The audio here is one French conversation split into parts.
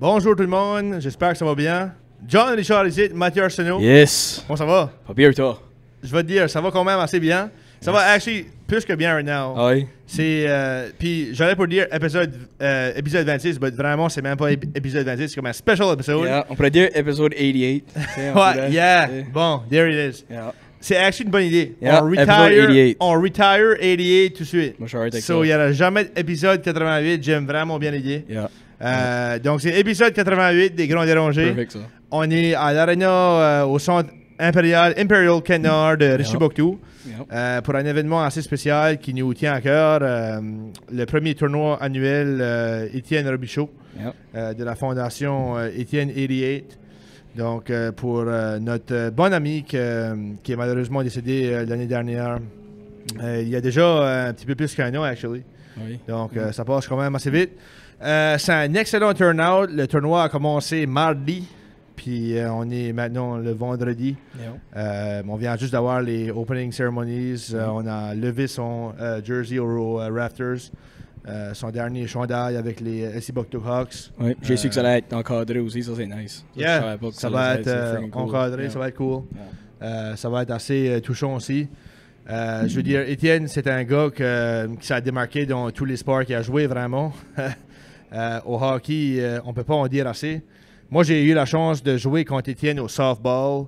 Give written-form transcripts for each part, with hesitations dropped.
Bonjour tout le monde, j'espère que ça va bien. John Richard ici, Mathieu Arsenault. Yes. Comment ça va? Pas pire, toi. Je vais te dire, ça va quand même assez bien. Ça va actually plus que bien right now. Ah oui? C'est, puis j'allais pour dire épisode 26, mais vraiment c'est même pas épisode 26, c'est comme un special episode. Yeah, on pourrait dire épisode 88. Ouais, yeah. Bon, there it is. Yeah. C'est actually une bonne idée. Yeah, On retire 88 tout de suite. Moi, je suis avec So, il n'y aura jamais d'épisode 88, j'aime vraiment bien l'idée. Yeah. Donc, c'est épisode 88 des Grands Dérangés. Perfect, ça. On est à l'Arena au centre Imperial Kennar de Richibouctou pour un événement assez spécial qui nous tient à cœur. Le premier tournoi annuel Étienne Robichaud de la fondation Étienne 88. Donc, pour notre bon ami qui est malheureusement décédé l'année dernière, il y a déjà un petit peu plus qu'un an, actually. Oui. Donc, ça passe quand même assez vite. C'est un excellent turnout. Le tournoi a commencé mardi, puis on est maintenant le vendredi. On vient juste d'avoir les opening ceremonies. On a levé son jersey au Rafters. Son dernier chandail avec les SC Bucktook Hawks. Oui, j'ai su que ça allait être encadré aussi, ça c'est nice. Yeah, ça va être encadré, ça va être cool. Ça va être assez touchant aussi. Je veux dire, Étienne, c'est un gars qui s'est démarqué dans tous les sports qu'il a joué vraiment. Au hockey, on ne peut pas en dire assez. Moi, j'ai eu la chance de jouer contre Étienne au softball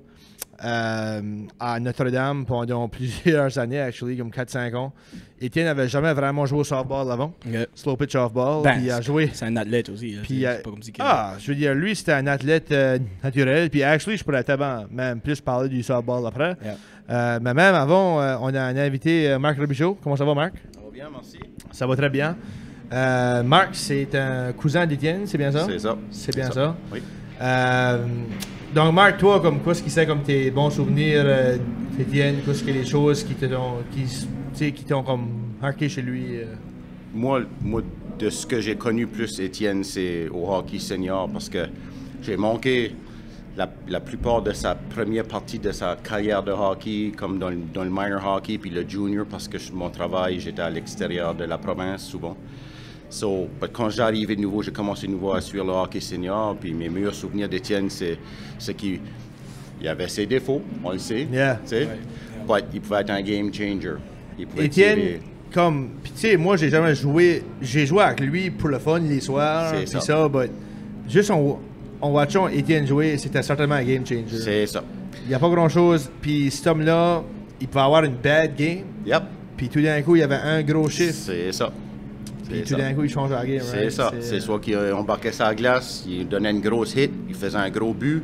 à Notre-Dame pendant plusieurs années, actually, comme 4-5 ans. Étienne n'avait jamais vraiment joué au softball avant. Slow pitch softball. Ben, puis il a joué. C'est un athlète aussi. C'est pas comme si je veux dire, lui, c'était un athlète naturel. Puis, actually, je pourrais même plus parler du softball après. Mais même avant, on a un invité, Marc Robichaud. Comment ça va, Marc? Ça va bien, merci. Ça va très bien. Marc, c'est un cousin d'Étienne, c'est bien ça? C'est ça. C'est bien ça. Oui. Donc, Marc, toi, comme quoi, ce qui c'est comme tes bons souvenirs d'Étienne, qu'est-ce que les choses qui t'ont comme marqué chez lui? Moi, de ce que j'ai connu plus Étienne, c'est au hockey senior parce que j'ai manqué la plupart de sa première partie de sa carrière de hockey, comme dans le minor hockey puis le junior, parce que mon travail, j'étais à l'extérieur de la province souvent. So, quand j'arrivais de nouveau, j'ai commencé de nouveau à suivre le hockey senior, puis mes meilleurs souvenirs d'Étienne, c'est qu'il avait ses défauts, on le sait, mais il pouvait être un game changer. Étienne, puis tu sais, moi j'ai jamais joué, j'ai joué avec lui pour le fun les soirs, puis ça, mais juste en watchant Étienne jouer, c'était certainement un game changer. C'est ça. Il n'y a pas grand chose, puis cet homme-là, il peut avoir une bad game, puis tout d'un coup, il y avait un gros chiffre. C'est ça. Puis tout d'un coup, il change la game. C'est ça. C'est soit qu'il embarquait sa glace, il donnait une grosse hit, il faisait un gros but.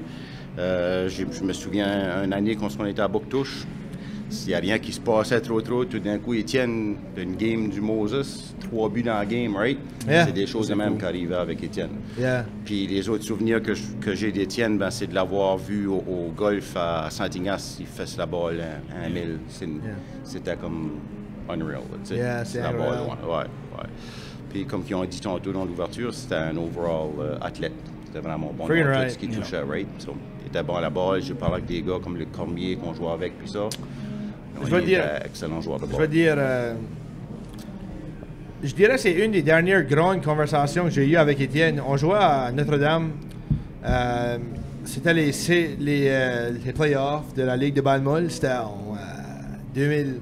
Je me souviens une année quand on était à Bouctouche, s'il n'y a rien qui se passait trop, tout d'un coup, Étienne, une game du Moses, 3 buts dans la game, right? C'est des choses de même qui arrivaient avec Étienne. Puis les autres souvenirs que j'ai d'Étienne, c'est de l'avoir vu au golf à Saint-Ignace, il fait la balle à 1000. C'était comme unreal. C'est unreal. Ouais. Puis comme ils ont dit tantôt dans l'ouverture, c'était un overall athlète. C'était vraiment bon dans tout ce qui touchait, right? So, il était bon à la balle. J'ai parlé avec des gars comme le Cormier qu'on jouait avec, puis ça. Je veux dire, excellent joueur de balle. Je dirais que c'est une des dernières grandes conversations que j'ai eues avec Étienne. On jouait à Notre-Dame. C'était les playoffs de la Ligue de Balmol. C'était en 2000.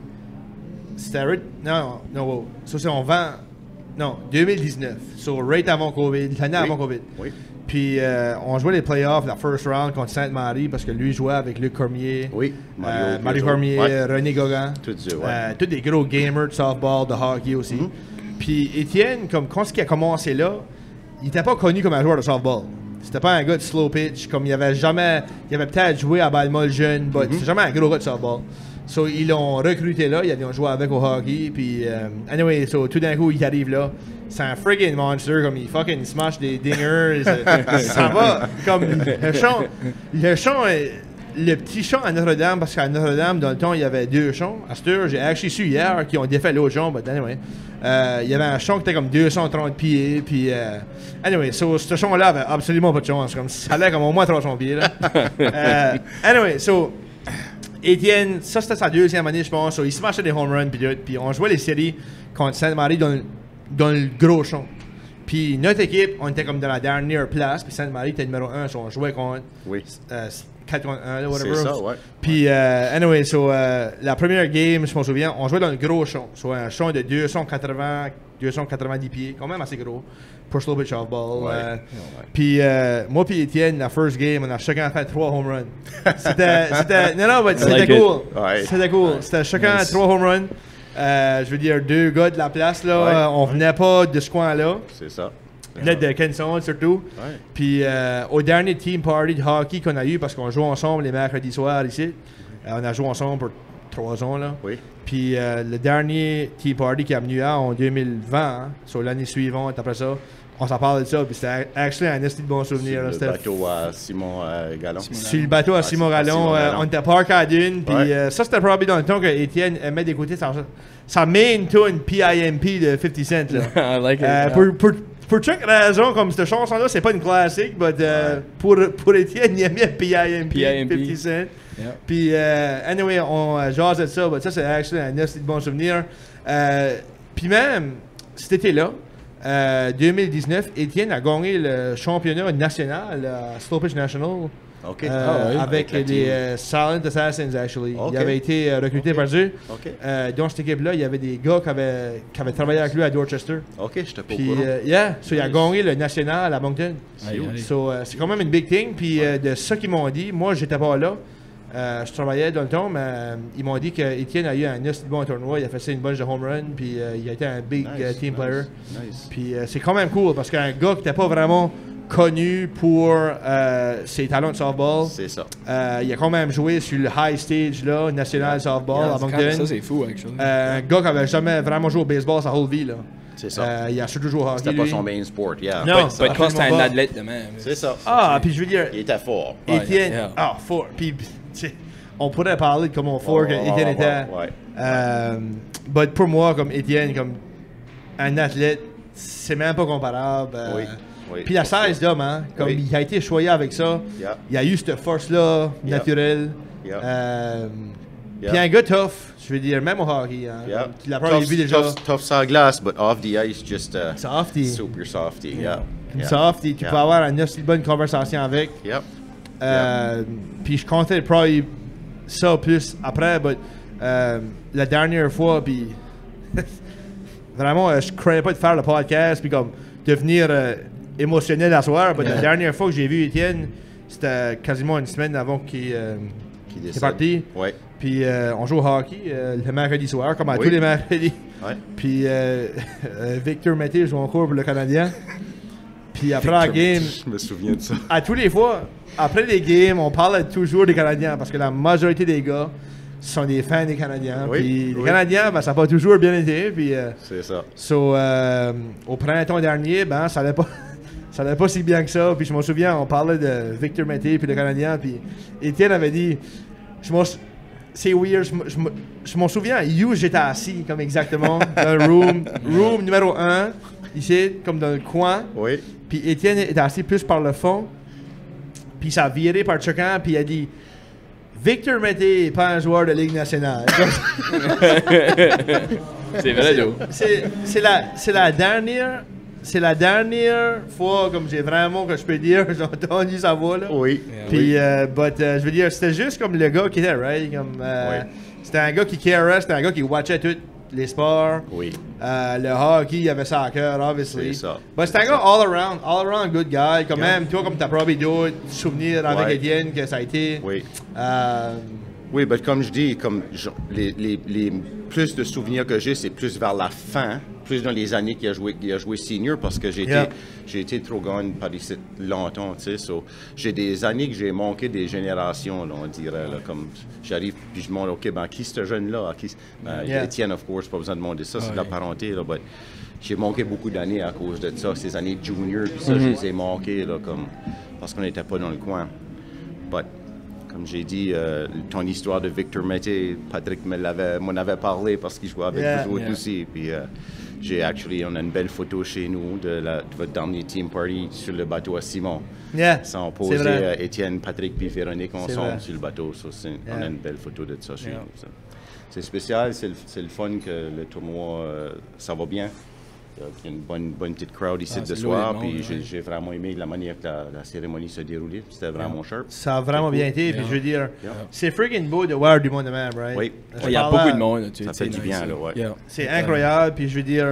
Ça c'est en 2019. So, right avant COVID, l'année avant COVID. Oui. Puis on jouait les playoffs, la first round contre Sainte-Marie parce que lui jouait avec Luc Cormier. Oui. Mario Cormier, René Gauguin. Tous des gros gamers de softball, de hockey aussi. Puis Étienne, comme quand il a commencé là, il n'était pas connu comme un joueur de softball. C'était pas un gars de slow pitch, comme il avait peut-être joué à Balmol jeune, mais c'était jamais un gros gars de softball. So, ils l'ont recruté là, ils ont joué avec au hockey, puis anyway, tout d'un coup, il arrive là. C'est un friggin' monster, comme il fucking smash des dingers. Ça va, comme le petit champ à Notre-Dame, parce qu'à Notre-Dame, dans le temps, il y avait 2 champs. À cette heure, j'ai actually su hier qu'ils ont défait l'autre champ, but anyway. Il y avait un champ qui était comme 230 pieds, puis anyway, ce champ-là avait absolument pas de chance, comme ça allait comme au moins 300 pieds, là. Anyway, Étienne, ça c'était sa 2e année, je pense. Il smashait des home runs, puis on jouait les séries contre Sainte-Marie dans le gros champ. Puis notre équipe, on était comme dans la dernière place, puis Sainte-Marie était numéro 1, so on jouait contre 4 contre 1, whatever. C'est ça, ouais. Puis, anyway, so, la première game, je me souviens, on jouait dans le gros champ, soit un champ de 290 pieds, quand même assez gros, pour slow pitch off ball. Puis, moi puis Étienne, la first game, on a chacun fait 3 home runs. C'était cool. C'était cool. C'était chacun 3 home runs. Je veux dire, 2 gars de la place, là, on venait pas de ce coin-là. C'est ça. Là, de Kenson, surtout. Puis, au dernier team party de hockey qu'on a eu, parce qu'on joue ensemble les mercredis soirs ici, on a joué ensemble pour 3 ans, là. Puis, le dernier team party qui est venu en 2020, sur l'année suivante, après ça, on s'en parle de ça, puis c'était actually un esti de bon souvenir. Sur le bateau à Simon Gallon. Sur le bateau à Simon Gallon, on était park à Dune, puis ça c'était probablement dans le temps que Étienne aimait d'écouter sa main tune PIMP de 50 Cent. Là. I like it. Pour chaque raison, comme cette chanson-là, c'est pas une classique, mais pour Étienne, il aimait PIMP 50 Cent. Puis, anyway, on jase de ça, mais ça c'est actually un esti de bon souvenir. Puis même, cet été-là, 2019, Étienne a gagné le championnat national, Slow Pitch National, avec les Silent Assassins, actually. Il avait été recruté par eux. Dans cette équipe-là, il y avait des gars qui avaient travaillé avec lui à Dorchester. J'étais pas au Puis, courant. il a gagné le national à Moncton. C'est quand même une big thing. Puis, de ça qu'ils m'ont dit, moi, j'étais pas là. Je travaillais dans le temps, mais ils m'ont dit qu'Étienne a eu un bon tournoi, il a fait une bunch de home run, puis il a été un big team player. Puis c'est quand même cool parce qu'un gars qui n'était pas vraiment connu pour ses talents de softball, c'est ça. Il a quand même joué sur le high stage là, national softball à Moncton. Ça c'est fou, actually. Un gars qui n'avait jamais vraiment joué au baseball sa whole vie là. C'est ça. Il a surtout joué au hockey. C'était pas son main sport, Non, mais quand c'était un athlète de même. C'est ça. Puis je veux dire, il était fort. Étienne, fort. Puis on pourrait parler de comment fort Étienne était. Mais pour moi, comme Étienne, comme un athlète, c'est même pas comparable. Puis la 16 d'homme, hein, comme il a été choyé avec ça, il a eu cette force-là naturelle. Puis un gars tough, je veux dire, même au hockey. Hein, tu l'as probablement vu déjà. Tough sur la glace, but off the ice, just softy. Super softy. Softy, tu peux avoir une aussi bonne conversation avec. Puis je comptais probablement ça plus après, mais la dernière fois, puis vraiment, je croyais pas de faire le podcast, puis comme devenir émotionnel à soir, mais la dernière fois que j'ai vu Étienne, c'était quasiment une semaine avant qu'il est parti. Puis on joue au hockey le mercredi soir, comme à tous les mercredis. Puis Victor Mété joue encore pour le Canadien. Puis après la game, je me souviens de ça. À tous les fois, après les games, on parle toujours des Canadiens parce que la majorité des gars sont des fans des Canadiens. Puis les Canadiens, ça n'a pas toujours bien été. Puis, c'est ça. Au printemps dernier, ça n'allait pas si bien que ça. Puis je me souviens, on parlait de Victor Mété puis le Canadien. Puis Étienne avait dit, c'est weird, je m'en souviens, j'étais assis comme exactement dans le room numéro 1, ici, comme dans le coin. Puis Étienne était assis plus par le fond. Puis ça a viré par chacun. Puis il a dit Victor Mété n'est pas un joueur de Ligue nationale. C'est vrai, Joe. C'est la dernière fois, comme j'ai vraiment, que je peux dire, que j'ai entendu sa voix. Là. Puis, je veux dire, c'était juste comme le gars qui était, right? Comme, c'était un gars qui carait, c'était un gars qui watchait tous les sports. Le hockey, il avait ça à cœur, obviously. C'est ça. Mais c'était un gars all around good guy. Quand même, toi, comme t'as probablement d'autres souvenirs avec Étienne que ça a été. Oui, mais comme je dis, comme les plus de souvenirs que j'ai, c'est plus vers la fin, plus dans les années qu'il a joué senior, parce que j'ai été trop gone par ici longtemps, tu sais. So, j'ai des années que j'ai manqué des générations, là, on dirait. Là, comme j'arrive, puis je me demande, OK, qui ce jeune-là? Étienne, of course, pas besoin de demander ça, c'est de la parenté, là, but j'ai manqué beaucoup d'années à cause de ça, ces années junior, puis ça, je les ai manquées, là, comme, parce qu'on n'était pas dans le coin. But, comme j'ai dit, ton histoire de Victor Mété, Patrick m'en avait parlé parce qu'il jouait avec vous autres aussi. Puis on a une belle photo chez nous de votre dernier team party sur le bateau à Simon. Sans poser Étienne, Patrick puis Véronique ensemble sur le bateau. On a une belle photo de ça chez nous. C'est spécial, c'est le fun que le tournoi, ça va bien. Il y a une bonne petite crowd ici de soir, puis j'ai vraiment aimé la manière que la cérémonie se déroulait. C'était vraiment sharp. Ça a vraiment bien été, puis je veux dire, c'est freaking beau de voir du monde de même, right? Oui. Il y a beaucoup de monde. Ça fait du bien, là, ouais. C'est incroyable, puis je veux dire,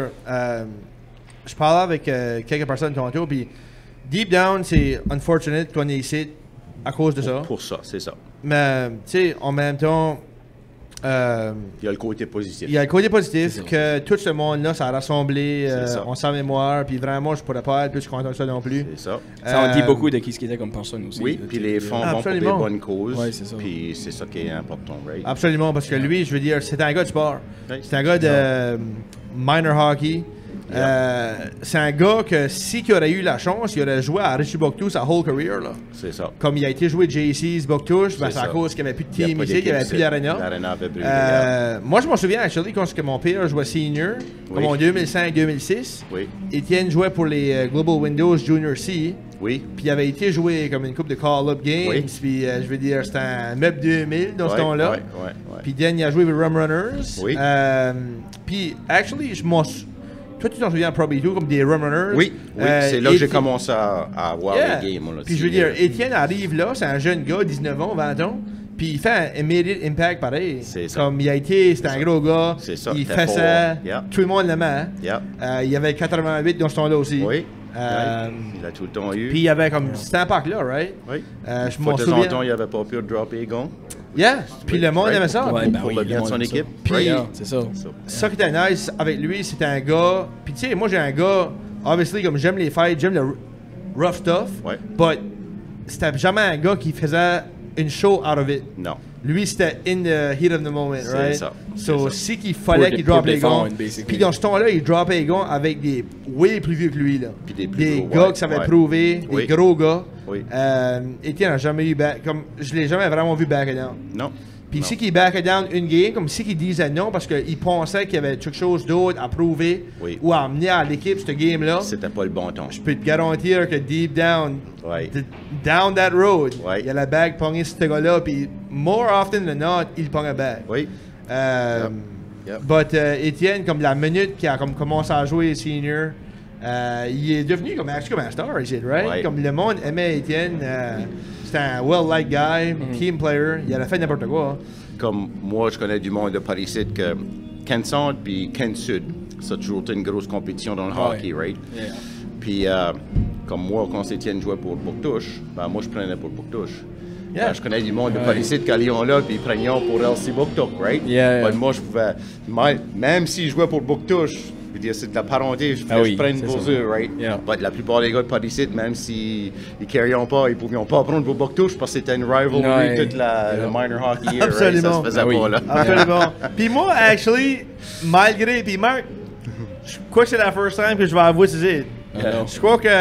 je parlais avec quelques personnes tantôt, puis deep down, c'est unfortunate qu'on est ici à cause de ça. Pour ça, c'est ça. Mais, tu sais, en même temps... il y a le côté positif. Il y a le côté positif que tout ce monde-là, ça a rassemblé en sa mémoire, puis vraiment, je pourrais pas être plus content de ça non plus. C'est ça. Ça en dit beaucoup de qui ce qui était comme personne aussi. Oui, puis les fonds vont pour des bonnes causes. Ouais, c'est ça. Puis c'est ça qui est important, right? Absolument, parce que lui, je veux dire, c'est un gars de sport. C'est un gars de minor hockey. C'est un gars que si il aurait eu la chance, il aurait joué à Richie Boctouche sa whole career. C'est ça. Comme il a été joué JC's Boctouche, ben c'est à cause qu'il n'y avait plus de team ici, qu'il n'y avait plus d'arena. Moi, je m'en souviens, actually, quand mon père jouait senior, comme en 2005-2006, Étienne jouait pour les Global Windows Junior C. Oui. Puis il avait été joué comme une coupe de call-up games. Puis je veux dire, c'était un MEP 2000 dans ce temps-là. Puis Dan, il a joué avec Rum Runners. Oui. Puis, actually, toi, tu t'en souviens Pro B2 comme des Rum Runners. Oui, c'est là que j'ai commencé à voir les games. Puis je veux dire, Étienne arrive là, c'est un jeune gars, 19 ans, 20 ans. Puis il fait un immediate impact pareil. C'est ça. Comme c'était un gros gars. C'est ça. Il fait ça. Tout le monde l'aimait. Il y avait 88 dans ce temps-là aussi. Oui. Il a tout le temps eu. Puis il y avait comme cet impact-là, right? Oui. Je m'en souviens. De temps en temps, il avait pas pu dropper les gants. Puis le monde aimait ça. Pour le bien de son équipe. Puis c'est ça. Ça qui était nice avec lui, c'était un gars. Puis tu sais, moi j'ai un gars, obviously, comme j'aime les fights, j'aime le rough stuff. But c'était jamais un gars qui faisait une show out of it. Non. Lui, c'était in the heat of the moment, right? C'est ça. So, c'est qu'il fallait qu'il drop les gants. Puis dans ce temps-là, il dropait les gants avec des way plus vieux que lui, là. Puis des gars qui savaient prouver, des gros gars. Étienne n'a jamais eu comme je l'ai jamais vraiment vu back down. Non. Puis si qu'il back down une game, comme si qu'il disait non parce qu'il pensait qu'il y avait quelque chose d'autre à prouver ou à amener à l'équipe cette game-là. C'était pas le bon temps. Je peux te garantir que deep down, down that road, il y a la bague pognée ce gars-là, puis more often than not, il pogne la bague. Oui. But Étienne, comme la minute qu'il a comme commencé à jouer senior, il est devenu comme un star, is it, right? Comme le monde aimait Étienne. C'était un well-liked guy, team player. Il a fait n'importe quoi. Comme moi, je connais du monde de Paris-Sud que Kent Centre puis Kent Sud, ça a toujours été une grosse compétition dans le hockey, right? Puis comme moi, quand Étienne jouait pour Boctouche, ben moi, je prenais pour Boctouche. Ben, je connais du monde de Paris-Sud qui allaient là, puis ils prenaient pour LC Boctouche, right? Ben, moi, je pouvais, même si je jouais pour Boctouche, je veux dire, c'est de la parenté, je prenne pour eux, right? But la plupart des gars de Paris-Sud, même s'ils ne carriaient pas, ils ne pouvaient pas prendre pour Boctouche parce que c'était une rivalry toute le minor hockey year, absolument. Right? Ça se faisait pas, là. Absolument. Puis moi, actually, malgré, puis Marc, je crois que c'est la first time que je vais avouer c'est je crois que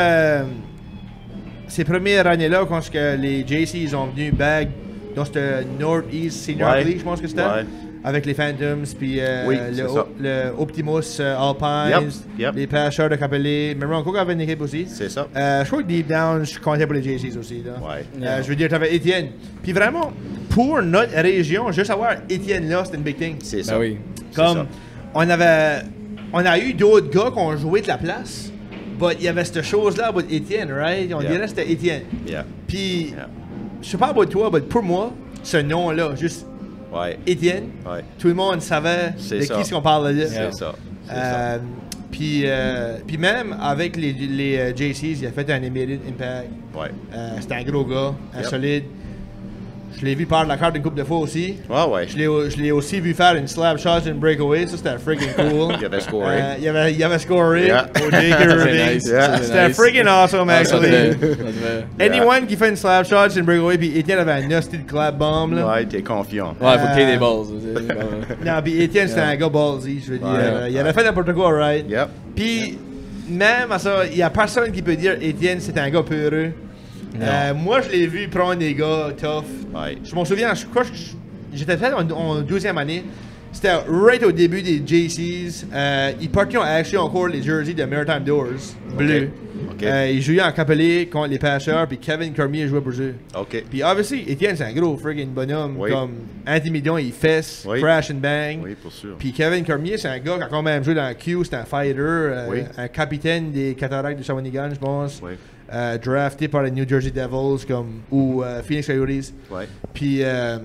ces premières années-là, quand les JC sont venus bag dans cette Northeast Senior League, je pense que c'était. Avec les Phantoms, puis le Optimus Alpines, les Pêcheurs de Capelé. Même encore avait une équipe aussi. C'est ça. Je crois que deep down, je comptais pour les JCs aussi. Là. Je veux dire, tu avais Étienne. Puis vraiment, pour notre région, juste avoir Étienne là, c'était une big thing. C'est ça. Comme, on a eu d'autres gars qui ont joué de la place, mais il y avait cette chose-là avec Étienne, right? On dirait que c'était Étienne. Puis, je sais pas pour toi, mais pour moi, ce nom-là, juste Étienne, tout le monde savait de qui est-ce qu'on parle là. C'est ça. Puis même avec les JCs, il a fait un immediate impact. C'était un gros gars, un solide. Je l'ai vu perdre la carte une couple de fois aussi. Je l'ai aussi vu faire une slap shot et une breakaway. Ça, c'était freaking cool. Il avait scoré. Il avait scoré au J.K. Irving. C'était freaking awesome, actually. Anyone qui fait une slap shot et une breakaway, puis Étienne avait un nasty clap bomb. Là. T'es confiant. Faut que t'aies des balls. Non, puis Étienne, c'était un gars ballsy, je veux dire. Il avait fait n'importe quoi, right? Puis, même à ça, il n'y a personne qui peut dire Étienne, c'était un gars peureux. Moi, je l'ai vu prendre des gars tough. Je m'en souviens, je crois que j'étais peut-être en 12e année. C'était right au début des JCs. Ils portaient actually encore les jerseys de Maritime Doors, bleus. OK. Il jouait en Capelé contre les Pêcheurs, puis Kevin Cormier jouait pour eux. OK. Puis, obviously, Étienne, c'est un gros friggin' bonhomme. Oui. Comme Anti-Million, il fesse, Oui. crash and bang. Oui, pour sûr. Puis Kevin Cormier, c'est un gars qui a quand même joué dans Q, c'est un fighter, Oui. un capitaine des Cataractes de Shawinigan, je pense. Oui. Drafté par les New Jersey Devils ou Phoenix Coyotes. Oui. Puis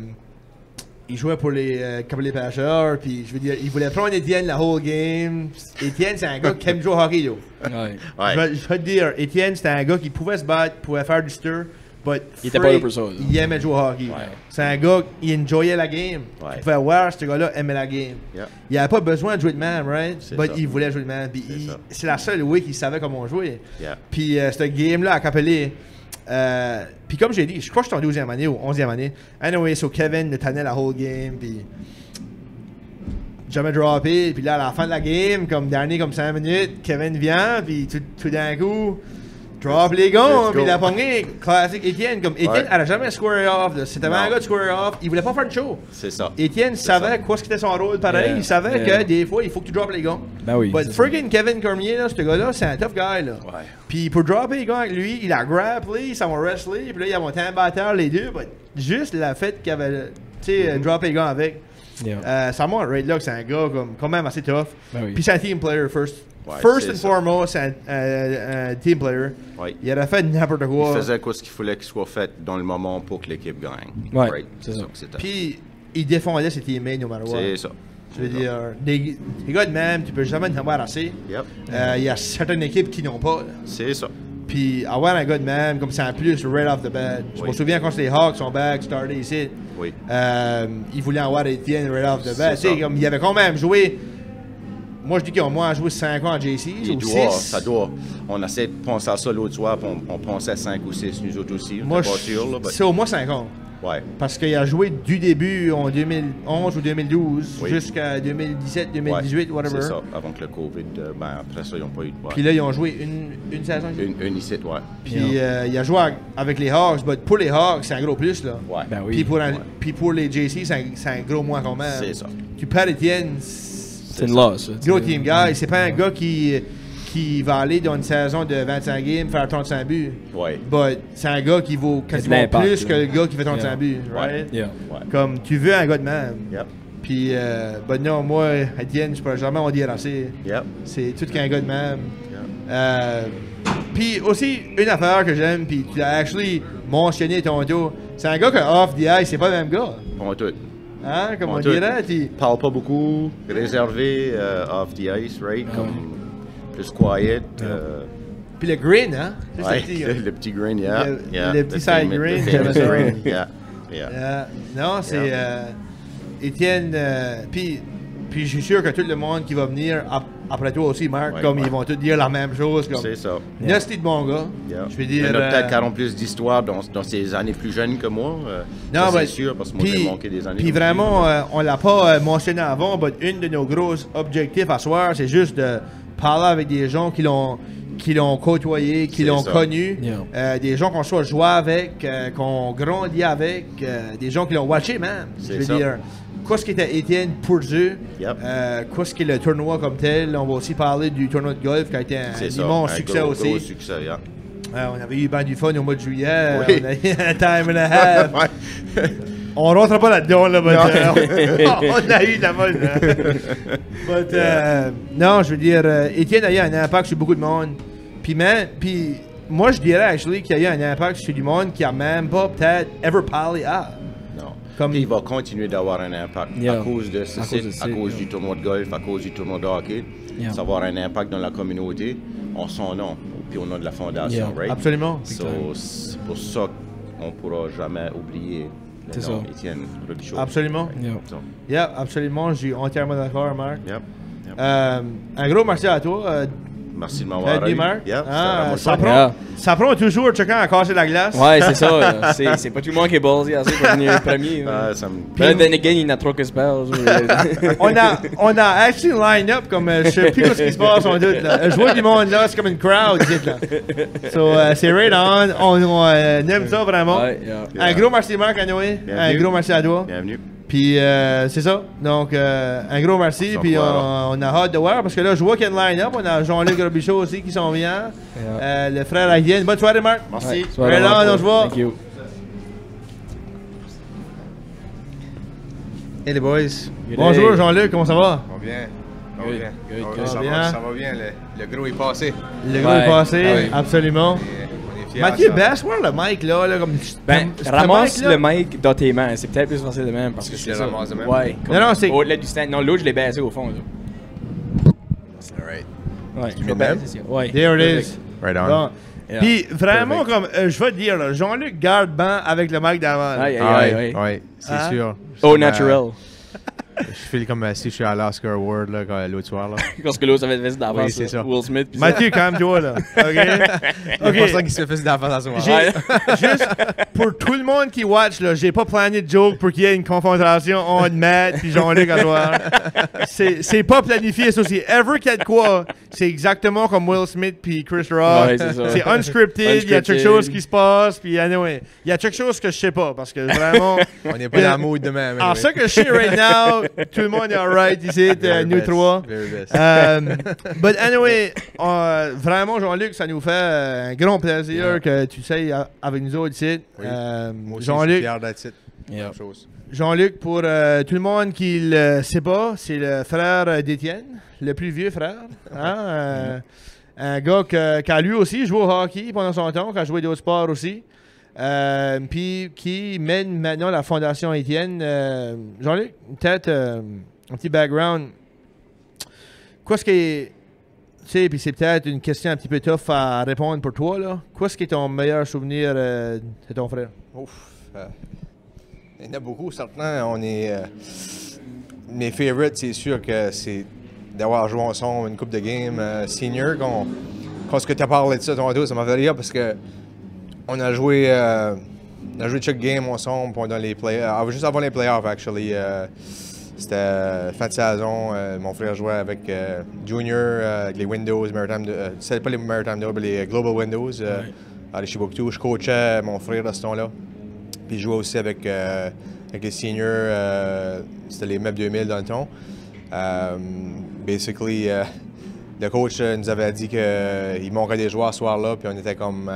il jouait pour les Capelé Pêcheurs. Puis je veux dire, il voulait prendre Étienne la whole game. Étienne, c'est un gars qui aime jouer au hockey, yo. Ouais. Ouais. Je vais te dire, Étienne, c'était un gars qui pouvait se battre, pouvait faire du stir. But Il était pas là pour ça, là. Il aimait jouer au hockey. Ouais. C'est un gars qui enjoyait la game. Ouais. Tu pouvais voir ce gars-là aimait la game. Yeah. Il n'avait pas besoin de jouer de man, right? C'est But ça. il voulait jouer de man. Puis C'est ça. c'est la seule way qu'il savait comment jouer. Yeah. Puis cette game-là à Capelé, puis comme j'ai dit, je crois que je suis en 12e année ou 11e année. Anyway, so Kevin le tenait la whole game. Puis jamais droppé. Puis là, à la fin de la game, comme dernier comme 5 minutes, Kevin vient. Puis tout d'un coup, drop les gants. Let's Puis go. il a pogné. Classique Étienne. Comme Étienne, Ouais. elle a jamais square off. là. C'était vraiment Non. un gars de square off. Il voulait pas faire de show. C'est ça. Étienne C'est savait ça. quoi ce qu'était son rôle pareil. Yeah. Il savait Yeah. que des fois, il faut que tu droppes les gants. Ben oui. But c'est ça. friggin' Kevin Cormier, là, ce gars-là, c'est un tough guy. Là. Ouais. Puis pour dropper les gants avec lui, il a grapplé, ça m'a wrestlé. Puis là, ils ont monté un batteur les deux. But juste le fait qu'il avait droppé les gants avec, Yeah. ça m'a rate là que c'est un gars comme, quand même assez tough. Ben oui. Puis c'est un team player first. Ouais, First c'est and ça. foremost, c'est un team player. Ouais. Il aurait fait n'importe Il quoi. faisait quoi ce qu'il fallait qu'il soit fait dans le moment pour que l'équipe gagne. Ouais, Right. c'est ça. que c'était. Puis il défendait ses teammates no matter what. C'est ça. Je veux dire, des gars de même, tu peux jamais en avoir assez. Yep. Il y a certaines équipes qui n'ont pas. là. C'est ça. Puis avoir un gars de même, comme ça en plus, right off the bat. Je me Oui. souviens quand les Hawks sont back, started ici. Oui. Ils voulaient avoir Étienne right off the bat. C'est Tu sais, ça. comme il avait quand même joué. Moi, je dis qu'ils ont moins joué 5 ans en JC. Il ou doit, 6. ça doit. On essaie de penser à ça l'autre soir, puis on pensait 5 ou 6, nous autres aussi. Moi, Pas sûr, là, c'est au moins 5 ans. Ouais. Parce qu'il a joué du début en 2011 ou 2012 Oui. jusqu'à 2017, 2018, Ouais, whatever. C'est ça, avant que le COVID, après ça, ils n'ont pas eu de Puis là, ils ont joué une saison. Une ici, ouais. Puis il a joué avec les Hawks, mais pour les Hawks, c'est un gros plus. Là. Ouais. Ben oui. Puis pour les JC, c'est un gros moins quand même. C'est ça. Tu perds Étienne, C'est une loss. ça, gros tu team sais. guy. C'est pas un gars qui va aller dans une saison de 25 games faire 35 buts. Ouais. But c'est un gars qui vaut quasiment l'impact, plus là. que le gars qui fait 35 Yeah. buts. Right? Yeah. Ouais. Comme tu veux un gars de même. Yep. Puis, non, moi, Étienne, je peux jamais en dire assez. Yep. C'est tout qu'un gars de même. Yep. Puis aussi, une affaire que j'aime, puis tu l'as actually mentionné tantôt, c'est un gars que off the ice, c'est pas le même gars. Pas tout. Hein, comme on Pas tout. dirait. Tu... Parle pas beaucoup, réservé off the ice, right? Comme plus quiet. Puis le green, hein? C'est Ouais, ça, petit, le petit green, yeah. Le- yeah. le petit The side famous- green, the j'aime famous ça. green, yeah. Yeah. Non, c'est Yeah. Étienne. Puis je suis sûr que tout le monde qui va venir après toi aussi, Marc, Ouais, comme ouais. ils vont tous dire la même chose. Comme, C'est ça. Nasty de bon gars. Yeah. Je veux Il y dire. en a peut-être qui auront plus d'histoire dans ses années plus jeunes que moi. Non, ça, mais- c'est sûr, parce que moi, j'ai manqué des années. Puis aussi. vraiment, on l'a pas mentionné avant, mais une de nos gros objectifs à soir, c'est juste de parler avec des gens qui l'ont côtoyé, qui C'est l'ont ça. connu, Yeah. des gens qu'on soit joué avec, qu'on grandit avec, des gens qui l'ont watché même. C'est Je veux ça. dire, qu'est-ce qui était Étienne pour eux, Yep. qu'est-ce qui est le tournoi comme tel. On va aussi parler du tournoi de golf qui a été un C'est ça, immense un succès gros, aussi. Gros succès, yeah. On avait eu ben du fun au mois de juillet, Oui. on a eu un time and a half. Ouais. On rentre pas là-dedans, là, but, Non. on a eu de la bonne. But, non, je veux dire, Étienne a eu un impact sur beaucoup de monde. Puis moi, je dirais, actually, qu'il y a eu un impact sur du monde qui a même pas peut-être ever parlé à. Non. Comme- Puis il va continuer d'avoir un impact Yeah. à cause de ce À site, cause de à ça, cause yeah. du tournoi de golf, à cause du tournoi de hockey. Yeah. Ça va avoir un impact dans la communauté en son nom, puis au nom de la fondation, Yeah. right? Absolument. So, c'est pour ça qu'on ne pourra jamais oublier le C'est nom ça. Étienne Robichaud. Absolument. Yeah. So, Yeah, absolument. Je suis entièrement d'accord, Marc. yep. Yep. Un gros merci à toi. Merci de m'avoir Eddie eu. Marc. Yep, c'était Ah, vraiment ça, chouette. prend, Yeah. ça prend toujours chacun à casser la glace. Ouais, c'est ça. là. C'est pas tout le monde qui est ballsy assez pour venir premier. Ah, ça me... But then again, il y en a trop que spells. On a actually line up comme je sais plus ce qui se passe en doute là. Jouer du monde là, c'est comme une crowd ici, là. So c'est right on aime ça vraiment. Ouais, yeah. Un gros merci Marc Anoé. Un Bienvenue. gros merci à toi. Bienvenue. Puis c'est ça. Donc, un gros merci. Puis on a hâte de voir parce que là, je vois qu'il y a une line-up. On a Jean-Luc Robichaud aussi qui s'en vient. Le frère Aïdien. Bonne soirée, Marc. Merci. Ouais, on se voit. Thank you. Hey les boys. Bonjour, Jean-Luc. Comment ça va? Ça va bien. Ça va bien. Le gros est passé. Le gros est passé, absolument. On est fiers. Mathieu, baisse voir le mic là, comme ramasse le mic dans tes mains, c'est peut-être plus facile de même parce que je le ramasse de même. Ouais. Non, c'est au-delà du stand. Non, l'autre je l'ai baissé au fond. Alright. Ouais, Tu mets même? Ouais. There it is. Right on. Bon. Puis vraiment, comme je vais te dire, là, Jean-Luc garde banc avec le mic d'avant. Ouais, c'est sûr. Au natural. Je file comme si je suis à l'Oscar Award l'autre soir. Là. Parce que l'autre, ça fait une veste d'avance. Oui, c'est ça. Will Smith. Mathieu, calme-toi là. OK? C'est pour ça qu'il se fait d'avance à soir. Juste pour tout le monde qui watch, là, j'ai pas plané de joke pour qu'il y ait une confrontation entre Matt et Jean-Luc à soir. C'est pas planifié, ça aussi. Ever qu'il y a de quoi, c'est exactement comme Will Smith puis Chris Rock. Ouais, c'est ça. C'est unscripted, il y a quelque chose qui se passe, puis anyway, il y a quelque chose que je sais pas, parce que vraiment... On n'est pas dans le mood de même. Alors, ça que je sais right now, tout le monde est alright ici, nous trois. But anyway, vraiment, Jean-Luc, ça nous fait un grand plaisir que tu sois avec nous autres ici. Oui. Moi aussi, Jean-Luc, je suis fier d'être ici. Chose. Jean-Luc, pour tout le monde qui ne le sait pas, c'est le frère d'Étienne, le plus vieux frère. Hein? Un gars qui a lui aussi joué au hockey pendant son temps, qui a joué d'autres sports aussi. Puis qui mène maintenant la Fondation Étienne. Jean-Luc, peut-être un petit background. Qu'est-ce qui est. Tu sais, puis c'est peut-être une question un petit peu tough à répondre pour toi, là. Qu'est-ce qui est ton meilleur souvenir de ton frère? Ouf. Il y en a beaucoup, certainement. On est. Mes favorites, c'est sûr que c'est d'avoir joué ensemble une coupe de game senior. Quand tu as parlé de ça tantôt, ça m'a fait rire parce que on a joué chaque game ensemble pendant les playoffs. Juste avant les playoffs, actually. C'était fin de saison. Mon frère jouait avec Junior, avec les Windows, c'était pas les Maritime, mais les Global Windows à Chibouctou. Je coachais mon frère à ce temps-là. Puis je jouais aussi avec les seniors. C'était les MEP 2000 dans le temps. Basically, le coach nous avait dit qu'il manquait des joueurs ce soir-là. Puis on était comme...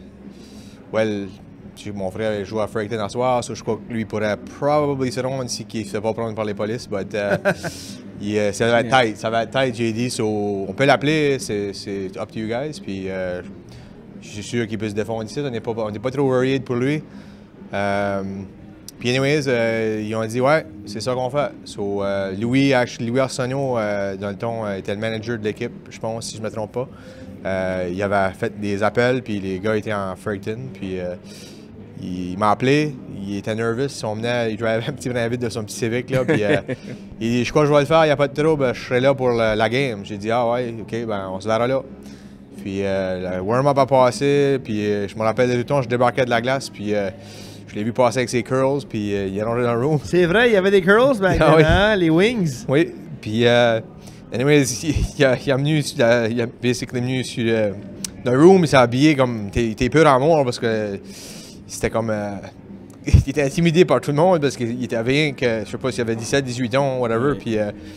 mon frère joue à Fredericton ce soir, so je crois que lui pourrait probablement se rendre si il ne se fait pas prendre par les polices. But, ça va être tight. Ça va être tight, j'ai dit. So, on peut l'appeler, c'est up to you guys. Puis je suis sûr qu'il peut se défendre ici. On n'est pas trop worried pour lui. Puis anyways, ils ont dit ouais, c'est ça qu'on fait. So, Louis Arsenault, dans le temps, était le manager de l'équipe, je pense, si je ne me trompe pas. Il avait fait des appels, puis les gars étaient en Fredericton, puis il m'a appelé, il était nerveux, il drivait un petit brin vite de son petit Civic, là, puis il dit « Je crois que je vais le faire, il n'y a pas de trouble, je serai là pour la game. » J'ai dit « Ah ouais, ok, ben on se verra là. » Puis le warm-up a passé, puis je me rappelle de tout le temps, je débarquais de la glace, puis je l'ai vu passer avec ses curls, puis il est rentré dans le room. C'est vrai, il y avait des curls back then, hein? Les wings. Oui, puis... anyways, il a basically venu sur le room, il s'est habillé comme. Il était peur en mort parce que c'était comme. Il était intimidé par tout le monde parce qu'il avait rien que. Je sais pas s'il avait 17, 18 ans, whatever. Puis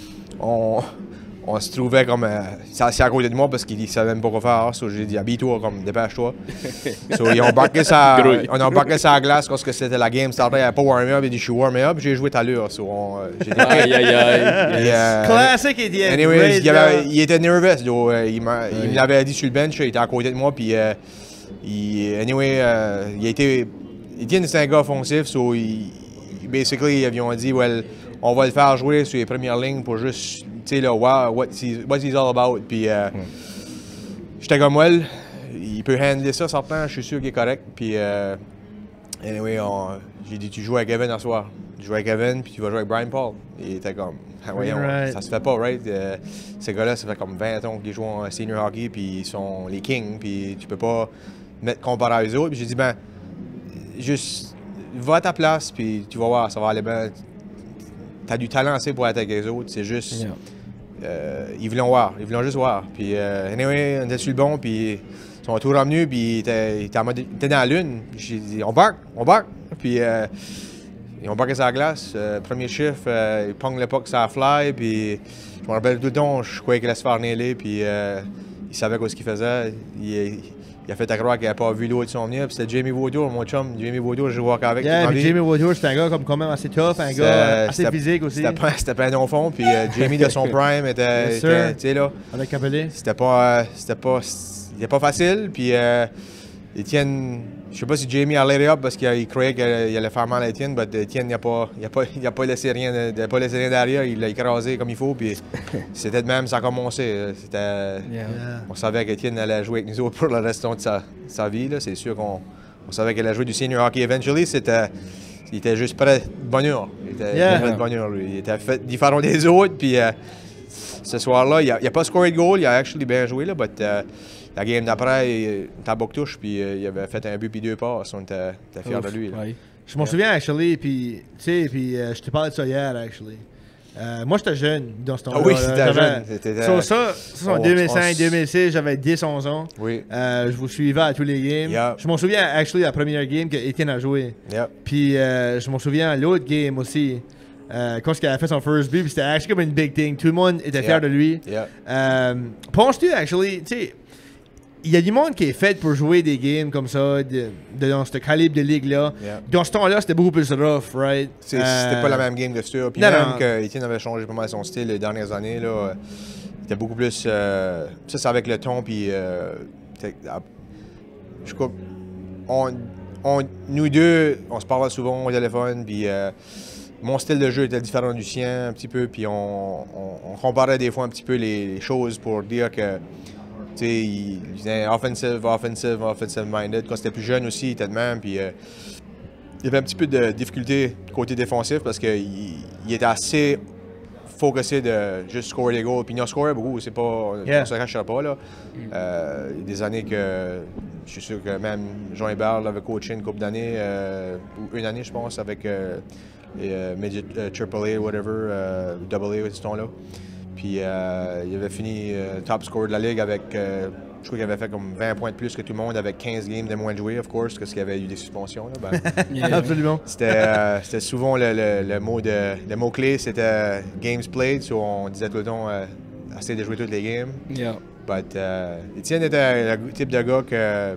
on se trouvait comme. C'est assis à côté de moi parce qu'il savait même pas quoi faire. So j'ai dit habille-toi, comme dépêche-toi. So on a embarqué sa glace parce que c'était la game starter, il n'avait pas warm up. Il dit je suis warm up, j'ai joué tout à l'heure. So j'ai dit classique Étienne. Anyways, il était nerveux. Il me l'avait dit sur le bench, il était à côté de moi. Puis il a été. Étienne, c'est un gars offensif. So basically, ils ont dit well, on va le faire jouer sur les premières lignes pour juste. Tu sais, là, wow, what he's all about. Puis, j'étais comme, well, il peut handler ça, certain, je suis sûr qu'il est correct. Puis, anyway, j'ai dit, tu joues avec Evan ce soir. Tu joues avec Evan, puis tu vas jouer avec Brian Paul. Il était comme, voyons, ça se fait pas, right? Ces gars-là, ça fait comme 20 ans qu'ils jouent en senior hockey, puis ils sont les kings, puis tu peux pas mettre comparé aux autres. Puis j'ai dit, ben, juste, va à ta place, puis tu vas voir, ça va aller bien. T'as du talent assez pour être avec les autres, c'est juste... ils voulaient juste voir. Puis, anyway, on était sur le bon, puis ils sont tout revenus, puis ils étaient dans la lune. J'ai dit, on back. Puis, ils ont barqué sur la glace. Premier chiffre, ils pongent le puck sur la fly, puis je me rappelle tout le temps, je croyais qu'il allait se faire nailer, puis il savait quoi ce qu'il faisait. Il a fait à croire qu'il n'avait pas vu l'autre son venir, puis c'était Jamie Woodward, mon chum. Jamie Woodward, j'ai joué avec. Jamie Woodward, c'était un gars quand même assez tough, un gars assez physique aussi. C'était pas un non-fond, puis Jamie de son prime était tu sais là. Avec Capelé. C'était pas facile, puis Étienne, je sais pas si Jamie a laid up parce qu'il croyait qu'il allait faire mal à Étienne, mais Étienne il a pas laissé rien derrière, il l'a écrasé comme il faut, puis c'était de même, ça a commencé. On savait qu'Étienne allait jouer avec nous autres pour le restant de sa vie, c'est sûr qu'on savait qu'il allait jouer du senior hockey eventually, il était juste prêt de bonheur. Il était prêt de bonheur, lui. Il était fait différent des autres, puis ce soir-là, il a pas scoré de goal, il a actually bien joué, là, but la game d'après, il était à touche, puis il avait fait un but puis 2 passes. On était fiers de lui. Ouais. Je m'en souviens, actually, puis je te parlais de ça hier, actually. Moi, j'étais jeune dans ce temps-là. Ah oui, c'était jeune. Ça, en 2005-2006, j'avais 10-11 ans. Oui. Je vous suivais à tous les games. Yeah. Je m'en souviens, actually, la première game que Étienne a joué. Yeah. Puis je m'en souviens l'autre game aussi. Quand il avait fait son first beat, c'était actually comme une big thing. Tout le monde était fier de lui. Yeah. Penses-tu, actually, tu sais, il y a du monde qui est fait pour jouer des games comme ça, dans ce calibre de ligue-là. Yeah. Dans ce temps-là, c'était beaucoup plus rough, right? C'était pas la même game de sûr. Puis même qu'Étienne avait changé pas mal son style les dernières années, là, il était beaucoup plus... ça, c'est avec le ton, puis... je crois... Nous deux, on se parlait souvent au téléphone, puis... mon style de jeu était différent du sien un petit peu, puis on comparait des fois un petit peu les choses pour dire que... Tu sais, il disait offensive-minded. Quand c'était plus jeune aussi, il était de même. Puis, il avait un petit peu de difficulté côté défensif parce qu'il était assez focusé de juste scorer des goals. Puis il en scorait beaucoup, c'est pas... On se cachera pas, là. Il y a des années que... Je suis sûr que même Jean Hébert l'avait coaché une couple d'années, ou une année, je pense, avec Midget AAA, whatever, AA, ce temps-là. Puis il avait fini top scorer de la ligue avec, je crois qu'il avait fait comme 20 points de plus que tout le monde avec 15 games de moins de jouer, of course, parce qu'il y avait eu des suspensions. Là, ben, Absolument. C'était souvent le mot-clé, c'était games played, so on disait tout le temps essayer de jouer toutes les games. Yeah. But Étienne était le type de gars que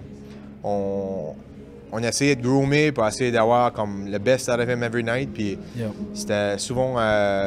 on essayait de groomer pour essayer d'avoir comme le best out of him every night. Puis c'était souvent...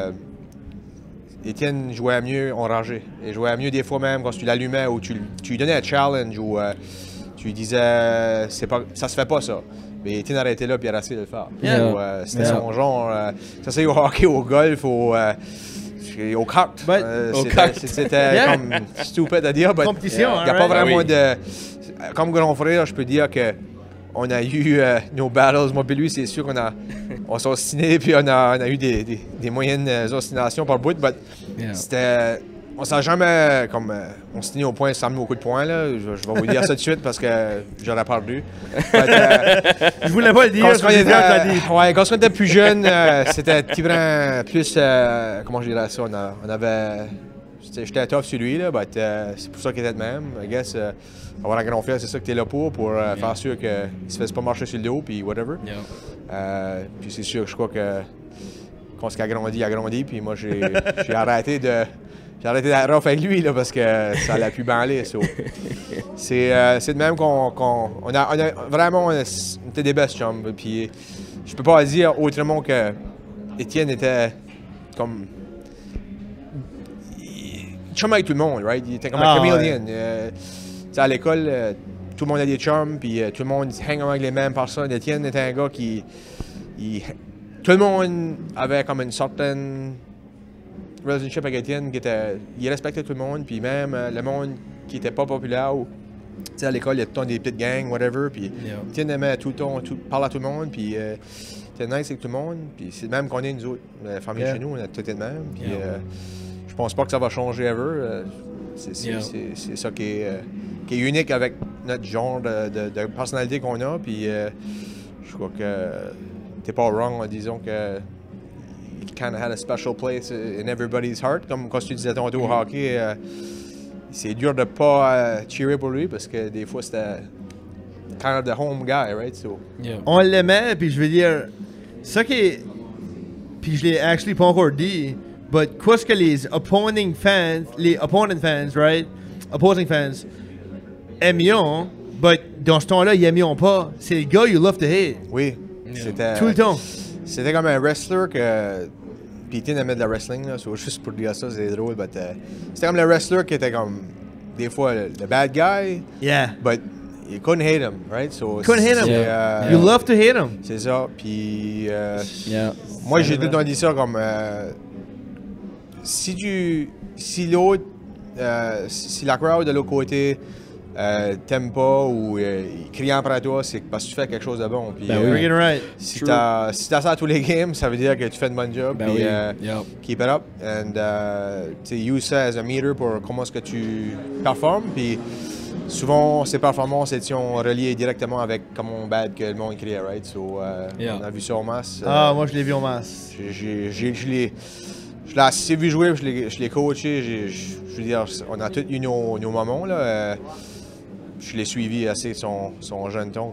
Étienne jouait mieux en rangée. Il jouait mieux des fois même quand tu l'allumais ou tu lui donnais un challenge ou tu lui disais ça se fait pas ça. Mais Étienne arrêtait là puis il a essayé de le faire. C'était son genre. Ça c'est au hockey, au golf, au kart. C'était comme stupide à dire. Compétition. Il n'y a pas vraiment de. Comme grand frère, je peux dire que on a eu nos battles. Moi et lui, c'est sûr on s'est ostinés puis on a eu des moyennes ostinations par bout. C'était... On s'est jamais comme on s'est tenu au point sans amener au coup de poing. Là. Je vais vous dire ça tout de suite parce que j'aurais perdu. Je voulais pas le dire. Quand on était plus jeune, c'était plus... comment je dirais ça? On avait... J'étais tough sur lui, là, c'est pour ça qu'il était de même. I guess, avoir un grand frère, c'est ça que tu es là pour faire sûr qu'il ne se fasse pas marcher sur le dos, puis whatever. Puis c'est sûr, je crois que quand il a grandi, puis moi j'ai arrêté d'être rough avec lui, là, parce que ça l'a pu banler. So. C'est de même qu'on a vraiment, on était des best chums. Puis je peux pas dire autrement que Étienne était comme... chum avec tout le monde, right? Il était comme un chameleon. À l'école, tout le monde a des chums, puis tout le monde hang avec les mêmes personnes. Étienne était un gars qui... tout le monde avait comme une certaine relationship avec Étienne, il respectait tout le monde, puis même le monde qui était pas populaire, à l'école, il y a tout le temps des petites gangs, whatever, puis Étienne aimait tout le temps parler à tout le monde, puis il était nice avec tout le monde, puis c'est même qu'on est nous autres, la famille chez nous, on a tout été de même, puis je pense pas que ça va changer ever. C'est ça qui est unique avec notre genre de personnalité qu'on a. Puis je crois que t'es pas wrong en disant que he kind of had a special place in everybody's heart. Comme quand tu disais tantôt au hockey, c'est dur de pas cheerer pour lui parce que des fois c'était kind of the home guy, right? So, on l'aimait, puis je veux dire, Ça qui est... Puis je l'ai actually pas encore dit, but quoi ce que les opposing fans, right? Opposing fans aimions, but dans ce temps-là, ils aimions pas. C'est le gars you love to hate. Oui. C'était... Tout le temps. C'était comme un wrestler que... Puis Étienne aimait de la wrestling, là, juste pour dire ça, c'est drôle, but... c'était comme le wrestler qui était comme... Des fois, le bad guy. Yeah. But you couldn't hate him, right? So, couldn't hate him. You love to hate him. C'est ça. Puis... moi, j'ai tout le temps dit ça comme... si l'autre... si la crowd de l'autre côté t'aime pas ou il crie après toi, c'est parce que tu fais quelque chose de bon. Puis, freaking right. Si t'as ça à tous les games, ça veut dire que tu fais une bonne job. Puis, keep it up. And use ça as a meter pour comment est-ce que tu performes. Puis souvent, ces performances sont reliées directement avec comment bad que le monde crie, right? So, on a vu ça en masse. Moi, je l'ai vu en masse. Je l'ai assez vu jouer, je l'ai coaché. Je veux dire, on a tous eu nos moments, là. Je l'ai suivi assez son jeune ton.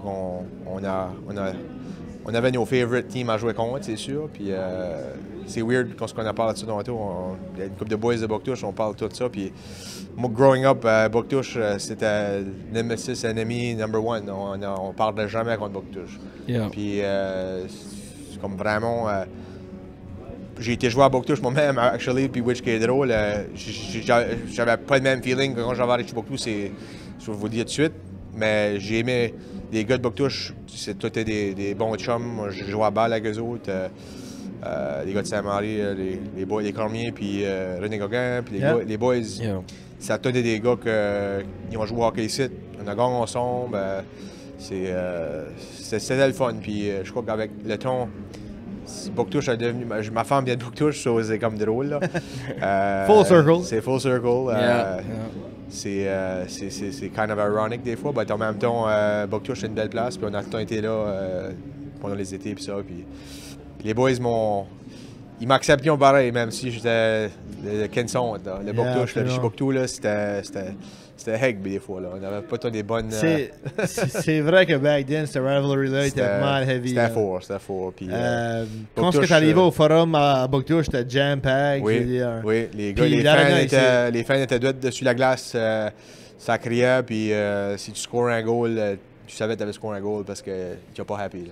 On avait nos favorite teams à jouer contre, c'est sûr. Puis c'est weird quand on a parlé de ça tantôt. Il y a une couple de boys de Bouctouche, on parle de tout ça. Puis moi, growing up, Bouctouche, c'était Nemesis, ennemi number one. On parlait jamais contre Bouctouche. Yeah. Puis c'est comme vraiment... j'ai été joué à Bouctouche moi-même, actually, puis which qui est drôle. J'avais pas le même feeling que quand j'avais arrêté Bouctouche, je vais vous le dire tout de suite. Mais j'ai aimé les gars de Bouctouche, c'est tous des bons chums. J'ai joué à balle avec eux autres. Les gars de Saint-Marie, les boys, les Cormier, puis René Gauguin, puis les boys. Ça a tous des gars qui ont joué au hockey ici. On a gagné ensemble. C'était le fun. Puis je crois qu'avec le temps, Bouctouche est devenu... Ma femme vient de Bouctouche, c'est comme drôle. Là. Full circle. C'est full circle. C'est kind of ironic des fois, mais en même temps, Bouctouche c'est une belle place, puis on a tout le temps été là pendant les étés, puis ça. Puis les boys ils m'acceptent pareil, même si j'étais le Kenson, le Bouctouche, le Bouctouche, là, c'était heck des fois. Là. On n'avait pas tant des bonnes... C'est vrai que back then, cette rivalry-là était mal heavy. C'était fort. Puis, quand tu arrivé au forum à Bouctouche, c'était jam-pack. Oui, les fans étaient dessus la glace, ça criait, puis si tu scores un goal, tu savais que tu avais scoré un goal parce que tu n'es pas happy.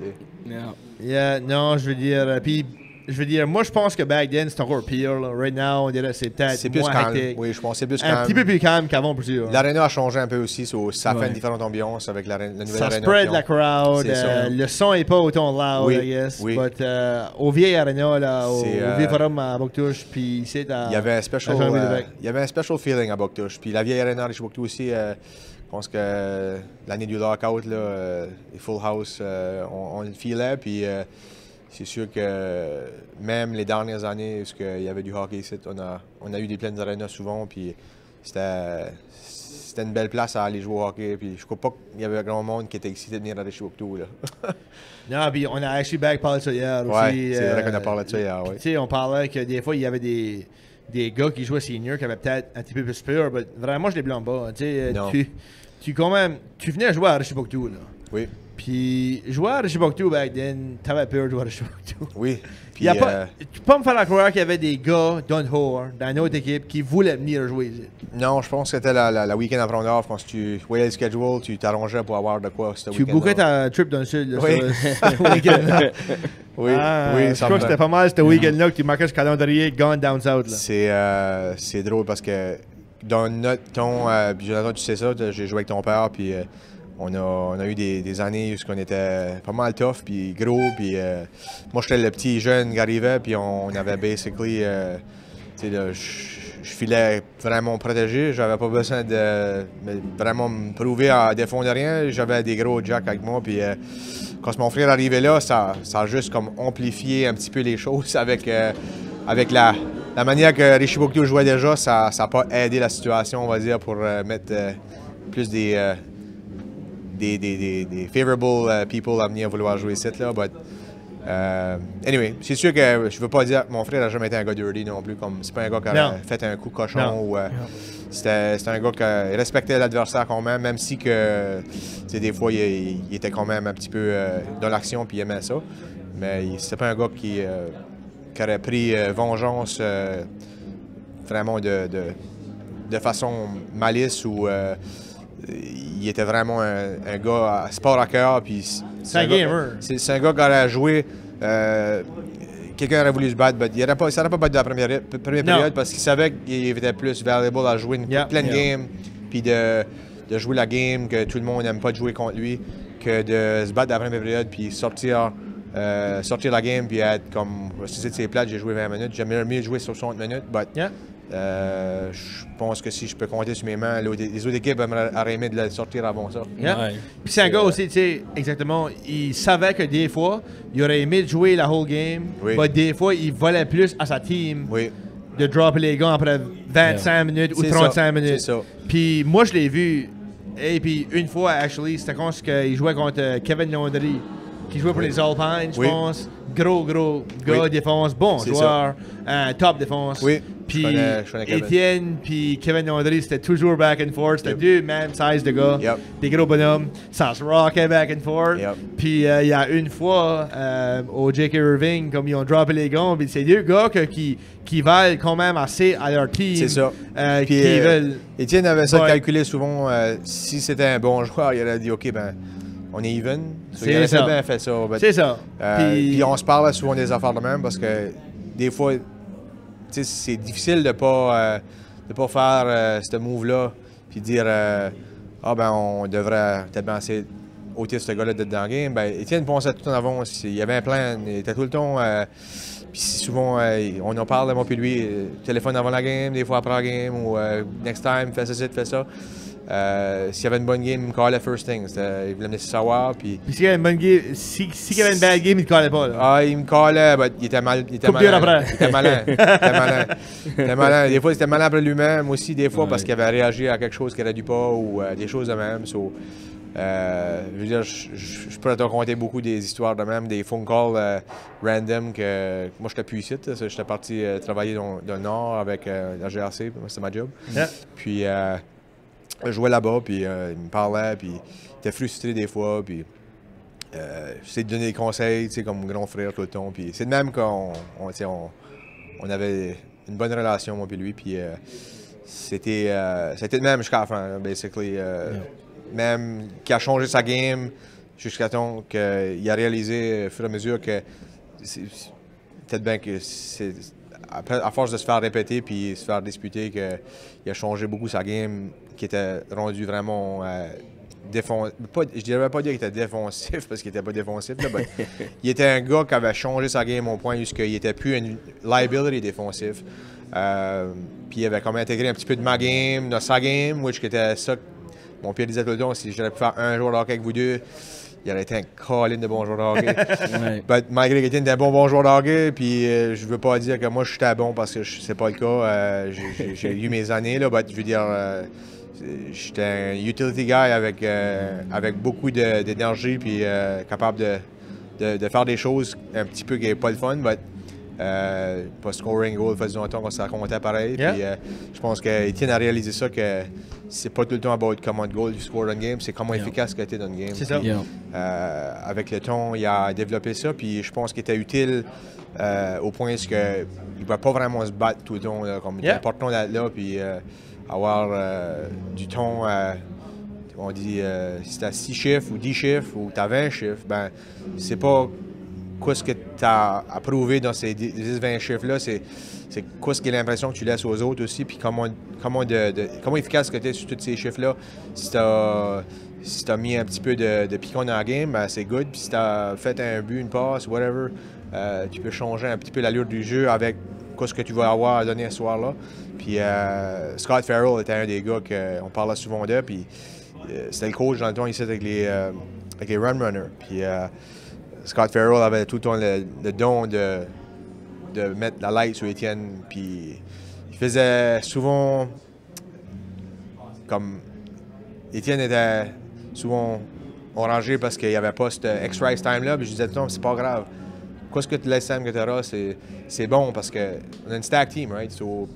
Là, non, je veux dire, moi je pense que back then c'est encore pire. Là. Right now, on dirait que c'est peut-être plus moins calme. hectique. Oui, je pense que c'est plus calme. Un petit peu plus calme qu'avant pour sûr. L'aréna a changé un peu aussi, ça fait une différente ambiance avec la nouvelle aréna. Ça spread la crowd. Le son n'est pas autant loud, I guess. Oui. But au vieil aréna, là, au vieux forum à Bouctouche, puis ici, il y avait un special feeling à Bouctouche. Puis la vieille aréna de Bouctouche aussi, je pense que l'année du lockout, les Full House, on le filait. Puis c'est sûr que même les dernières années, où il y avait du hockey ici, on a eu des pleines arénas souvent, puis c'était une belle place à aller jouer au hockey. Puis je crois pas qu'il y avait grand monde qui était excité de venir à Richibouctou. Non, puis on a actually parlé de ça hier aussi. Ouais, c'est vrai qu'on a parlé de ça hier, oui. Tu sais, on parlait que des fois, il y avait des gars qui jouaient senior qui avaient peut-être un petit peu plus peur, mais vraiment, je les blâme pas. Tu venais jouer à Richibouctou, là. Oui. Puis, jouer à Richibouctou back then, t'avais peur de jouer à Richibouctou. Oui. Puis, tu peux pas me faire croire qu'il y avait des gars dans notre équipe qui voulaient venir jouer ici. Non, je pense que c'était la week-end après on off. Quand tu voyais le schedule, tu t'arrangeais pour avoir de quoi ce week-end. Tu bookais ta trip dans le sud, là, oui. ce week-end-là. Oui, je crois que c'était pas mal ce week-end-là que tu marquais ce calendrier Gone Down South. C'est drôle parce que dans notre ton, Jonathan, tu sais ça, j'ai joué avec ton père, puis on a eu des années où on était pas mal tough, puis gros, puis moi j'étais le petit jeune qui arrivait, puis on avait basically, je filais vraiment protégé, j'avais pas besoin de vraiment me prouver à défendre rien, j'avais des gros jacks avec moi, puis quand mon frère arrivait là, ça a juste comme amplifié un petit peu les choses avec la manière que Richibouctou jouait déjà, ça n'a pas aidé la situation, on va dire, pour mettre plus des favorable people à venir vouloir jouer ici, là. But, anyway, c'est sûr que je veux pas dire que mon frère n'a jamais été un gars dirty non plus. Comme c'est pas un gars qui a fait un coup cochon. Ou c'était un gars qui respectait l'adversaire quand même si que des fois il était quand même un petit peu dans l'action puis il aimait ça. Mais c'était pas un gars qui aurait pris vengeance vraiment de façon malice ou il était vraiment un gars à sport à cœur. C'est un gamer. C'est un gars qui aurait joué. Quelqu'un aurait voulu se battre, mais ça n'aurait pas battu dans la première période parce qu'il savait qu'il était plus valuable à jouer plein de games, puis de jouer la game que tout le monde n'aime pas de jouer contre lui, que de se battre dans la première période puis sortir la game puis être comme si c'est plate, j'ai joué 20 minutes, j'aimerais mieux jouer sur 60 minutes, mais je pense que si je peux compter sur mes mains, les autres équipes auraient aimé de le sortir avant ça. Puis c'est un gars aussi, tu sais, exactement, il savait que des fois, il aurait aimé jouer la whole game, mais des fois, il volait plus à sa team de dropper les gars après 25 minutes ou 35 minutes. Puis moi, je l'ai vu, et puis une fois, actually, c'était quand il jouait contre Kevin Landry, qui jouait pour les Alpines, je pense. Gros gars, défense, bon joueur, top défense. Puis Étienne puis Kevin Landry, c'était toujours back and forth. C'était deux mêmes size de gars, des gros bonhommes. Ça se rockait back and forth. Puis il y a une fois, au J.K. Irving, comme ils ont droppé les gants, puis c'est deux gars qui valent quand même assez à leur team. C'est ça. Puis Étienne avait ça calculé souvent. Si c'était un bon joueur, il aurait dit OK, ben on est even. Il aurait bien fait ça. C'est ça. Puis on se parle souvent des affaires de même parce que des fois, c'est difficile de pas faire ce move-là puis dire on devrait peut-être essayer d'ôter ce gars-là dans le game. Ben, Étienne pensait tout en avance. Il y avait un plan. Il était tout le temps. Puis souvent, on en parle, moi puis lui, téléphone avant la game, des fois après la game, ou next time, fais ça. S'il y avait une bonne game, il me callait first thing. Il voulait me laisser savoir. Puis s'il y avait une bonne game, s'il y avait une bad game, il ne te callait pas. Là. Il me callait, mais il était malin. Il était malin. Des fois, il était malin après lui-même aussi, des fois, parce qu'il avait réagi à quelque chose qu'il n'aurait dû pas ou des choses de même. Je veux dire, je pourrais te raconter beaucoup des histoires de même, des phone calls random que moi, je n'étais plus ici. J'étais parti travailler dans le Nord avec la GRC, c'était ma job. Puis je jouais là-bas, puis il me parlait, puis il était frustré des fois, puis j'essayais de donner des conseils, comme grand frère tout le temps. Puis c'est de même qu'on avait une bonne relation, moi et lui, puis c'était de même jusqu'à la fin, basically. Même qui a changé sa game jusqu'à temps qu'il a réalisé au fur et à mesure que peut-être bien que c'est à force de se faire répéter puis se faire disputer qu'il a changé beaucoup sa game, qui était rendu vraiment je dirais pas dire qu'il était défensif parce qu'il était pas défensif là, il était un gars qui avait changé sa game au point où il était plus une liability défensif, puis il avait comme intégré un petit peu de ma game dans sa game, which était ça. Mon père disait tout le temps, si j'aurais pu faire un joueur de hockey avec vous deux, il aurait été un colline de bon joueur de hockey. Malgré qu'il était un bon joueur de hockey, puis je veux pas dire que moi je suis bon parce que c'est pas le cas. J'ai eu mes années, là, je veux dire, j'étais un utility guy avec beaucoup d'énergie, puis capable de faire des choses un petit peu qui n'est pas le fun. Pas scoring goal, faisait longtemps qu'on se racontait pareil. Puis je pense qu'Étienne a réalisé ça, que c'est pas tout le temps about comment goal you score dans une game, c'est comment efficace que tu es dans une game. C'est ça. Avec le temps, il a développé ça, puis je pense qu'il était utile au point où il ne va pas vraiment se battre tout le temps, là, comme il est important d'être là, puis avoir du temps. On dit si tu as 6 chiffres ou 10 chiffres ou tu as 20 chiffres, ben c'est pas quoi ce que tu as approuvé dans ces 10-20 chiffres-là, c'est quoi ce qui est l'impression que tu laisses aux autres aussi, puis comment efficace que tu es sur tous ces chiffres-là. Si tu as mis un petit peu de piquant dans la game, ben c'est good. Puis si tu as fait un but, une passe, whatever, tu peux changer un petit peu l'allure du jeu avec quoi ce que tu vas avoir à donner ce soir-là. Puis Scott Farrell était un des gars qu'on parlait souvent d'eux, puis c'était le coach dans le temps ici avec les run runners. Puis Scott Farrell avait tout le temps le don de mettre la light sur Étienne, puis il faisait souvent comme Étienne était souvent orangé parce qu'il n'y avait pas ce extra ice time-là, puis je disais non, c'est pas grave. Quoi ce que tu laisses time que tu auras, c'est bon parce qu'on a une stack team, right? So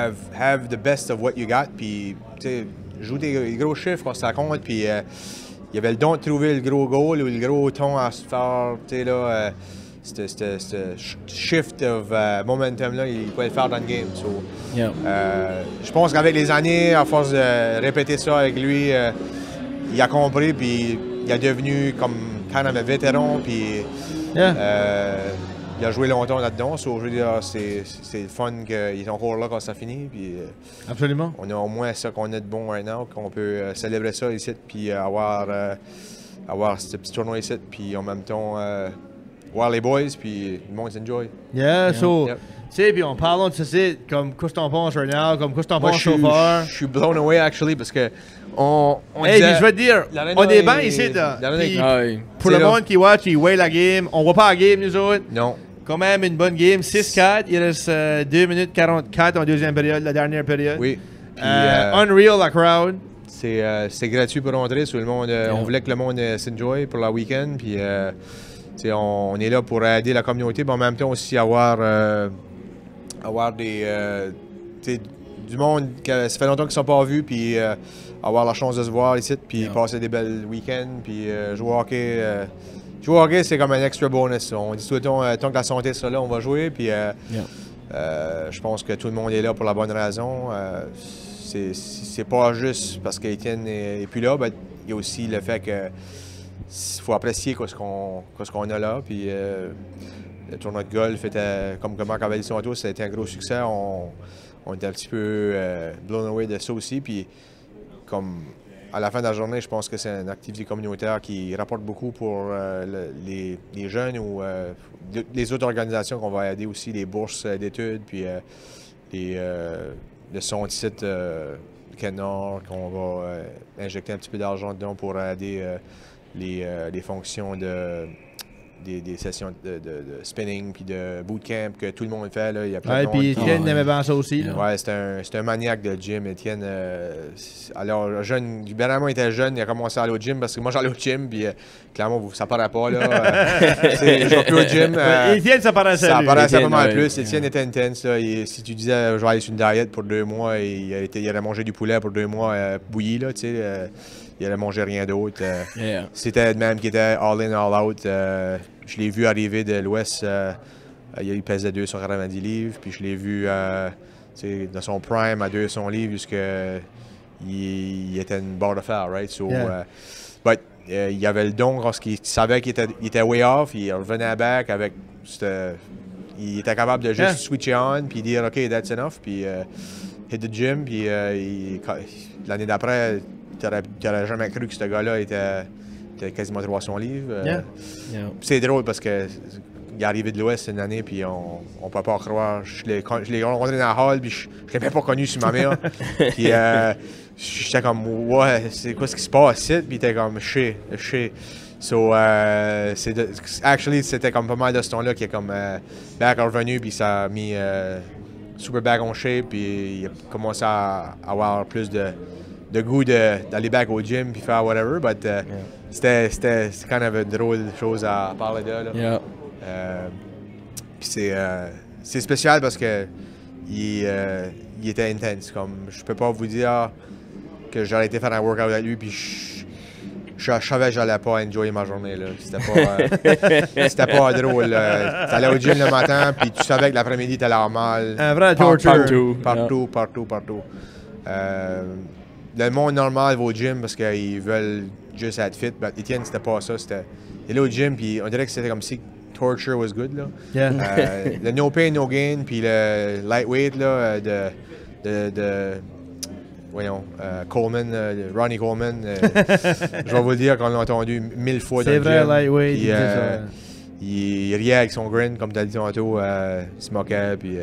have the best of what you got, puis tu sais, joue des gros chiffres quand ça compte, puis il avait le don de trouver le gros goal ou le gros ton à se faire, tu sais, là, ce shift of momentum-là, il pouvait le faire dans le game. So, je pense qu'avec les années, à force de répéter ça avec lui, il a compris, puis il est devenu comme kind of un vétéran, puis il a joué longtemps là-dedans. So, je veux dire, c'est le fun qu'il est encore là quand ça finit. Puis, absolument. On a au moins ça qu'on a de bon right now, qu'on peut célébrer ça ici, puis avoir ce petit tournoi ici, puis en même temps voir les boys, puis le monde s'enjoy. Yeah, so, tu sais, puis on parle de ceci, comme qu'est-ce que t'en penses right now, comme qu'est-ce que t'en penses so far? Je suis blown away, actually, parce que on hey, disait, je veux te dire, on est bien ici, là. Pour le monde qui watch, il voit la game. On voit pas la game, nous autres. Non. Quand même une bonne game, 6-4. Il reste 2 minutes 44 en deuxième période, la dernière période. Oui. Puis, unreal, la crowd. C'est gratuit pour rentrer. Sur le monde, on voulait que le monde s'enjoy pour la week-end. Puis, on est là pour aider la communauté, mais en même temps aussi avoir des, du monde que ça fait longtemps qu'ils ne sont pas vus, puis avoir la chance de se voir ici, puis passer des belles week-ends, puis jouer au hockey. Jouer au hockey, c'est comme un extra bonus. On dit tout le temps, tant que la santé sera là, on va jouer. Puis je pense que tout le monde est là pour la bonne raison. C'est pas juste parce qu'Étienne n'est plus là, mais il y a aussi le fait que faut apprécier ce qu'on a là. Puis le tournoi de golf était, comme Marc avait dit tantôt, ça a été un gros succès. On était un petit peu blown away de ça aussi. Puis comme à la fin de la journée, je pense que c'est une activité communautaire qui rapporte beaucoup pour les jeunes ou les autres organisations qu'on va aider aussi, les bourses d'études, puis le son site Kenor, qu'on va injecter un petit peu d'argent dedans pour aider les fonctions des sessions de spinning puis de bootcamp que tout le monde fait. Là. Il y a plein de monde. Puis Étienne aimait bien ça aussi. Ouais, c'est un maniaque de gym, Étienne. Alors, jeune, vraiment, il était jeune, il a commencé à aller au gym parce que moi, j'allais au gym, puis clairement, ça paraît pas, là. Je vais plus au gym. Étienne, ça paraissait ça lui. paraissait pas mal plus. Étienne était intense, là. Si tu disais, je vais aller sur une diète pour 2 mois, il allait manger du poulet pour 2 mois bouilli, là, tu sais. Il allait manger rien d'autre. C'était le même qui était all in, all out. Je l'ai vu arriver de l'Ouest. Il pesait 290 livres. Puis je l'ai vu dans son prime à 200 livres jusqu'il était une barre de fer, right? So, il avait le don lorsqu'il savait qu'il était way off. Il revenait back avec... il était capable de juste switcher on puis dire « OK, that's enough ». Puis hit the gym. Puis l'année d'après... Tu n'aurais jamais cru que ce gars-là était quasiment 300 livres. C'est drôle parce que il est arrivé de l'Ouest une année, puis on ne peut pas croire. Je l'ai rencontré dans la hall, puis je ne l'ai même pas connu sur ma mère. Puis j'étais comme, ouais, c'est quoi ce qui se passe ici? Puis il était comme, je sais. So, c'était comme pas mal de ce temps-là qui est comme back revenu, puis ça a mis super back on shape, puis il a commencé à avoir plus de goût d'aller back au gym puis faire whatever, but c'était kind of une drôle de chose à parler de. Là. Puis c'est spécial parce que il était intense. Comme, je peux pas vous dire que j'aurais été faire un workout avec lui puis je savais que j'allais pas enjoyer ma journée. C'était pas drôle. Tu allais au gym le matin puis tu savais que l'après-midi tu allais avoir mal. Un vrai torture. Partout. Le monde normal va au gym parce qu'ils veulent juste être fit. Mais Étienne, c'était pas ça. Il allait au gym, puis on dirait que c'était comme si torture was good. Là. Le no pain, no gain, puis le lightweight là, Coleman, Ronnie Coleman. Je vais vous le dire qu'on l'a entendu 1000 fois dans le gym. C'est vrai, lightweight. Il riait avec son grin, comme tu as dit tantôt. Il se moquait, puis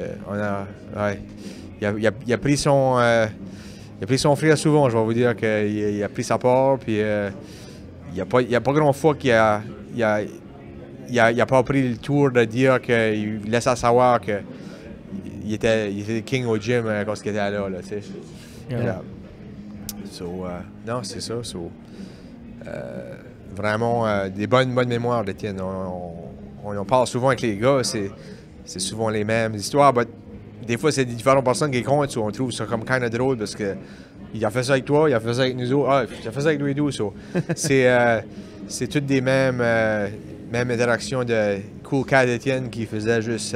il a pris son... il a pris son frère souvent, je vais vous dire qu'il a pris sa part, puis il n'y a pas grand fois qu'il a pas pris le tour de dire qu'il laissait savoir qu'il était king au gym quand il était là, tu sais. Non, c'est ça. Vraiment, des bonnes mémoires d'Étienne. On parle souvent avec les gars, c'est souvent les mêmes histoires, mais des fois, c'est différentes personnes qui comptent, on trouve ça comme kind of drôle parce que il a fait ça avec toi, il a fait ça avec nous autres, il a fait ça avec nous et tout. So. C'est toutes des mêmes interactions de Cool Cat Étienne qui faisait juste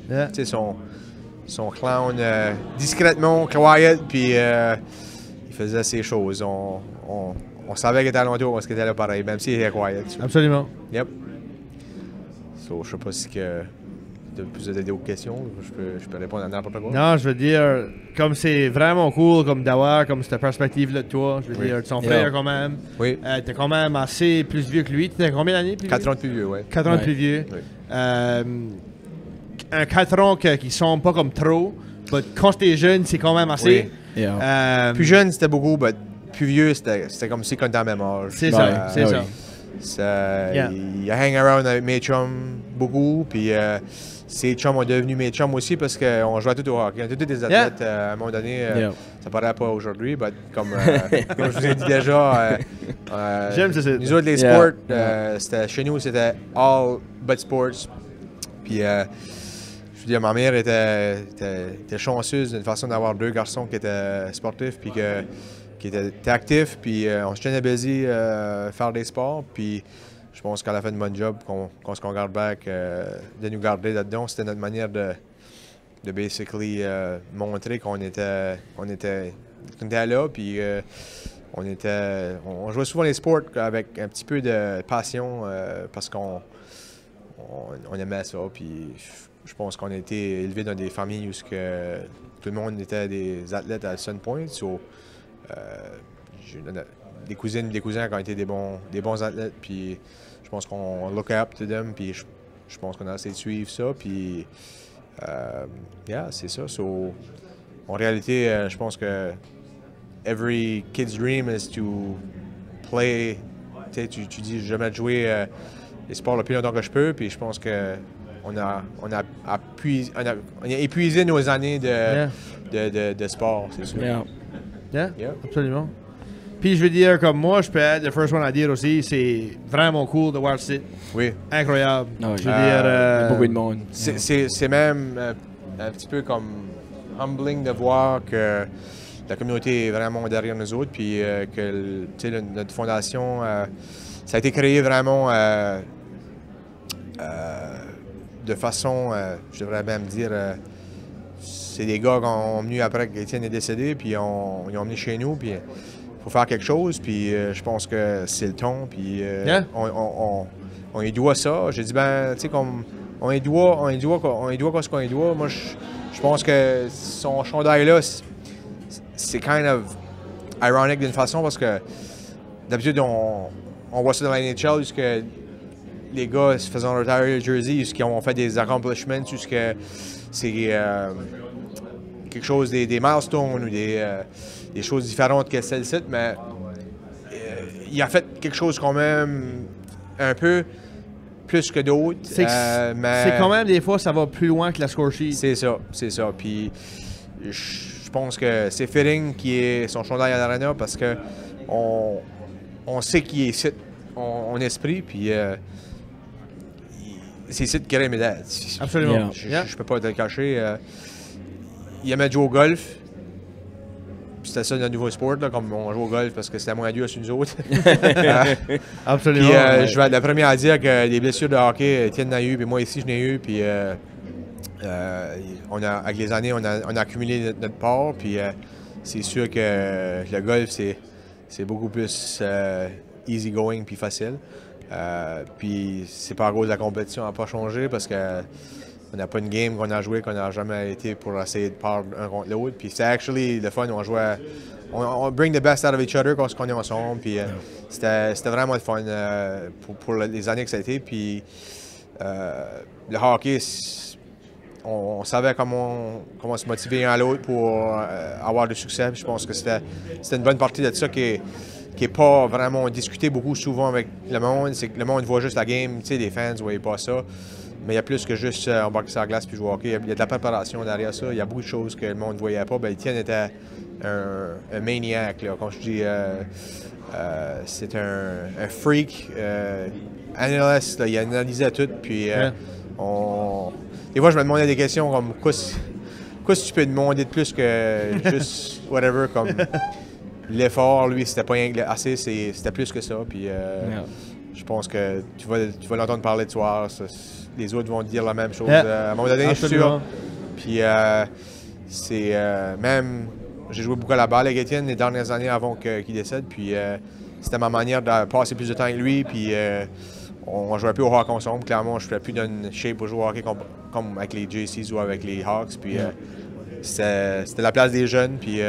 son clown discrètement, quiet, puis il faisait ses choses. On savait qu'il était alentour parce qu'il était là pareil, même s'il était quiet. So. Absolument. Yep. So, je sais pas si que vous avez des autres questions. Je peux répondre à n'importe quoi. Non, je veux dire, comme c'est vraiment cool comme d'avoir comme cette perspective-là de toi. Je veux dire, ton frère quand même. Oui. T'es quand même assez plus vieux que lui. T'as combien d'années plus vieux? 4 ans de plus vieux, oui. 4 ans de plus vieux. Oui. Un 4 ans qui semble pas comme trop. Mais quand t'es jeune, c'est quand même assez. Oui. Yeah. Plus jeune, c'était beaucoup, mais plus vieux, c'était comme si on était à la même âge. C'est ça, c'est ça. Il a hang around avec mes chums beaucoup, puis ses chums ont devenu mes chums aussi parce qu'on jouait tout au hockey. On était tous des athlètes à un moment donné. Ça paraît pas aujourd'hui, mais comme je vous ai dit déjà, j'aime ça. Nous autres, les sports, chez nous, c'était all but sports. Puis, je veux dire, ma mère était chanceuse d'une façon d'avoir 2 garçons qui étaient sportifs, puis qui étaient actifs, puis on se tenait busy faire des sports, puis je pense qu'elle a fait une bonne job, qu'on se regarde back, de nous garder là-dedans. C'était notre manière de basically montrer qu'on était là, puis on jouait souvent les sports avec un petit peu de passion parce qu'on aimait ça, puis je pense qu'on a été élevés dans des familles où tout le monde était des athlètes à Sun Point. So, j'ai des cousines, des cousins qui ont été des bons athlètes, puis je pense qu'on look up to them, puis je pense qu'on a essayé de suivre ça, puis c'est ça. So, en réalité, je pense que every kid's dream is to play. Tu dis jamais de jouer les sports le plus longtemps que je peux, puis je pense que on a épuisé nos années de sport, c'est sûr. Yeah, absolument. Puis je veux dire, comme moi, je peux être le first one à dire aussi, c'est vraiment cool de voir le site. Oui. Incroyable. Je veux dire, beaucoup de monde. C'est même un petit peu comme humbling de voir que la communauté est vraiment derrière nous autres, puis que notre fondation, ça a été créé vraiment de façon, je devrais même dire, c'est des gars qui ont venu après qu'Étienne est décédé, puis ils ont venu chez nous, puis il faut faire quelque chose, puis je pense que c'est le ton, puis on y doit ça. J'ai dit, ben, tu sais, comme, on y doit ce qu'on y doit. Moi, je pense que son chandail-là, c'est kind of ironic d'une façon, parce que d'habitude, on voit ça dans la NHL, jusque les gars se faisant retire le jersey, jusqu'ils ont fait des accomplishments, jusque c'est quelque chose, des milestones ou des choses différentes que celle-ci, mais il a fait quelque chose quand même un peu plus que d'autres. C'est quand même, des fois, ça va plus loin que la score sheet. C'est ça. Puis je pense que c'est fitting qu'il ait son chandail à l'Arena parce que on sait qu'il est ici en esprit, puis c'est ici qu'il crée mes dates. Absolument. Je peux pas te le cacher. Il aimait jouer au golf. C'était ça notre nouveau sport, là, comme on joue au golf parce que c'était moins dur sur nous autres. Absolument. Puis je vais être le premier à dire que les blessures de hockey, Étienne a eu, puis moi ici, je n'ai eu. Puis avec les années, on a accumulé notre part. Puis c'est sûr que le golf, c'est beaucoup plus easy going puis facile. Puis c'est pas à cause de la compétition n'a pas changé parce que on n'a pas une game qu'on a joué qu'on n'a jamais été pour essayer de perdre un contre l'autre. Puis c'est actually le fun, on bring the best out of each other quand on est ensemble. Puis c'était vraiment le fun pour les années que ça a été. Puis le hockey, on savait comment se motiver un à l'autre pour avoir du succès. Puis je pense que c'était une bonne partie de ça qui est pas vraiment discuté beaucoup souvent avec le monde. C'est que le monde voit juste la game, tu sais, les fans ne voyaient pas ça. Mais il y a plus que juste embarquer sur la glace puis jouer au hockey. Il y a de la préparation derrière ça. Il y a beaucoup de choses que le monde ne voyait pas. Ben, Étienne était un maniac, là. Quand je dis c'est un freak, analyste, là, il analysait tout. Puis des fois, je me demandais des questions comme quoi tu peux demander de plus que juste whatever, comme l'effort, lui, c'était pas rien que assez, c'était plus que ça. Puis je pense que tu vas l'entendre parler de soir. Les autres vont te dire la même chose. À un moment donné, je suis sûr. Puis c'est même... J'ai joué beaucoup à la balle avec Étienne les dernières années avant qu'il décède. Puis c'était ma manière de passer plus de temps avec lui. Puis on jouait plus au hockey ensemble. Clairement, je ne ferais plus d'une shape pour jouer au hockey comme avec les JCs ou avec les Hawks. Puis c'était la place des jeunes. Puis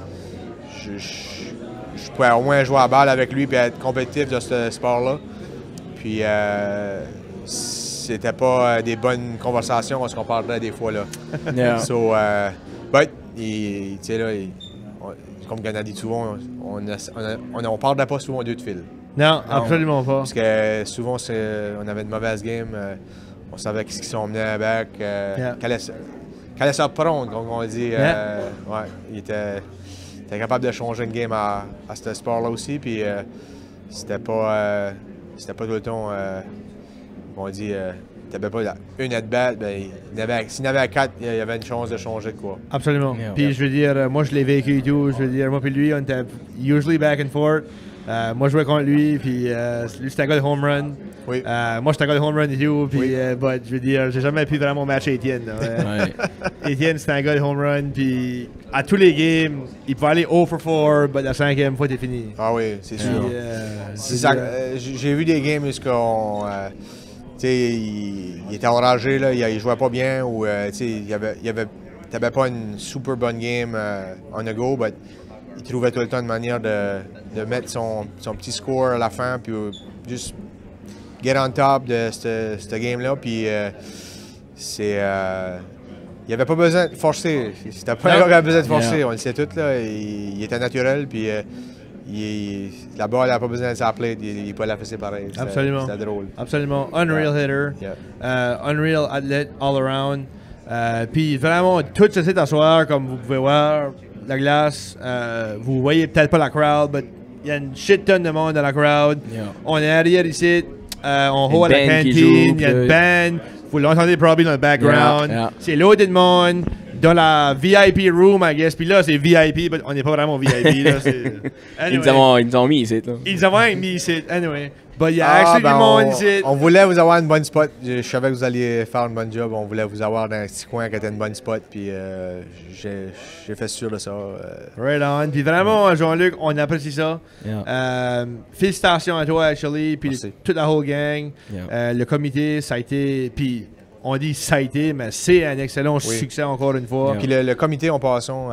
je pouvais au moins jouer à la balle avec lui et être compétitif dans ce sport-là. Puis c'était pas des bonnes conversations parce qu'on parlait des fois là. Yeah. So, but, tu sais là, comme Gana dit souvent, on parlait pas souvent d'eux de fil. Non, absolument pas. Parce que souvent, on avait une mauvaise game, on savait ce qu'ils sont menés avec, qu'elle allait se prendre, comme on dit. Ouais, il était capable de changer une game à ce sport-là aussi, puis c'était pas tout le temps, on dit, t'avais pas une at-bat, ben, s'il y en avait 4, il y avait une chance de changer de quoi. Absolument. Puis je veux dire, moi je l'ai vécu et tout, je veux dire, moi puis lui, on était usually back and forth. Moi je jouais contre lui, puis lui c'était un gars de home run. Oui. Moi j'étais un gars de home run et tout, puis Oui. but, je veux dire, j'ai jamais pu vraiment matcher Étienne. Étienne c'était un gars de home run, puis à tous les games, il pouvait aller 0 for 4, mais la 5e fois t'es fini. Ah oui, c'est sûr. Puis, J'ai vu des games où il était enragé, là, il jouait pas bien, ou t'avais pas une super bonne game on the go, mais il trouvait tout le temps une manière de mettre son petit score à la fin, puis juste get on top de cette game-là, puis il n'y avait pas besoin de forcer. C'était pas un gars qui avait besoin de forcer, on le sait tout, là. Il était naturel, puis la balle n'a pas besoin de s'appeler, il peut la faire pareil. Absolument. C'était drôle. Absolument. Unreal hitter. Unreal athlete all around. Puis vraiment, tout ce site à soir, comme vous pouvez voir, la glace, vous voyez peut-être pas la crowd, mais il y a une shit tonne de monde dans la crowd. On est arrière ici, on haut à la cantine, il y a une band. Vous l'entendez probablement dans le background. C'est l'autre de monde. Dans la VIP room, I guess. Puis là, c'est VIP, mais on n'est pas vraiment VIP. Là, anyway. Ils nous ont mis ici. Ils nous ont mis ici. Anyway. But il y a actually du monde ici. On voulait vous avoir une bonne spot. Je savais que vous alliez faire une bonne job. On voulait vous avoir dans un petit coin qui était une bonne spot. Puis j'ai fait sûr de ça. Right on. Puis vraiment, Jean-Luc, on apprécie ça. Félicitations à toi, actually. Puis toute la whole gang. Le comité, ça a été. Puis on dit ça a été, mais c'est un excellent succès encore une fois. Puis le comité, en passant,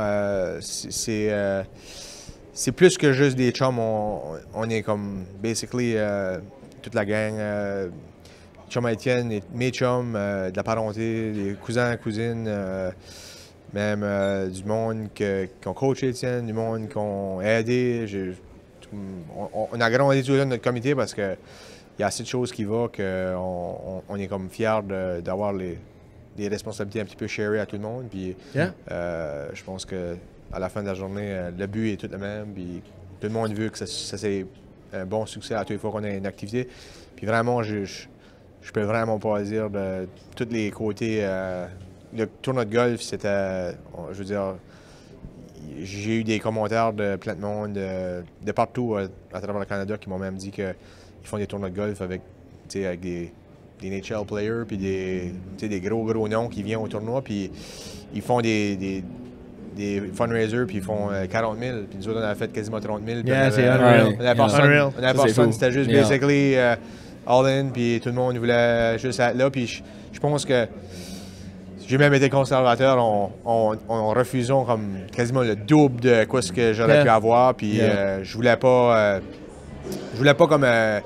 c'est plus que juste des chums. On est comme, basically, toute la gang. Chum Étienne, mes chums, de la parenté, des cousins, cousines, même du monde qui ont coaché Étienne, du monde qui ont aidé. On a grandi tout le temps notre comité parce que il y a assez de choses qui vont qu'on est comme fiers d'avoir les responsabilités un petit peu share à tout le monde. Puis je pense que à la fin de la journée, le but est tout le même. Puis tout le monde veut que ça c'est un bon succès à toutes les fois qu'on a une activité. Puis vraiment, je peux vraiment pas dire de tous les côtés. Le tournoi de golf, c'était, je veux dire, j'ai eu des commentaires de plein de monde de partout à travers le Canada qui m'ont même dit qu'ils font des tournois de golf avec des NHL players puis des gros noms qui viennent au tournoi puis ils font des fundraisers puis ils font 40 000 puis nous autres on a fait quasiment 30 000. C'est unreal. On avait personne, c'était juste basically all in puis tout le monde voulait juste être là puis je pense que j'ai même été conservateur en refusant comme quasiment le double de quoi ce que j'aurais pu avoir puis je voulais pas comme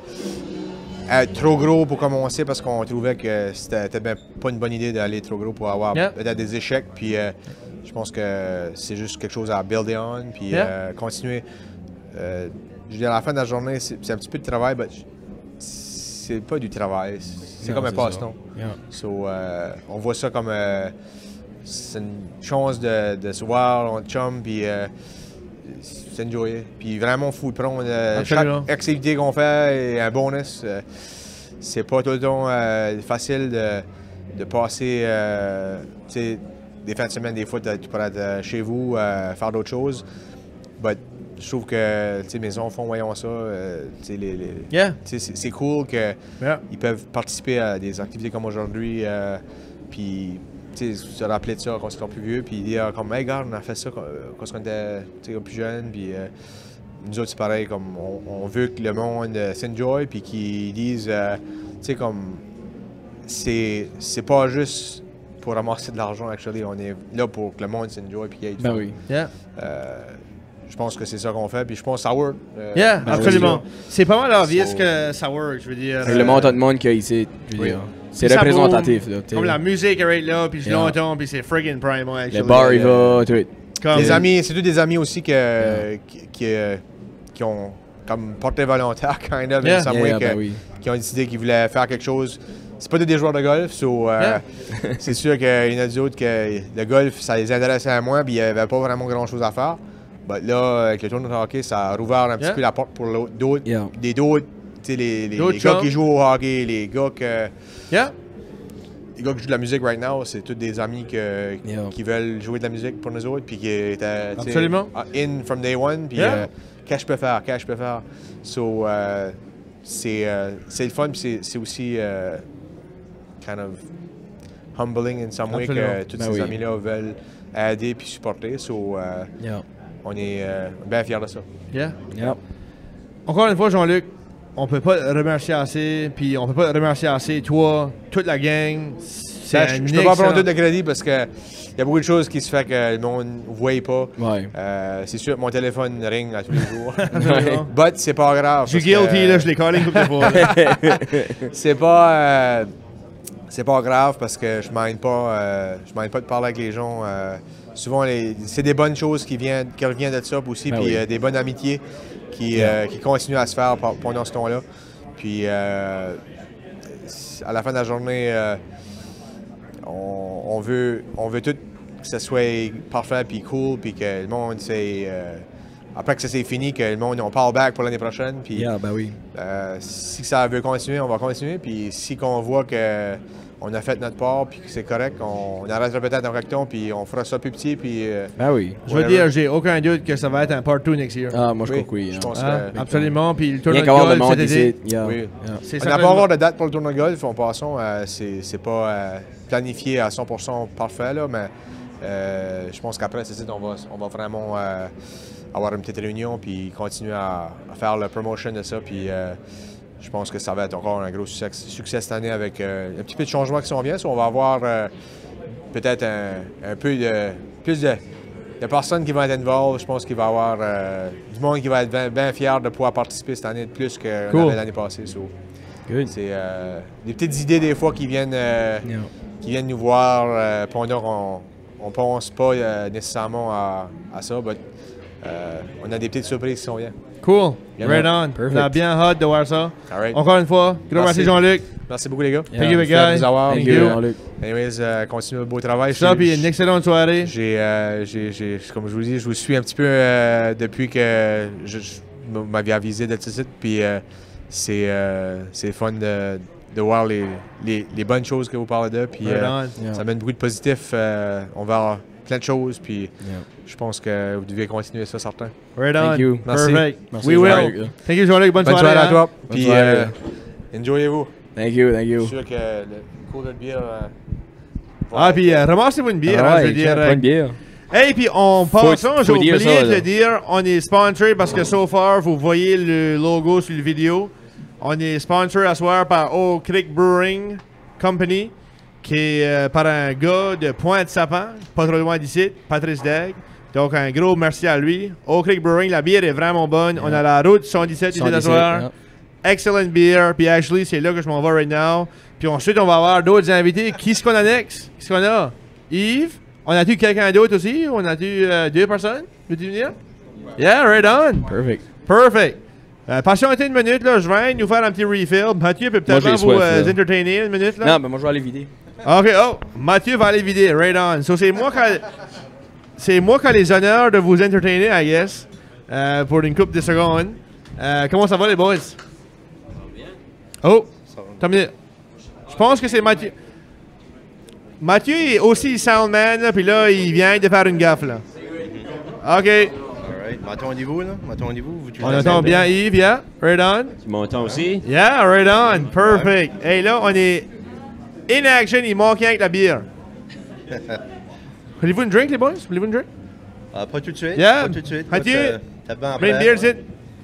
être trop gros pour commencer parce qu'on trouvait que c'était pas une bonne idée d'aller trop gros pour avoir peut-être des échecs. Puis je pense que c'est juste quelque chose à builder on puis continuer. Je veux dire, à la fin de la journée, c'est un petit peu de travail, mais c'est pas du travail. C'est comme un passe-temps. So, on voit ça comme c'est une chance de se voir, on chum, puis s'enjoyer. Puis vraiment, faut prendre chaque activité qu'on fait est un bonus. C'est pas tout le temps facile de passer des fins de semaine, des fois, tu pourrais être chez vous, faire d'autres choses. Mais je trouve que mes enfants, voyons ça, c'est cool qu'ils peuvent participer à des activités comme aujourd'hui, puis se rappeler de ça quand ils sont plus vieux, puis dire comme, hey, regarde, on a fait ça quand on était plus jeunes, puis nous autres, c'est pareil, comme on veut que le monde s'enjoy, puis qu'ils disent, comme, c'est pas juste pour ramasser de l'argent, actually, on est là pour que le monde s'enjoy, puis qu'il y ait du fun. Oui. Je pense que c'est ça qu'on fait, puis je pense que ça work. Absolument. C'est pas mal obvious que ça work, je veux dire. Le montant de monde qu'il y a ici, je veux dire, c'est représentatif. Là, comme la musique est là, puis longtemps, puis c'est friggin' prime, actually. Le bar, il va, tout. Les amis, c'est tous des amis aussi qui ont comme porté volontaire, kind of, qui ont décidé qu'ils voulaient faire quelque chose. C'est pas des joueurs de golf, c'est sûr qu'il y en a d'autres que le golf, ça les intéressait à moins, puis il n'y avait pas vraiment grand-chose à faire. Mais là, avec le tournoi de hockey, ça a rouvert un petit peu la porte pour d'autres. Les gars qui jouent au hockey, les gars qui jouent de la musique right now, c'est tous des amis qui veulent jouer de la musique pour nous autres, puis qui étaient in from day one, puis qu'est-ce que je peux faire. So, c'est le fun, puis c'est aussi kind of humbling in some way que tous ces amis-là veulent aider puis supporter. So, on est bien fiers de ça. Encore une fois, Jean-Luc, on peut pas te remercier assez, puis on peut pas te remercier assez, toi, toute la gang. Je peux pas prendre tout de crédit parce que il y a beaucoup de choses qui se font que le monde ne voit pas. C'est sûr que mon téléphone ring à tous les jours. But c'est pas grave. Je suis guilty, là, je l'ai collé une couple de fois. C'est pas grave parce que je ne pas de parler avec les gens. Souvent, c'est des bonnes choses qui reviennent de ça aussi, puis des bonnes amitiés qui continuent à se faire pendant ce temps-là. Puis à la fin de la journée, on veut tout que ça soit parfait puis cool, puis que le monde après que ça c'est fini, que le monde on parle back pour l'année prochaine. Puis si ça veut continuer, on va continuer. Puis si on voit que on a fait notre part, puis que c'est correct, on arrêtera peut-être dans quelque temps, puis on fera ça plus petit, puis... Je veux dire, j'ai aucun doute que ça va être un part 2 next year. Moi, je crois que oui. Je pense que, absolument, puis le tournoi de golf cet été. On n'a pas encore de date pour le tournoi de golf, en passant. C'est pas planifié à 100% parfait, là, mais je pense qu'après, on va vraiment avoir une petite réunion, puis continuer à faire la promotion de ça, puis... je pense que ça va être encore un gros succès cette année avec un petit peu de changement qui s'en vient. On va avoir peut-être un peu plus de personnes qui vont être involved. Je pense qu'il va y avoir du monde qui va être bien fier de pouvoir participer cette année de plus que l'année passée. C'est des petites idées des fois qui viennent nous voir pendant qu'on ne pense pas nécessairement à ça. Mais, on a des petites surprises qui s'en viennent. Cool. Right on. On a bien hâte de voir ça. Right. Encore une fois, gros merci Jean-Luc. Merci beaucoup les gars. Thank you, big guy. Thank you, Jean-Luc. Anyways, continuez le beau travail. Ça, puis une excellente soirée. Comme je vous dis, je vous suis un petit peu depuis que vous m'aviez avisé d'être ici. Puis c'est fun de voir les bonnes choses que vous parlez de. Puis ça mène beaucoup de positif. On va avoir plein de choses, puis je pense que vous devez continuer ça, certain. Right on. Thank you. Merci. Perfect. Merci. We will. Thank you, Jean-Luc. Bonne soirée à toi. Bonne Puis soirée. enjoyez-vous. Thank you. Je suis sûr que le cours de bière... puis ramassez-vous une bière, je veux dire. Prends une bière. Hey, puis en passant, j'ai oublié dire ça, de là. le dire, on est sponsor parce que so far, vous voyez le logo sur la vidéo. On est sponsor à soir par Oak Creek Brewing Company, qui est par un gars de Pointe-Sapin, pas trop loin d'ici, Patrice Degg. Donc, un gros merci à lui. Oak Creek Brewing, la bière est vraiment bonne. On a la route 117 ici d'asseoir. Excellent beer. Puis, actually, c'est là que je m'en vais right now. Puis, ensuite, on va avoir d'autres invités. Qui est-ce qu'on a next? Qu'est-ce qu'on a? Yves? On a-tu quelqu'un d'autre aussi? On a-tu 2 personnes? Veux-tu venir? Yeah, right on. Perfect. Patientez une minute, là. Je viens nous faire un petit refill. Mathieu peut peut-être vous entertainer une minute, là. Non, mais moi, je vais aller vider. OK, Mathieu va aller vider, right on. So, c'est moi qui ai les honneurs de vous entertainer, I guess, pour une couple de secondes. Comment ça va, les boys? Ça va bien. Oh, t'as minute. Je pense que c'est Mathieu. Mathieu est aussi soundman, là, puis là, il vient de faire une gaffe, là. OK. Alright. M'entendez-vous, là? M'entendez-vous? On entend bien, Yves, yeah? Right on? Tu m'entends aussi? Yeah, right on. Perfect. Hey, là, on est in action. Il manque rien que la bière. Voulez-vous une drink, les boys? Voulez-vous une drink? Pas tout de suite. Yeah. Pas tout de suite. Mathieu, T'as plein de bières, c'est...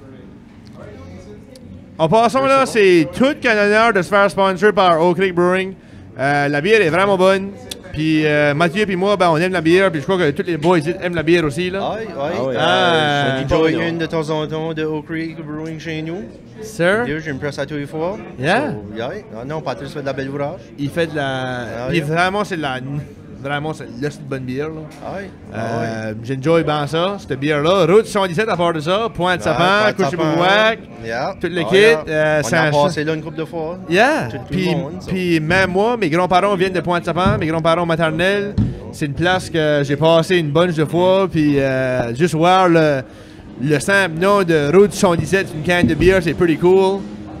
En passant, là, c'est tout qu'un honneur de se faire sponsor par Oak Creek Brewing. La bière est vraiment bonne. Puis Mathieu et moi, ben, on aime la bière. Puis je crois que tous les boys ici aiment la bière aussi, là. Oui. Ah, On enjoy une de temps en temps de Oak Creek Brewing chez nous. Sir? J'ai une presse à tous les fois. Yeah. So, yeah. Non, Patrice fait de la belle ouvrage. Il fait de la... Puis vraiment, c'est de la... Vraiment, c'est une bonne bière, là. J'enjoy bien ça, cette bière-là. Route 77 à part de ça. Pointe de sapin, couche bouac, tout le kit. On a passé là une couple de fois. Yeah. Tout le monde, Puis même moi, mes grands-parents viennent de Pointe-Sapin, mes grands-parents maternels. C'est une place que j'ai passé une bunch de fois. Puis juste voir le simple nom de Route 77, une canne de bière, c'est pretty cool.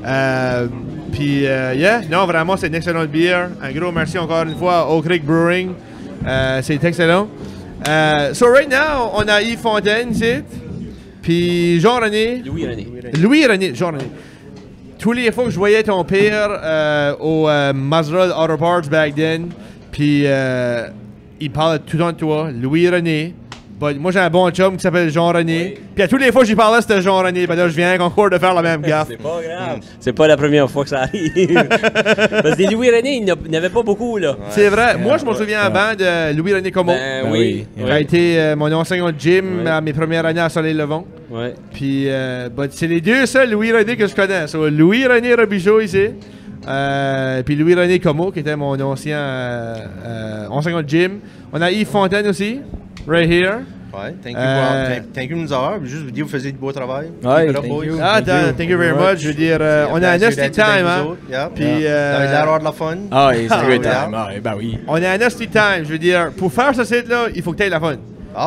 Puis non, vraiment, c'est une excellente bière. Un gros merci encore une fois à Oak Creek Brewing. C'est excellent. So right now, on a Yves Fontaine ici. Puis Jean-René. Louis-René. Jean-René. Tous les fois que je voyais ton père au Maserati Auto Parts back then, puis il parlait tout le temps de toi, Louis-René. Moi, j'ai un bon chum qui s'appelle Jean-René. Oui. Puis à tous les fois que j'y parlais, c'était Jean-René. Puis là, je viens encore de faire la même gaffe. C'est pas grave. C'est pas la première fois que ça arrive. Parce que des Louis-René, il n'y avait pas beaucoup, là. Ouais. C'est vrai. Moi, je me souviens avant de Louis-René Como. Oui. Il a été mon enseignant de gym à mes premières années à Soleil-Levant. Ouais. Puis, c'est les deux seuls Louis-René que je connais. So, Louis-René Robichaud ici. Puis Louis-René Como, qui était mon ancien enseignant de gym. On a Yves Fontaine aussi. Right here. Ouais, thank you, nous avoir. Juste vous dire, vous faisiez du beau travail. Ouais, thank you very much. Je veux dire, on a un nasty time, hein. Puis, vous avez l'air d'avoir de la fun. Ah, c'est un good time. Ben oui. On a un nasty time. Je veux dire, pour faire ce site-là, il faut que tu aies la fun.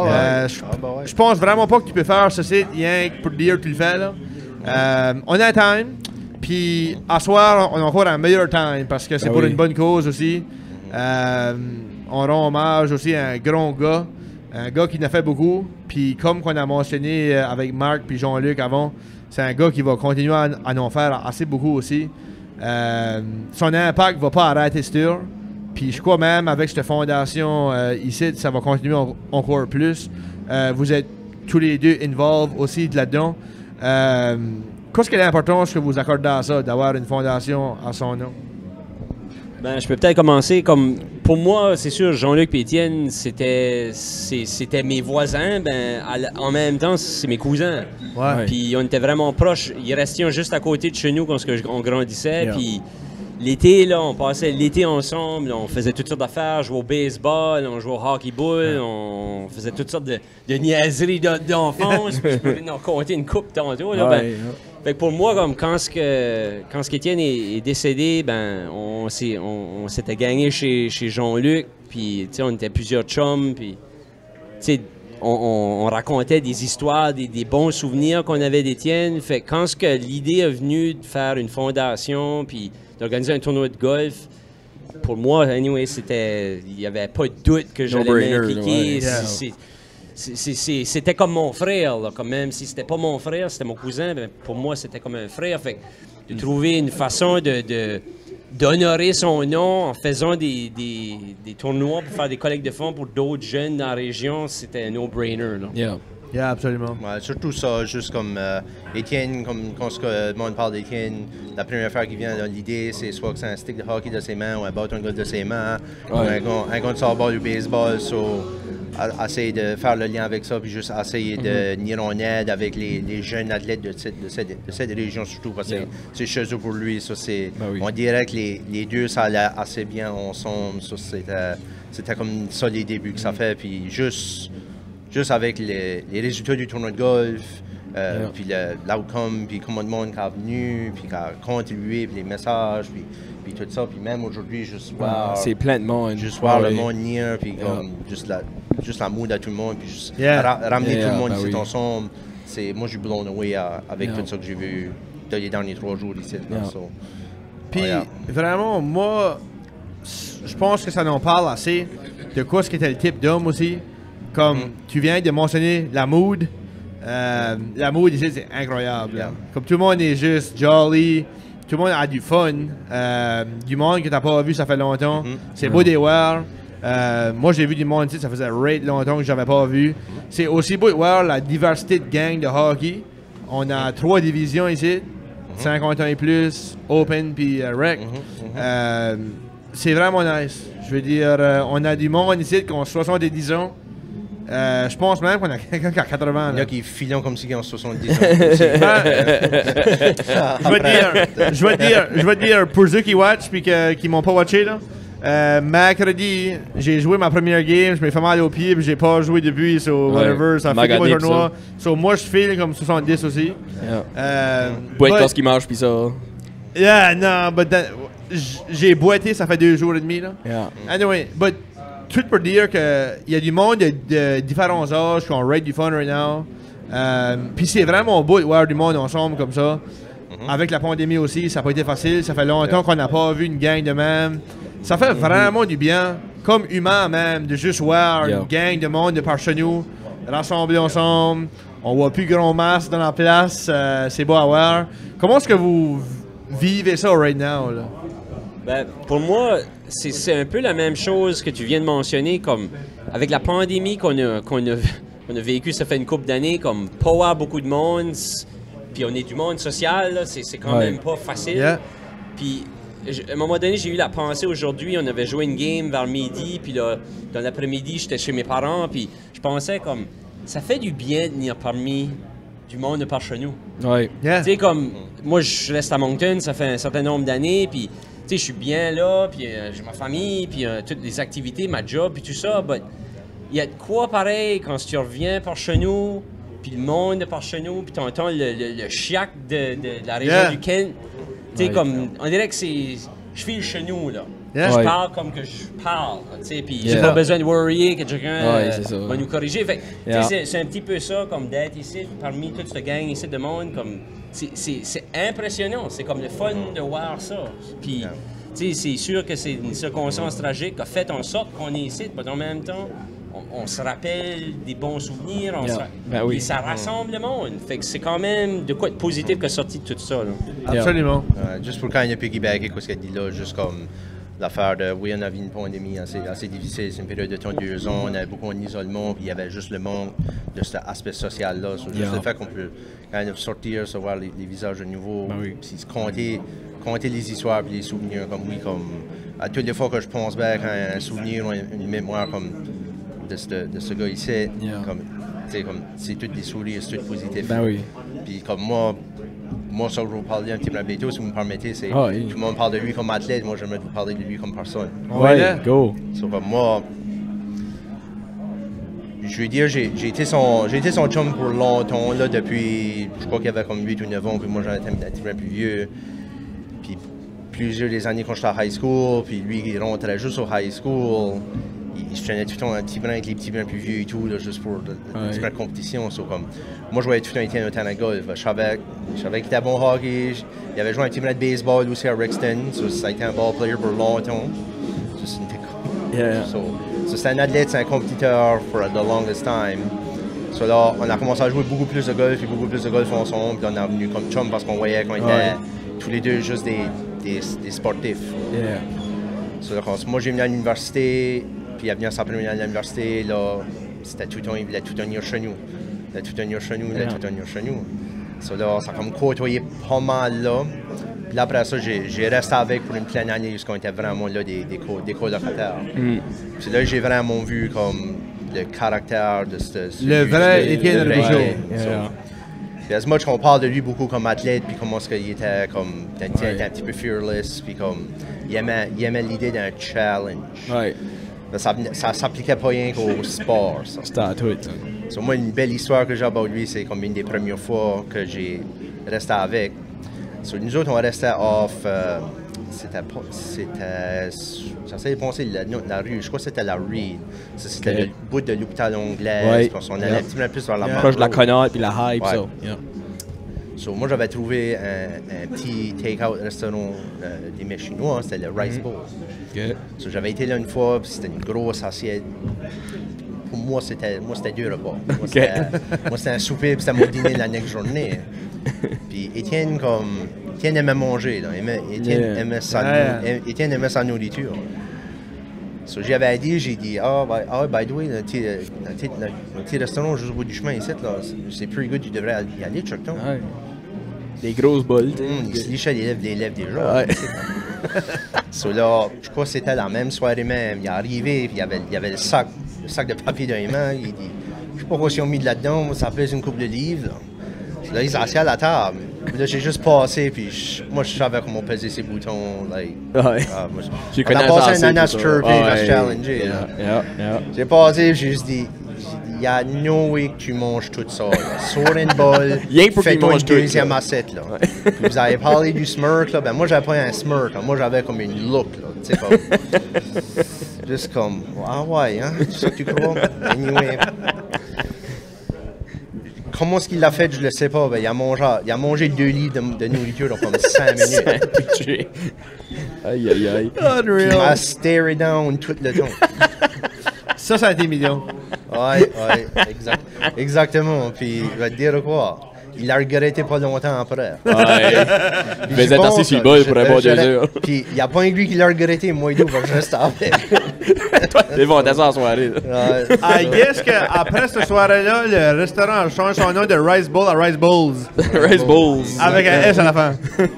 Je pense vraiment pas que tu peux faire ce site rien que pour dire que tu le fais, là. On a un time. Puis, à soir, on a encore un meilleur time parce que c'est pour une bonne cause aussi. On rend hommage aussi à un grand gars. Un gars qui en a fait beaucoup, puis comme qu'on a mentionné avec Marc puis Jean-Luc avant, c'est un gars qui va continuer à en faire assez beaucoup aussi. Son impact va pas arrêter sûr, puis je crois même avec cette fondation ici, ça va continuer encore plus. Vous êtes tous les deux involved aussi là-dedans. Qu'est-ce que l'importance que vous accordez à ça, d'avoir une fondation à son nom? Ben, je peux peut-être commencer comme... Pour moi, c'est sûr, Jean-Luc et Étienne, c'était mes voisins. Ben, en même temps, c'est mes cousins. Ouais. Puis on était vraiment proches. Ils restaient juste à côté de chez nous quand on grandissait. Puis l'été, là, on passait l'été ensemble. On faisait toutes sortes d'affaires. On jouait au baseball, on jouait au hockey-ball. On faisait toutes sortes de niaiseries d'enfance. Je peux en compter une coupe tantôt. Là, fait que pour moi, comme quand Étienne est décédé, ben on s'était gagné chez Jean-Luc, puis on était plusieurs chums, puis on racontait des histoires, des bons souvenirs qu'on avait d'Étienne. Fait que quand l'idée est venue de faire une fondation, puis d'organiser un tournoi de golf, pour moi, anyway, il n'y avait pas de doute que j'allais m'impliquer. C'était comme mon frère, là, quand même. Si c'était pas mon frère, c'était mon cousin, ben, pour moi, c'était comme un frère. Fait que de trouver une façon d'honorer son nom en faisant des tournois pour faire des collectes de fonds pour d'autres jeunes dans la région, c'était un no-brainer. Yeah, absolument. Ouais, surtout ça, juste comme Étienne, comme quand le monde parle d'Étienne, la première affaire qui vient dans l'idée, c'est soit que c'est un stick de hockey de ses mains ou un bâton de golf de ses mains, ou un gant de softball ou baseball. Essayer de faire le lien avec ça, puis juste essayer de venir en aide avec les jeunes athlètes de cette région, surtout parce que c'est chez eux pour lui. Ça, on dirait que les deux, ça allait assez bien ensemble. Ça, c'était comme ça les débuts que ça fait, puis juste avec les résultats du tournoi de golf, puis l'outcome, puis comment le monde est venu, puis qui a contribué, puis les messages, puis tout ça, puis même aujourd'hui, juste voir... c'est plein de monde. Juste voir le monde venir, puis comme juste l'amour de tout le monde, puis juste ramener tout le monde ici ensemble. Moi, je suis blown away avec tout ça que j'ai vu dans les derniers 3 jours ici. Puis vraiment, moi, je pense que ça nous parle assez de quoi ce qu'était le type d'homme aussi. Comme tu viens de mentionner la mood, La mood ici, c'est incroyable. Yeah. Comme tout le monde est juste jolly, tout le monde a du fun. Du monde que t'as pas vu, ça fait longtemps. C'est beau de voir. Moi, j'ai vu du monde ici, ça faisait longtemps que j'avais pas vu. C'est aussi beau de voir la diversité de gang de hockey. On a 3 divisions ici. 50 ans et plus, Open puis Rec. C'est vraiment nice. Je veux dire, on a du monde ici qui ont 70 ans. Je pense même qu'on a quelqu'un qui a 80 ans. Il y a qui filent comme si ils ont 70 ans. Je vais te dire, pour ceux qui watchent puis qui m'ont pas watché, là, mercredi, j'ai joué ma première game, je m'ai fait mal au pied puis j'ai pas joué depuis, so whatever, ça fait mon tournoi. So moi je file comme 70 aussi. Boîte quand ce qui marche puis ça. Yeah, non, but j'ai boité, ça fait 2 jours et demi là. Anyway, but tout pour dire qu'il y a du monde de différents âges qui ont raid du fun right now. Puis c'est vraiment beau de voir du monde ensemble comme ça. Avec la pandémie aussi, ça n'a pas été facile. Ça fait longtemps qu'on n'a pas vu une gang de même. Ça fait vraiment du bien, comme humain même, de juste voir une gang de monde de par chez nous, rassemblés ensemble. On voit plus grand masse dans la place. C'est beau à voir. Comment est-ce que vous vivez ça right now, là? Ben, pour moi, c'est un peu la même chose que tu viens de mentionner, comme avec la pandémie qu'on a vécu, ça fait une couple d'années, comme pas voir beaucoup de monde, puis on est du monde social, c'est quand même pas facile. Puis à un moment donné, j'ai eu la pensée aujourd'hui, on avait joué une game vers midi, puis là, dans l'après-midi, j'étais chez mes parents, puis je pensais comme, ça fait du bien de venir parmi du monde de par chez nous. Tu sais, comme, moi, je reste à Moncton, ça fait un certain nombre d'années, puis tu sais, je suis bien là, puis j'ai ma famille, puis toutes les activités, ma job, puis tout ça. Mais il y a de quoi pareil quand tu reviens par chez nous, puis le monde de par chez nous, puis tu entends le chiac de la région du Kent. Tu sais, comme, on dirait que c'est. Je file chez nous, là. Je parle comme que je parle, tu sais, puis j'ai pas besoin de worrier que quelqu'un va nous corriger. Fait c'est un petit peu ça, comme d'être ici, parmi toute cette gang ici de monde, comme. C'est impressionnant, c'est comme le fun de voir ça. Puis, tu sais, c'est sûr que c'est une circonstance tragique qui a fait en sorte qu'on est ici, mais en même temps, on se rappelle des bons souvenirs, et ça rassemble le monde. Fait que c'est quand même de quoi de positif qui est sorti de tout ça. Là. Absolument. Juste pour quand il y a piggybacké, ce qu'elle dit là, juste comme l'affaire de, oui, on avait une pandémie assez difficile, c'est une période de temps de 2 ans, on avait beaucoup en isolement, puis il y avait juste le manque de cet aspect social-là. Juste le fait qu'on peut quand même sortir, se voir les visages de nouveau, puis compter les histoires et les souvenirs, comme à toutes les fois que je pense back à un souvenir ou une mémoire comme de ce gars ici, comme c'est tout des sourires, c'est tout positif. Puis comme moi, ça, je vais vous parler un petit peu bientôt, si vous me permettez. Tout le monde parle de lui comme athlète, moi, j'aimerais vous parler de lui comme personne. Go! So, comme moi, je veux dire, j'ai été son chum pour longtemps, là, depuis, je crois qu'il avait comme 8 ou 9 ans, puis moi, j'en étais un petit peu plus vieux. Puis plusieurs des années quand j'étais à high school, puis lui, il rentrait juste au high school. Je traînais tout le temps un petit brin avec les petits brins plus vieux et tout, là, juste pour une petite compétition. So, comme, moi, je voyais tout le temps Étienne au terrain de golf. Je savais qu'il était bon hockey. Il avait joué un petit brin de baseball aussi à Rexton. So, ça a été un ball player pour longtemps. C'était un athlète, c'est un compétiteur for the longest time. So, là, on a commencé à jouer beaucoup plus de golf et beaucoup plus de golf ensemble. Puis on est venu comme chum parce qu'on voyait qu'on était tous les deux juste des sportifs. So, là, quand moi, j'ai venu à l'université. Puis il a venu à sa première année à l'université, là, c'était tout le temps, il voulait tout venir chez nous. Il voulait tout venir chez nous. So, là, ça a comme côtoyé pas mal là. Puis là, après ça, j'ai resté avec pour une pleine année jusqu'à on était vraiment là des colocataires. Puis là, j'ai vraiment vu comme le caractère de ce le vrai Étienne Rigaud. Puis as much qu'on parle de lui beaucoup comme athlète, puis comment est-ce qu'il était comme, il était un petit peu fearless, puis comme, il aimait l'idée d'un challenge. Ça s'appliquait pas rien qu'au sport. C'était à tout. So, moi, une belle histoire que j'ai about lui, c'est comme une des premières fois que j'ai resté avec. So, nous autres, on restait off. Ça s'est pensé la rue, je crois que c'était la Reed. C'était le bout de l'hôpital anglais. On allait un petit peu plus vers la proche de la connaître puis la hype. So, moi, j'avais trouvé un petit take-out restaurant des mets chinois, c'était le Rice Bowl. So, j'avais été là une fois, puis c'était une grosse assiette. pour moi, c'était deux repas. Moi, c'était un souper, puis c'était mon dîner la next journée. Puis Étienne aimait manger, là. Étienne aimait sa nourriture. So, j'avais dit, j'ai dit, by the way, le petit restaurant juste au bout du chemin ici, là, c'est pretty good, tu devrais y aller, check ton. Ouais. Des grosses bols. Il se lichait les lèvres déjà. Ouais. So, là, je crois que c'était la même soirée même. Il est arrivé, puis il y avait le sac de papier dans les mains. Il dit, je sais pas quoi ils ont mis là-dedans, ça pèse une couple de livres. Là, il s'est assis à la table. Puis là, j'ai juste passé, puis moi, je savais comment peser ses boutons. Like, J'ai on a passé un ananas chirpé, on va se challenger. J'ai passé, j'ai juste dit, il y a no way que tu manges tout ça. Sors une bol, fais-toi une deuxième assiette. Là. Puis vous avez parlé du smirk, là. Ben moi, j'avais pas un smirk. Là. Moi, j'avais comme une look. Là. Comme, juste comme, ah ouais, hein? C'est ça que tu crois? Anyway. Comment est-ce qu'il l'a fait, je le sais pas. Ben, il a mangé 2 litres de nourriture dans comme 5 minutes. Aïe, aïe, aïe. Unreal. Il m'a staré down tout le temps. Ça a été mignon. Ouais, exactement. Puis, il va te dire quoi? Il a regretté pas longtemps après. Ouais. Il faisait attention sur le bol pour avoir 2 heures. Puis, il n'y a pas un lui qui l'a regretté, moi et tout, je reste avec. C'est bon, t'as ça en soirée. I guess qu'après cette soirée-là, le restaurant a changé son nom de Rice Bowl à Rice Bowls. Rice Bowls. Avec un S à la fin.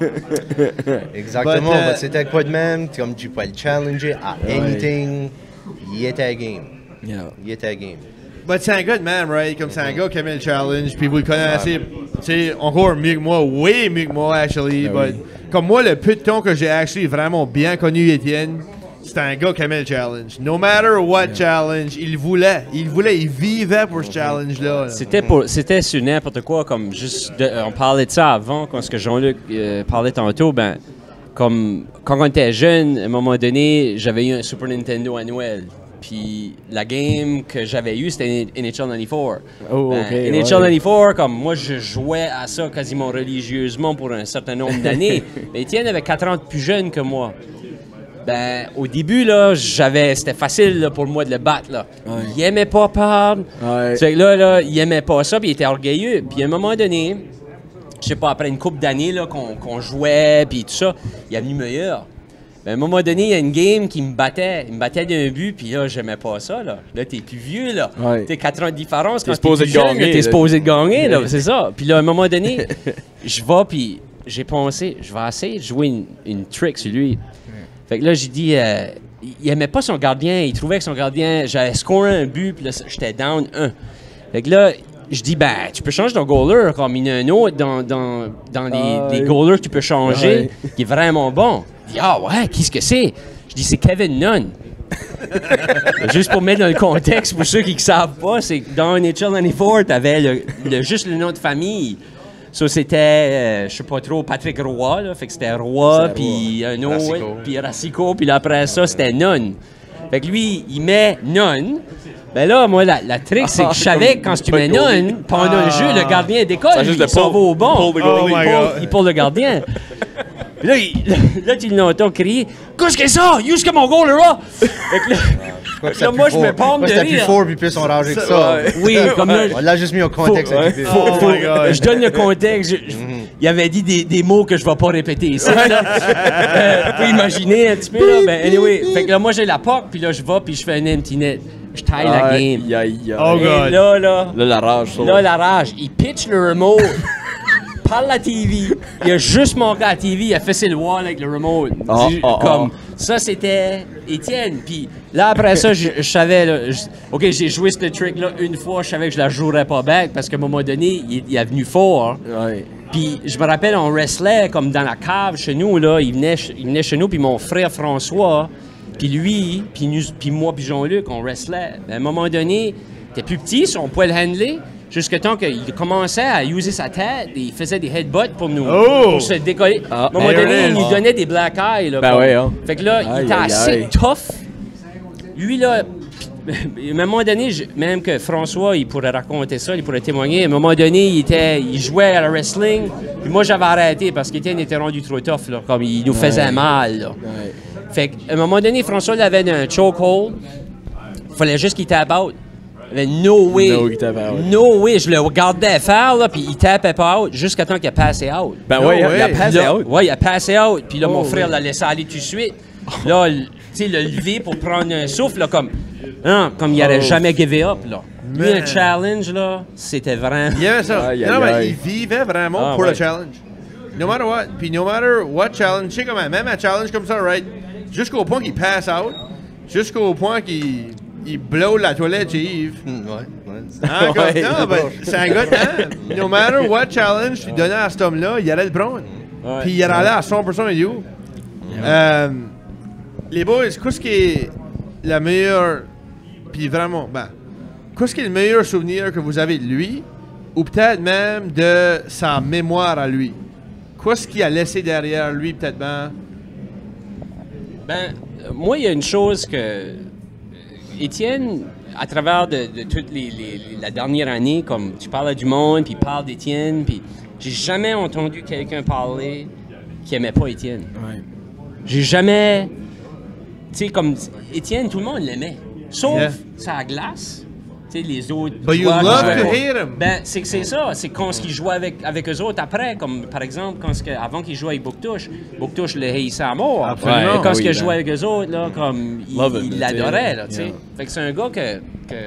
Exactement. C'était quoi de même? Comme tu peux le challenger à anything. Il était à game. Il était à game. But c'est un gars de même, right? Comme c'est un gars qui aimait le challenge, puis vous le connaissez, tu sais, encore mieux que moi, way mieux que moi, actually. But comme moi, le peu de temps que j'ai actually vraiment bien connu Étienne, c'était un gars qui aimait le challenge. No matter what challenge, il vivait pour ce challenge-là. C'était sur n'importe quoi, comme juste, on parlait de ça avant, quand ce que Jean-Luc parlait tantôt, ben, comme quand on était jeune, à un moment donné, j'avais eu un Super Nintendo à Noël. Puis la game que j'avais eue, c'était NHL 94. Oh, okay, NHL 94, comme moi, je jouais à ça quasiment religieusement pour un certain nombre d'années. Mais Étienne avait 4 ans de plus jeune que moi. Ben, au début, là, c'était facile là, pour moi de le battre. Là. Ouais. Il aimait pas perdre. Ouais. Là, il aimait pas ça, puis il était orgueilleux. Puis à un moment donné, je sais pas, après une couple d'années là, qu'on jouait, puis tout ça, il est venu meilleur. Ben, à un moment donné, il y a une game qui me battait. Il me battait d'un but, puis là, j'aimais pas ça. Là, t'es plus vieux, là. Ouais. T'es 4 ans de différence. T'es supposé de gagner. T'es supposé de gagner, là. C'est ça. Puis là, à un moment donné, je vais, puis j'ai pensé, je vais essayer de jouer une trick sur lui. Fait que là, j'ai dit, il aimait pas son gardien. Il trouvait que son gardien, j'avais scoré un but, puis là, j'étais down 1. Fait que là, je dis, ben, tu peux changer ton goaler, comme il y en a un autre dans les goalers que tu peux changer, qui est vraiment bon. Il dit, ah ouais, qu'est-ce que c'est? Je dis, c'est Kevin Nunn. Juste pour mettre dans le contexte, pour ceux qui ne savent pas, c'est que dans NHL 94, tu avais juste le nom de famille. Ça, c'était, je sais pas trop, Patrick Roy, là. Fait que c'était Roy, puis un autre, puis Racicot, puis après ça, c'était Nunn. Fait que lui, il met Nunn. Ben là, moi, la trick, c'est que je savais que quand tu mets Nunn, pendant un jeu, le gardien décolle, il s'en va au bon. Il pull le gardien. Puis là, tu l'entends crier « Qu'est-ce que c'est ça? Use que mon goal, là! » Là, moi, je me pompe de rire. C'était plus fort, puis plus enragé que ça. Oui, comme là... On l'a juste mis au contexte. Je donne le contexte. Il avait dit des mots que je ne vais pas répéter ici. Tu peux imaginer un petit peu, là. Ben, anyway, fait que là, moi, j'ai la puck, puis là, je vais, puis je fais un empty net. Je taille la game. Oh, God. Là, la rage. Là, la rage. Il pitch le remote. Par la TV, il a juste manqué à la TV, il a fait le wall avec le remote. Ça, c'était Étienne. Puis là, après ça, je savais, là, OK, j'ai joué ce trick-là une fois, je savais que je la jouerais pas back parce qu'à un moment donné, il est venu fort. Ouais. Puis je me rappelle, on wrestlait comme dans la cave chez nous, là, il venait chez nous, puis mon frère François, puis lui, puis moi, puis Jean-Luc, on wrestlait. À un moment donné, t'es plus petit, on pouvait le handler. Jusqu'à temps qu'il commençait à user sa tête et il faisait des headbutts pour nous pour se décoller. À un moment donné, il nous donnait des black eyes. Là, Fait que là, il était assez tough. Lui, là, à un moment donné, même que François, il pourrait raconter ça, il pourrait témoigner. À un moment donné, il jouait à la wrestling. Puis moi, j'avais arrêté parce qu'Étienne était rendu trop tough. Là, comme il nous faisait mal. Là. Fait qu'à un moment donné, François il avait un chokehold. Il fallait juste qu'il tape out. Mais no way. No, il tapait out. No way. Je le regardais faire, là, puis il tapait pas out jusqu'à temps qu'il a passé out. Ben No ouais, il a way. passé Là, out. ouais, il a passé out. Puis là, mon Oh, frère oui. l'a laissé aller tout de suite. Là, tu sais, le lever pour prendre un souffle, là, comme il n'aurait jamais givé up, là. Lui, Man. un challenge, là, c'était vraiment... Il aimait ça. Aïe, Non, aïe, mais aïe. il vivait vraiment Ah, pour ouais. le challenge. No matter what. Puis no matter what challenge, tu sais comment, même un challenge comme ça, right? Jusqu'au point qu'il passe out, jusqu'au point qu'il blow la toilette chez Yves. Ouais. Hein, comme, Ouais. non, ben, c'est un gars de temps. No matter what challenge tu donnais à cet homme-là, il allait le prendre. Ouais. Puis il allait à 100% avec you. Les boys, qu'est-ce qui est la meilleure... Puis vraiment, ben... Qu'est-ce qui est le meilleur souvenir que vous avez de lui? Ou peut-être même de sa mémoire à lui? Qu'est-ce qu'il a laissé derrière lui, peut-être ben? Ben, moi, il y a une chose que Étienne, à travers de toute la dernière année, comme tu parles du monde, puis il parle d'Étienne, puis j'ai jamais entendu quelqu'un parler qui aimait pas Étienne. Ouais. J'ai jamais... Tu sais, comme Étienne, tout le monde l'aimait. Sauf Yeah. sa glace. Tu sais, les autres... But you joueurs qui love jouaient to pas. hate him. Ben, c'est que c'est ça. C'est quand il jouait avec eux autres après, comme par exemple, avant qu'il jouait avec Bouctouche le haïssait à mort. Absolument. Mais quand Oui, il là. jouait avec eux autres, là, comme, Love him, il l'adorait, là, tu sais. yeah. Fait que c'est un gars que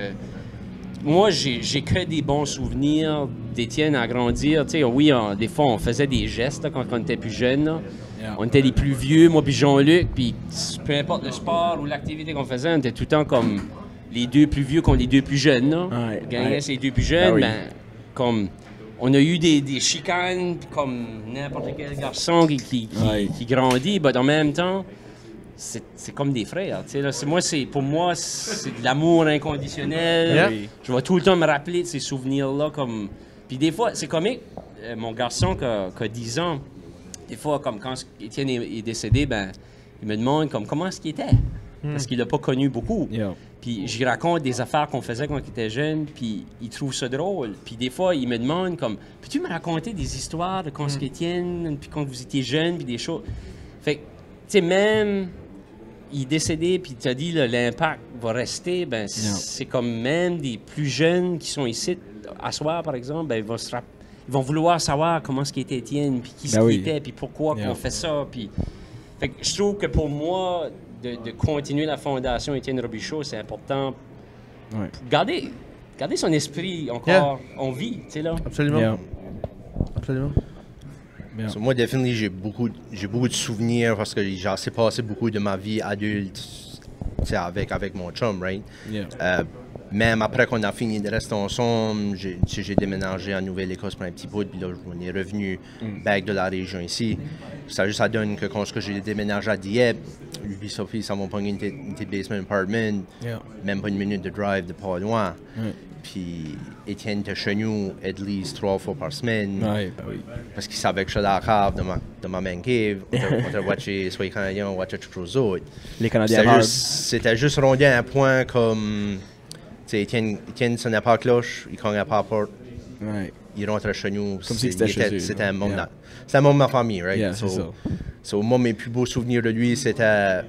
moi, j'ai que des bons souvenirs d'Étienne à grandir. Tu sais, oui, des fois, on faisait des gestes là, quand on était plus jeunes. Là. Yeah. On était les plus vieux, moi puis Jean-Luc, puis peu importe le sport ou l'activité qu'on faisait, on était tout le temps comme les deux plus vieux contre les deux plus jeunes. Là. Ouais, Gagnait ouais. ces deux plus jeunes, Ah oui. ben, comme on a eu des chicanes comme n'importe quel garçon qui grandit, mais en même temps, c'est comme des frères. Tu sais, là. Pour moi, c'est de l'amour inconditionnel. Yeah. Oui. Je vais tout le temps me rappeler de ces souvenirs-là. Puis des fois, c'est comique. Mon garçon qui a 10 ans, des fois, comme quand Étienne est décédé, ben, il me demande comment est-ce qu'il était. Parce qu'il l'a pas connu beaucoup. Yeah. Puis j'y raconte des affaires qu'on faisait quand il était jeune, puis il trouve ça drôle. Puis des fois, il me demande peux-tu me raconter des histoires de quand ce qu'Étienne, puis quand vous étiez jeune, puis des choses. Fait que, tu sais, même, il est décédé, puis tu as dit, là, l'impact va rester, ben, c'est comme même des plus jeunes qui sont ici, à soir, par exemple, ben, ils vont vouloir savoir comment ce qu'était Étienne, puis qui ce qu'il était, puis pourquoi qu'on fait ça, puis... Fait que je trouve que pour moi, de continuer la fondation Étienne Robichaud, c'est important. Ouais. Pour garder son esprit encore en vie, tu sais là. Absolument. Yeah. Absolument. Yeah. So, moi, définitivement, j'ai beaucoup de souvenirs parce que j'ai assez passé beaucoup de ma vie adulte avec mon chum, right? Yeah. Même après qu'on a fini de rester ensemble, j'ai déménagé en Nouvelle-Écosse pour un petit bout, puis là, on est revenu back de la région ici. Ça donne que quand j'ai déménagé à Dieppe, lui et Sophie, ça m'a pogné une petite basement apartment, même pas une minute de drive de pas loin. Puis Étienne était chez nous at least 3 fois par semaine. Ouais, ben oui. Parce qu'il savait que je suis dans la cave de ma main cave. On a watché soit les Canadiens, on watché tous les autres. Les Canadiens C'était juste rendu à un point comme... Tu sais, Étienne sonnait pas la cloche, il cognait pas à la porte. Ouais. Il rentrait chez nous. Comme si c'était chez eux. C'était un membre Yeah. c'était un membre de ma famille, right? Yeah, c'est ça. So, moi, mes plus beaux souvenirs de lui, c'était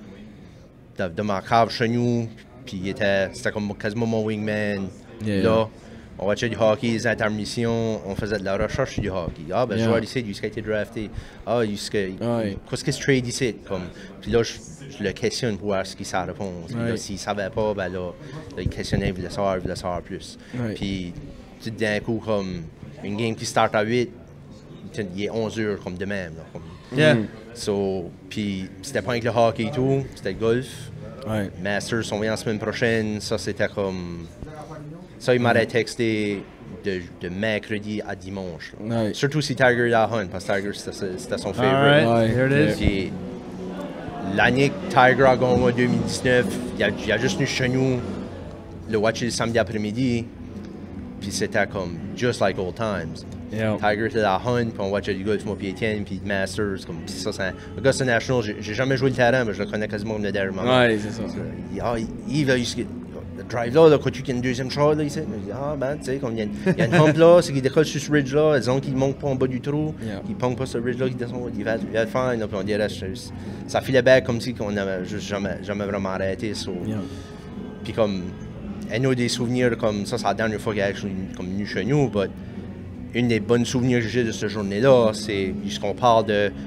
de ma cave chez nous. Puis c'était comme quasiment mon wingman. Yeah, Là, yeah. on watchait du hockey, les intermissions, on faisait de la recherche du hockey. Ah, ben, Yeah. je joueur ici, il a été drafté. Ah, Ouais. qu'est-ce qu'il se trade ici? Puis là, je le questionne pour voir ce qu'il sa réponse. Puis là, Ouais. s'il savait pas, ben là, il questionnait, il voulait savoir plus. Ouais. Puis, tu sais, d'un coup, comme une game qui start à 8, il est 11 heures comme de même. Là, comme. Yeah. So, puis c'était pas avec le hockey et tout, c'était le golf. Ouais. Masters sont venus la semaine prochaine, ça c'était comme... Ça, il m'aurait texté de mercredi à dimanche. Là. Ouais. Surtout si Tiger est à Hunt, parce que Tiger c'était son All favorite. right. Ouais. Here it is. Puis l'année que Tiger a gagné en 2019, il a juste venu chez nous le watcher le samedi après-midi. Puis c'était comme just like old times. Yeah. Tiger était à Hunt, puis on watchait du golf, moi puis Étienne, puis Masters. Comme, puis ça, c'est Augusta National, j'ai jamais joué le terrain, mais je le connais quasiment comme le derrière ma main. Ouais, c'est ça. Yves, là, le drive là, crois-tu qu'il y a une deuxième char là ici? Je dis, ah ben, tu sais, comme il y a une hump là, c'est qu'il décolle sur ce ridge là, disons qu'il monte pas en bas du trou, Yeah. qu'il pongue pas sur ce ridge là, qu'il descend, il va le faire, là, puis on dirait, ça filait bien comme si on n'avait juste jamais vraiment arrêté. So. Yeah. Puis comme, un autre des souvenirs comme ça, c'est la dernière fois qu'il est venu chez nous, mais une des bonnes souvenirs que j'ai de cette journée-là, c'est puisqu'on parle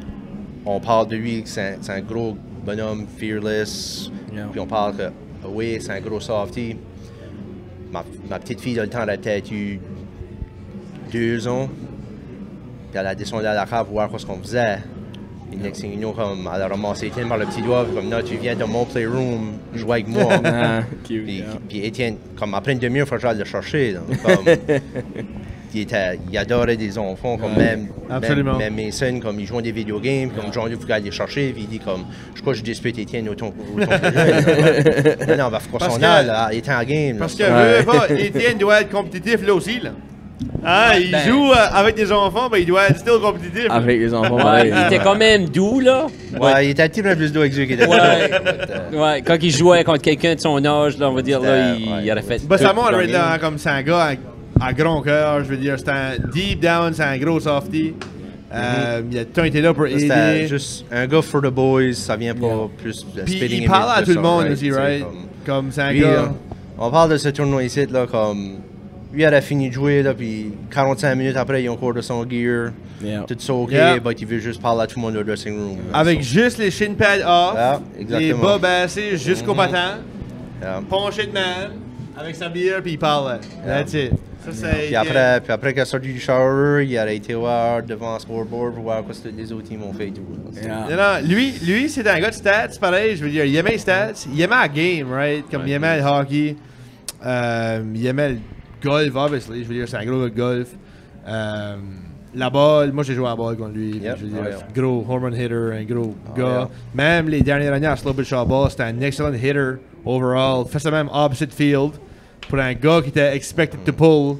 de lui, c'est un gros bonhomme, fearless, puis on parle que, oui, c'est un gros softy. Ma petite fille, dans le temps, elle a peut-être eu 2 ans, puis elle a descendu à la cave pour voir ce qu'on faisait. Et next thing you know, comme, elle a ramassé Étienne par le petit doigt, puis comme, non, tu viens de mon playroom, jouer avec moi. Puis Étienne, comme après une demi-heure, il faut que j'aille le chercher. Donc, comme, il adorait des enfants, comme même Mason, comme il jouait des vidéo games, comme Jean-Luc, il faut aller les chercher, puis il dit comme, je crois que je dispute Étienne autant que jeune. Non, on va faire son âge, il était en game. Parce que, Étienne doit être compétitif là aussi, là. Ah, il joue avec des enfants, mais il doit être still compétitif. Avec les enfants, il était quand même doux, là. Ouais, il était un petit peu plus doux avec Dieu qu'il était. Ouais, quand il jouait contre quelqu'un de son âge, là, on va dire, là, il aurait fait. Ça montre là, comme c'est un gars à grand cœur, je veux dire, c'est un deep down, c'est un gros softy. Il a tout été là pour aider. C'était juste un gars for the boys, ça vient pas plus. Puis il parle à tout le monde aussi, right? Comme c'est un gars. On parle de ce tournoi ici, là, comme. Lui, il a fini de jouer, là, puis 45 minutes après, il a encore de son gear. Tout ça OK, mais il veut juste parler à tout le monde dans le dressing room. Avec juste les shin pads off, les bas baissés jusqu'au battant, penché de man, avec sa bière, puis il parle. That's it. Puis après qu'il a sorti du shower, il a été voir devant le scoreboard pour voir ce que les autres teams ont fait et tout. Non, lui c'est un gars de stats, pareil, je veux dire, il aimait les stats, il aimait la game, right? Comme il aimait le hockey, il aimait le golf, obviously. Je veux dire, c'est un gros gars de golf. La balle, moi j'ai joué à la balle contre lui. Je veux dire, gros home run hitter, un gros gars. Même les dernières années à Slow Pitch Ball, c'était un excellent hitter overall. Il faisait même opposite field pour un gars qui était expected to pull.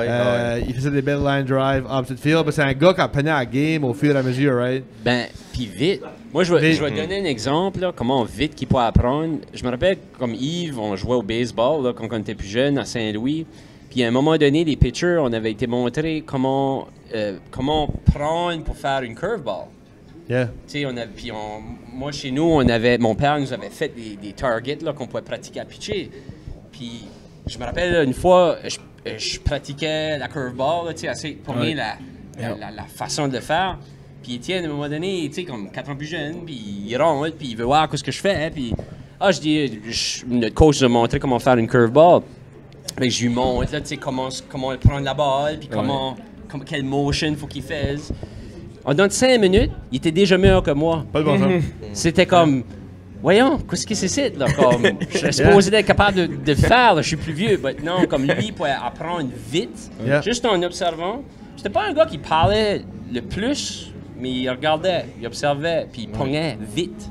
Il faisait des belles line drive opposite field. C'est un gars qui a peiné la game au fur et à mesure, right? Ben, puis vite. Moi, je vais donner un exemple, là, comment vite qu'il peut apprendre. Je me rappelle, comme Yves, on jouait au baseball là, quand on était plus jeune à Saint-Louis. Puis à un moment donné, les pitchers, on avait été montré comment prendre pour faire une curveball. Tu sais, moi, chez nous, mon père nous avait fait des targets là, qu'on pouvait pratiquer à pitcher. Puis je me rappelle, une fois, je pratiquais la curveball, tu sais, essayer de pogner la façon de le faire. Puis Étienne, à un moment donné, tu sais, comme 4 ans plus jeune, puis il rentre, puis il veut voir ce que je fais. Puis, je dis, notre coach nous a montré comment faire une curveball. Fait que je lui montre, là, tu sais, comment prendre la balle, puis quelle motion faut qu'il fasse. En dans 5 minutes, il était déjà meilleur que moi. Pas de bon sens. C'était comme, voyons, qu'est-ce que c'est ça, là? Comme, je serais supposé être capable de le faire, là, je suis plus vieux. Mais non, comme lui, il pouvait apprendre vite, juste en observant. C'était pas un gars qui parlait le plus, mais il regardait, il observait, puis il pognait vite.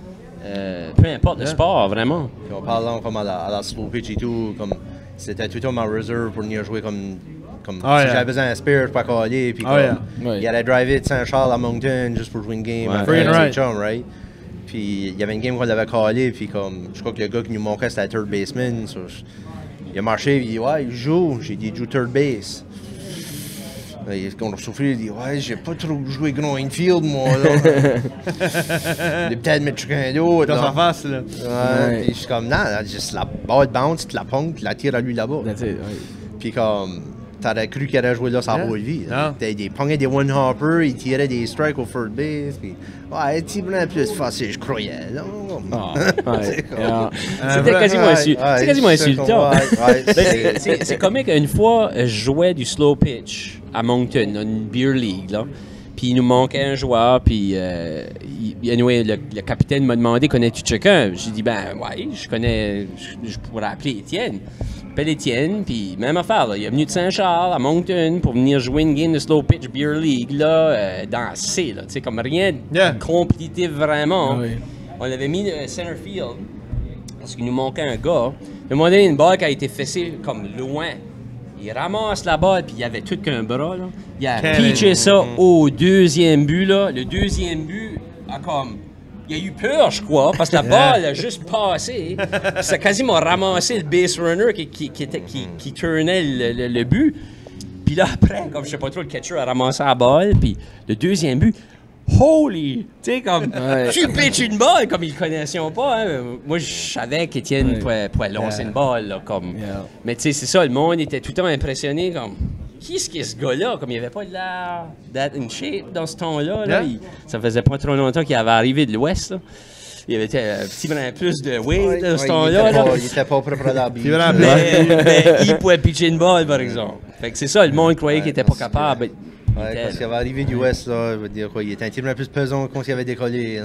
Peu importe le sport, vraiment. Puis on parle comme à la slow pitch et tout, comme c'était tout le temps ma reserve pour venir jouer comme si j'avais besoin d'un spirit pour pas coller, puis il allait driver de Saint-Charles à Moncton juste pour jouer une game avec chum, right? Puis il y avait une game qu'on avait collé, puis comme je crois que le gars qui nous manquait c'était third baseman, il a marché, il dit il joue, j'ai dit il joue third base. Quand on a soufflé, il dit j'ai pas trop joué grand infield moi là. Il est peut-être mettre quelqu'un d'autre. Dans sa face là. Puis je suis comme non, juste la balle bounce, tu la ponges, tu la tires à lui là-bas. Puis comme t'aurais cru qu'il allait jouer là sa whole vie. Il pognait des one-hoppers, il tirait des strikes au third base. Puis petit blanc plus facile, je croyais. C'était quasiment insultant. C'est comique, une fois, je jouais du slow pitch à Moncton, dans une beer league, là. Puis il nous manquait un joueur, puis anyway, le capitaine m'a demandé, connais-tu quelqu'un? J'ai dit, je connais, je pourrais appeler Étienne. J'appelle Étienne, puis même affaire, là, il est venu de Saint-Charles à Moncton pour venir jouer une game de slow pitch beer league, là, dans C, là, tu sais, comme rien de compétitif vraiment. On l'avait mis de center field, parce qu'il nous manquait un gars. À un moment donné, une balle qui a été fessée comme loin. Il ramasse la balle, puis il y avait tout qu'un bras, là. Il a pitché ça au deuxième but, là. Le deuxième but a comme... Il a eu peur, je crois, parce que la balle a juste passé. Ça a quasiment ramassé le base runner qui tournait le but. Puis là, après, comme je sais pas trop, le catcher a ramassé la balle, puis le deuxième but... holy! Tu sais, comme, tu pitches une balle, comme ils ne connaissaient pas. Hein. Moi, je savais qu'Étienne pouvait lancer une balle, là, comme. Mais tu sais, c'est ça, le monde était tout le temps impressionné, comme. Qui est ce gars-là? Comme il n'y avait pas de l'air d'être in shape dans ce temps-là. Là, ça faisait pas trop longtemps qu'il avait arrivé de l'Ouest. Là. Il y avait un petit brin plus de weight dans ce temps-là. Il était pas propre d'habit. Mais il pouvait pitcher une balle, par exemple. Fait que c'est ça, le monde croyait qu'il était pas capable. Quand il avait arrivé du Ouest, là, je veux dire quoi, il était un petit peu plus pesant quand il avait décollé.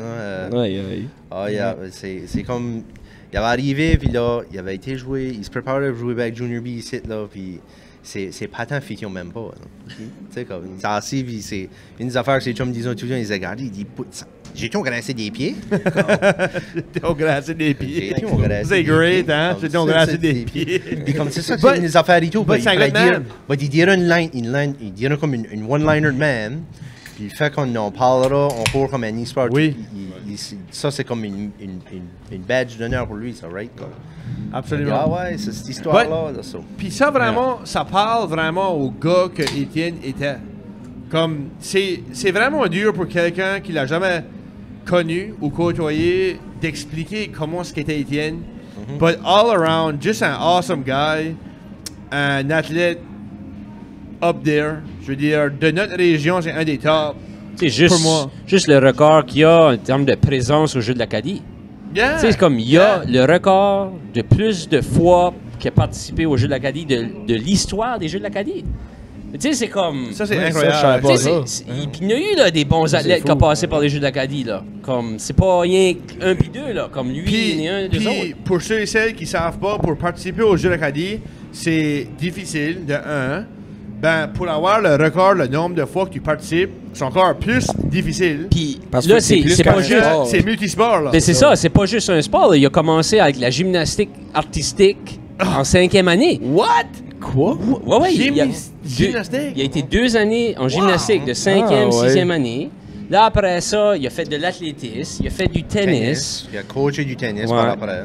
C'est comme. Il avait arrivé, puis là, il avait été joué, il se préparait pour jouer avec Junior B ici, là, puis c'est patents filles qui ont même pas. Tu sais, comme, il s'est assis, puis c'est une des affaires que ces chums disaient tout le temps, ils disaient, regardez, il dit, j'ai-tu grassé des pieds? J'ai-tu grassé des pieds? C'est great, hein? J'ai-tu grassé des pieds? Puis comme c'est ça, c'est une des affaires et tout. Il dirait une line, il dirait comme une one-liner de même. Puis le fait qu'on en parlera, on court comme un e-sport. Oui. Ça, c'est comme une badge d'honneur pour lui, ça, right? Comme, absolument. Ah ouais, c'est cette histoire-là. Puis ça, vraiment, ça parle vraiment au gars que Étienne était. Comme, c'est vraiment dur pour quelqu'un qui l'a jamais connu ou côtoyé d'expliquer comment ce qu'était Étienne. But all around, just an awesome guy, un athlète up there. Je veux dire, de notre région, c'est un des tops. Pour moi. Juste le record qu'il y a en termes de présence au Jeu de l'Acadie. Yeah. C'est comme il y a le record de plus de fois qu'il a participé au Jeu de l'Acadie de l'histoire des Jeux de l'Acadie. Tu sais, c'est comme. Ça, c'est incroyable. Il y a eu là, des bons athlètes qui ont passé par les Jeux de l'Acadie. Comme, c'est pas rien qu'un puis deux, là. Comme lui, et un, deux autres. Pour ceux et celles qui savent pas, pour participer aux Jeux de l'Acadie, c'est difficile, de un. Ben, pour avoir le record, le nombre de fois que tu participes, c'est encore plus difficile. Puis là, c'est pas juste. C'est multisport, là. Mais c'est ça, c'est pas juste un sport. Là. Il a commencé avec la gymnastique artistique en 5e année. What? Quoi? Ouais, gymnastique? Il a été 2 années en gymnastique, de 5e, 6e année. Là, après ça, il a fait de l'athlétisme, il a fait du tennis. Il a coaché du tennis par après.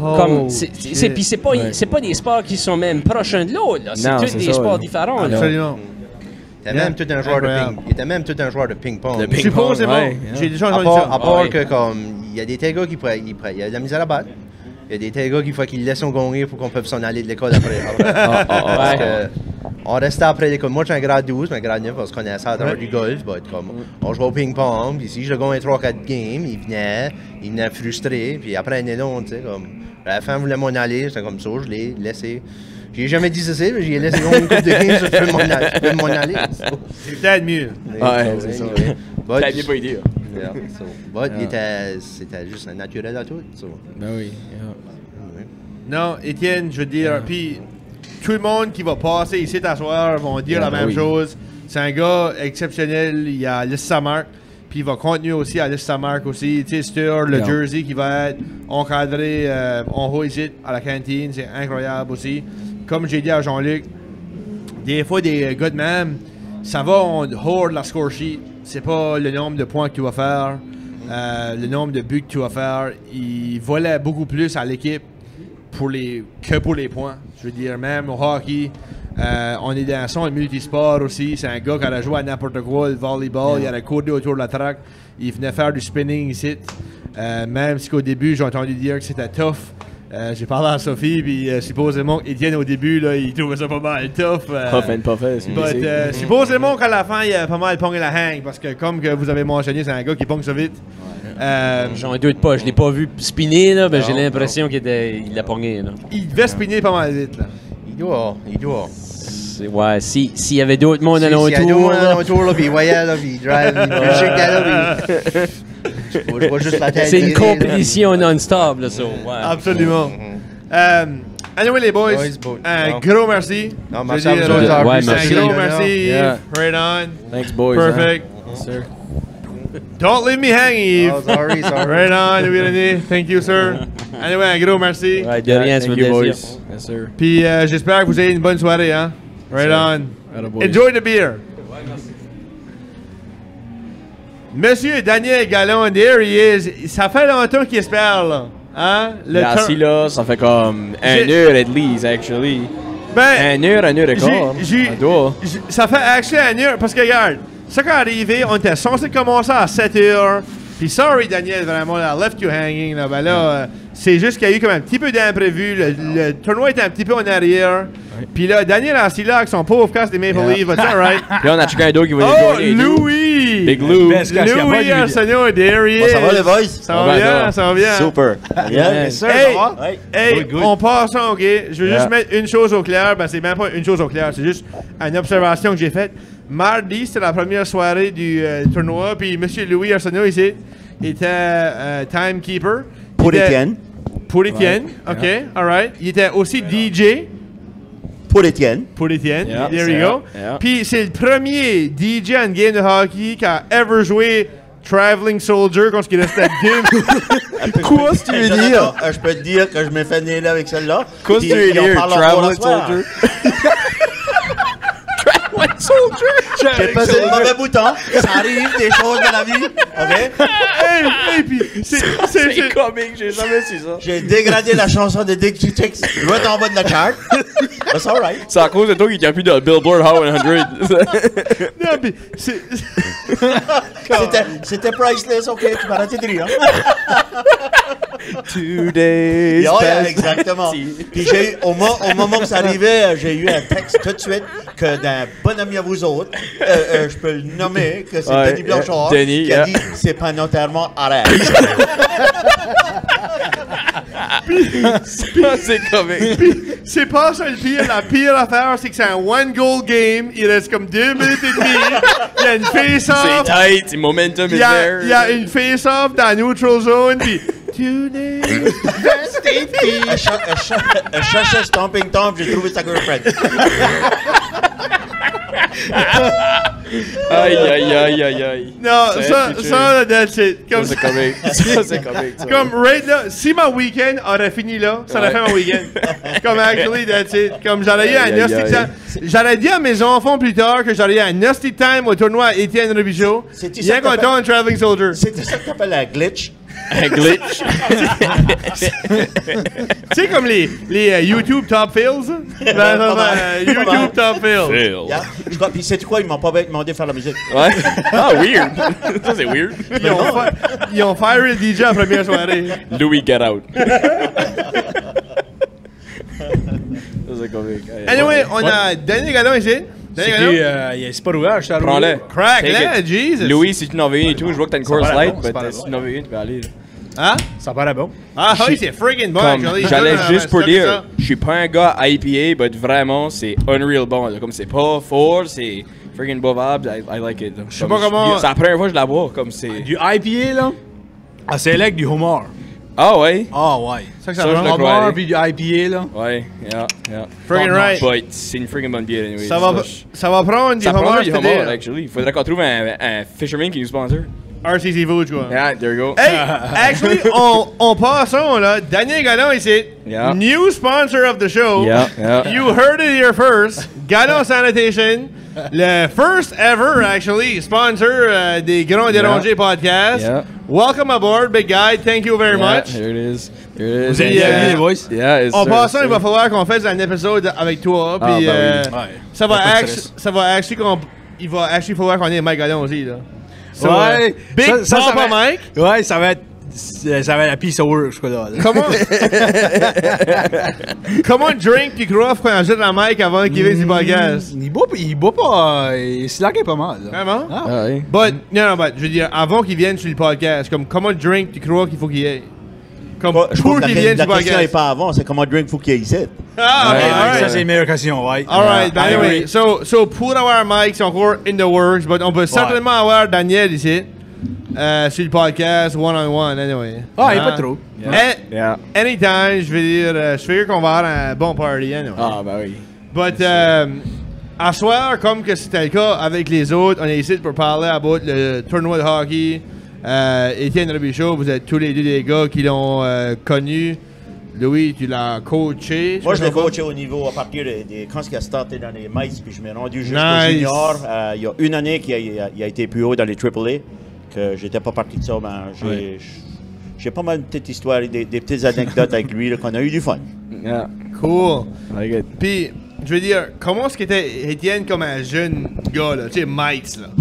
Puis c'est pas des sports qui sont même proches de l'autre. C'est tous des sports différents. Absolument. Il était même tout un joueur de ping. Il était même tout un joueur de ping-pong. Supposément. J'ai déjà entendu ça. À part que comme il y a des gars qui il y a de la misère à battre. Il y a des gars qui faut qu'ils laissent gagner pour qu'on puisse s'en aller de l'école après. Parce que on restait après l'école. Moi, j'ai un grade 12, mais un grade 9, on se connaissait à travers du golf. Comme, on jouait au ping-pong, puis si je gagnais 3-4 games, il venait frustré. Puis après un élan, tu sais, comme, à la fin, voulait m'en aller, c'était comme ça, je l'ai laissé. J'ai jamais dit ceci, mais j'ai laissé une couple de games, je peux m'en aller. C'est peut-être mieux. Ouais, c'est ça. T'as bien pas idée. C'était juste un naturel à tout. Ben oui. Non, Étienne, je veux dire, puis tout le monde qui va passer ici t'asseoir vont dire la même chose. C'est un gars exceptionnel, il a laissé sa marque, puis il va continuer aussi à laisser sa marque aussi. Tu sais, Stur, le jersey qui va être encadré en haut ici à la cantine, c'est incroyable aussi. Comme j'ai dit à Jean-Luc, des fois des gars de même, ça va en haut de la score sheet. C'est pas le nombre de points que tu vas faire, le nombre de buts que tu vas faire. Il volait beaucoup plus à l'équipe que pour les points. Je veux dire, même au hockey, on est dans son multisport aussi. C'est un gars qui a joué à n'importe quoi, le volleyball, il a couru autour de la track, il venait faire du spinning ici. Même si au début, j'ai entendu dire que c'était tough. J'ai parlé à Sophie, puis supposément Étienne au début, là, il trouvait ça pas mal tough. Supposément qu'à la fin, il a pas mal pogné la hang, parce que comme que vous avez mentionné, c'est un gars qui pogne ça vite. J'en doute pas, je l'ai pas vu spinner, là, ben j'ai l'impression qu'il l'a pogné. Là. Il devait spinner pas mal vite. Là. Il doit. Ouais, s'il y avait d'autres mondes à l'entour. S'il y a d'autres mondes à l'entour, là, puis il voyait, là, puis il drive, je vois juste la tête. C'est une compétition non-stop, là, ça. Ouais. Absolument. Anyway, les boys, un gros merci. Non, merci à vous autres. Merci. Un gros merci. Yeah. Right on. Thanks, boys. Perfect. Yes, sir. Don't leave me hang, Yves. Oh, sorry. Right on, Louis-René. Thank you, sir. Anyway, un gros merci. Ouais, de rien, c'est Thank you, plaisir. boys. Yes, sir. Puis j'espère que vous avez une bonne soirée, hein? Right on. Atta boys. Enjoy the beer. Monsieur Daniel Gallon, there he is. Ça fait longtemps qu'il espère, là. Hein? Assis là, ça fait comme 1 heure at least, actually. Ben, 1 heure et quart. ça fait actually 1 heure, parce que regarde, ça, quand arrivé, on était censé commencer à 7h. Puis sorry, Daniel, vraiment, là, left you hanging. Là, ben là, c'est juste qu'il y a eu comme un petit peu d'imprévu. Le tournoi était un petit peu en arrière. Puis là, Daniel a assis là avec son pauvre casque des Maple Leafs. But alright. Puis là, on a checké un dos qui va Oh, Louis! Big Lou. Louis Arsenault est derrière. Ça va, les boys? Ça va bien, ça va bien. Super. Hey, hey, on passe ça, OK? Je veux juste mettre une chose au clair. Ben, c'est même pas une chose au clair. C'est juste une observation que j'ai faite. Mardi, c'était la première soirée du tournoi. Puis M. Louis Arsenault, ici, était timekeeper. Pour Étienne. Pour Étienne, OK, alright. Il était aussi DJ. Pour Étienne. Pour Étienne, Yeah, there you go. yeah. Puis c'est le premier DJ en game de hockey qui a ever joué Traveling Soldier quand il restait de game. Quoi, ce que tu veux dire? Je peux te dire que je m'ai fait nailer avec celle-là. Qu'est-ce que tu veux dire, Traveling Soldier? J'ai passé le mauvais bouton. Ça arrive, des choses dans la vie. OK? Hey, puis c'est comique, j'ai jamais su ça. J'ai dégradé la chanson de Dick Chicks droit en bas de la carte. That's all right. C'est à cause de toi qu'il n'y a plus de Billboard Hot 100. non, puis c'est C'était priceless, OK? Tu m'as arrêté de rire. 2 days. Yeah, exactement. Puis j'ai eu, au moment que ça arrivait, j'ai eu un texte tout de suite que d'un bon ami à vous autres, je peux le nommer, que c'est Denis Blanchard, qui a dit « C'est pas notairement arrête ». C'est comique. c'est pas ça le pire. La pire affaire, c'est que c'est un one-goal game. Il reste comme 2 minutes et demie. Il y a une face-off. C'est tight, momentum is there. Il y a une face-off dans la neutral zone. Puis, today, Elle cherchait Stomping Tom, j'ai trouvé sa girlfriend. Aïe, aïe, aïe, aïe, aïe. non, ça, that's it. Comme, Ça, c'est comique. Ça, c'est comique. ça. comme right là, si ma week-end aurait fini là, ça aurait fait mon week-end. Comme actually, that's it. Comme j'aurais eu un Aïe, aïe, nasty aïe. time. J'aurais dit à mes enfants plus tard que j'aurais eu un nasty time au tournoi à Étienne Robichaud. C'est-tu Bien ça que content, un Traveling Soldier. C'était ça que t'appelles un glitch. Un glitch. Tu sais, comme les YouTube Top Fails. YouTube Top Fails. Phil. Yeah. Puis c'est quoi, ils m'ont pas demandé de faire la musique. Ouais. Ah, weird. Ça, c'est weird. Ils ont firé le DJ à la première soirée. Louis, get out. Ça, c'est comique. Anyway, on a Danny Gallon ici. Danny Gallon. C'est pas ouvert, je suis arrivé. Prends-le. Crack, Take là, it. Jesus. Louis, si tu n'en veux une et tout, je vois que t'as une course paraît light, bon, ça mais paraît si bon. tu n'en veux une, tu peux aller. Hein? Ça paraît bon. Ah oui, c'est friggin' bon, Comme, actually. j'allais Donne, juste pour stop dire, ça. je suis pas un gars IPA, mais vraiment, c'est unreal bon. Là. Comme c'est pas fort, c'est friggin' buvable, I like it. Je sais pas comment- C'est la première fois que je la bois, comme c'est... Du IPA, là, à Select, du Homard. Ah ouais? Ah ouais. Ça que ça Ça, prend. je le crois. Homard aller. puis du IPA, là. Ouais, yeah. Friggin' right. But c'est une friggin' bonne bière, anyway. Ça va prendre du Ça prend homard, du je te homard, dis. actually. Il faudrait qu'on trouve un fisherman qui nous sponsor. RCC Village, quoi. Yeah, there you go. Hey, actually, on passe on, là. Daniel Gallon ici. Yeah. New sponsor of the show. Yeah, yeah. You heard it here first. Gallon Sanitation. Le first ever, actually, sponsor des Grands Dérangés podcast. Yeah. Welcome aboard, big guy. Thank you very Yeah, much. There it is. There it is. Vous êtes Yeah. bienvenus, les boys. Yeah, it's En sir, passant, il va sir. falloir qu'on fasse un épisode avec toi. Puis, bah oui. Ouais. ça va Pas de actually, stress. ça va actually, il va actually falloir qu'on ait Mike Gallon aussi, là. So, Ouais. big Ça Papa va être- Mike. Ouais, ça va être la piece of work, je crois, là. Comment drink tu crois qu'on ajoute à Mike avant qu'il vienne du podcast? Il boit pas, il se laguait pas mal, là. Vraiment? Ah. Ah, ouais. But, non, but, je veux dire, avant qu'il vienne sur le podcast, comme comment drink tu crois qu'il faut qu'il y ait? Comme Je pour trouve que qu'il vienne la sur le question n'est podcast. pas avant, c'est comment drink faut qu'il y ait ici. Ah, ok, Ouais, alright. Ça, c'est une meilleure question, ouais. Alright, ben I anyway, agree. so pour avoir Mike, c'est encore in the works, but on peut certainement avoir Daniel ici, sur le podcast, one-on-one, anyway. Ah, il n'y a pas trop. Yeah. Anytime, je veux dire, je figure qu'on va avoir un bon party, anyway. Ah, bah oui. But, à soir, comme que c'était le cas avec les autres, on est ici pour parler about le tournoi de hockey. Étienne Robichaud, vous êtes tous les deux des gars qui l'ont connu. Louis, tu l'as coaché. Moi, je l'ai comprends? coaché au niveau à partir de quand il a starté dans les Mites, puis je m'ai rendu jusqu'au Nice. junior. Il y a une année qu'il a été plus haut dans les AAA, que j'étais pas parti de ça. Ben, j'ai pas mal de petites histoires, des petites anecdotes avec lui, là, qu'on a eu du fun. Yeah. Cool. I like it. Puis, je veux dire, comment est-ce qu'était Étienne comme un jeune gars, là? Tu sais, Mites, là?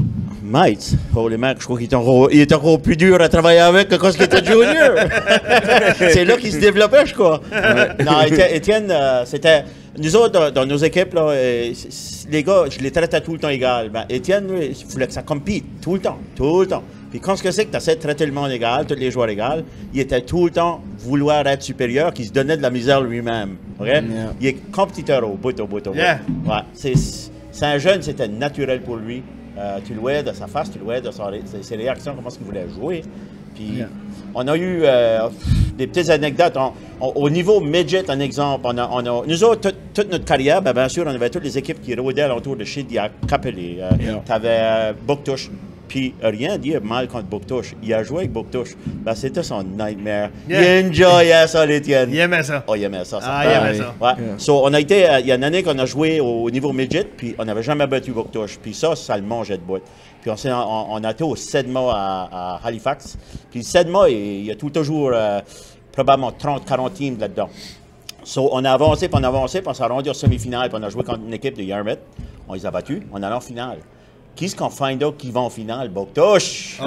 Mates, holy Mac, je crois qu'il était encore plus dur à travailler avec que quand il était junior. C'est là qu'il se développait, je crois. Non, Étienne, c'était... Nous autres, dans nos équipes, là, les gars, je les traitais tout le temps égal. Ben, Étienne, lui, il voulait que ça compite tout le temps. Puis quand c'est que tu essaies de traiter le monde égal, tous les joueurs égaux, il était tout le temps vouloir être supérieur, qu'il se donnait de la misère lui-même. Okay? Yeah. Il est compétiteur au bout. Yeah. Ouais, c'est un jeune, c'était naturel pour lui. Tu le voyais de sa face, tu le voyais de ses réactions, comment est-ce qu'il voulait jouer. Puis on a eu des petites anecdotes. Au niveau midget, un exemple, nous autres, toute notre carrière, bien sûr, on avait toutes les équipes qui rôdaient alentour de Chidia, Capelli. Tu avais Bouctouche. Puis rien à dire mal contre Bouctouche. Il a joué avec Bouctouche. Ben, c'était son nightmare. Yeah. Il enjoyait ça, l'Étienne. Il aimait ça. Oh, il aimait ça. Il aimait ça. Ouais. Yeah. So, on a été, il y a une année qu'on a joué au niveau midget, puis on n'avait jamais battu Bouctouche. Puis ça le mangeait de bout. Puis on a été au Sedma à Halifax. Puis le Sedma, il y a toujours probablement 30-40 teams là-dedans. So, on a avancé, puis on s'est rendu en semi-finale, puis on a joué contre une équipe de Yarmouth. On les a battus. On allait en finale. Qui est-ce qu'on find out qui va en finale? Bouctouche!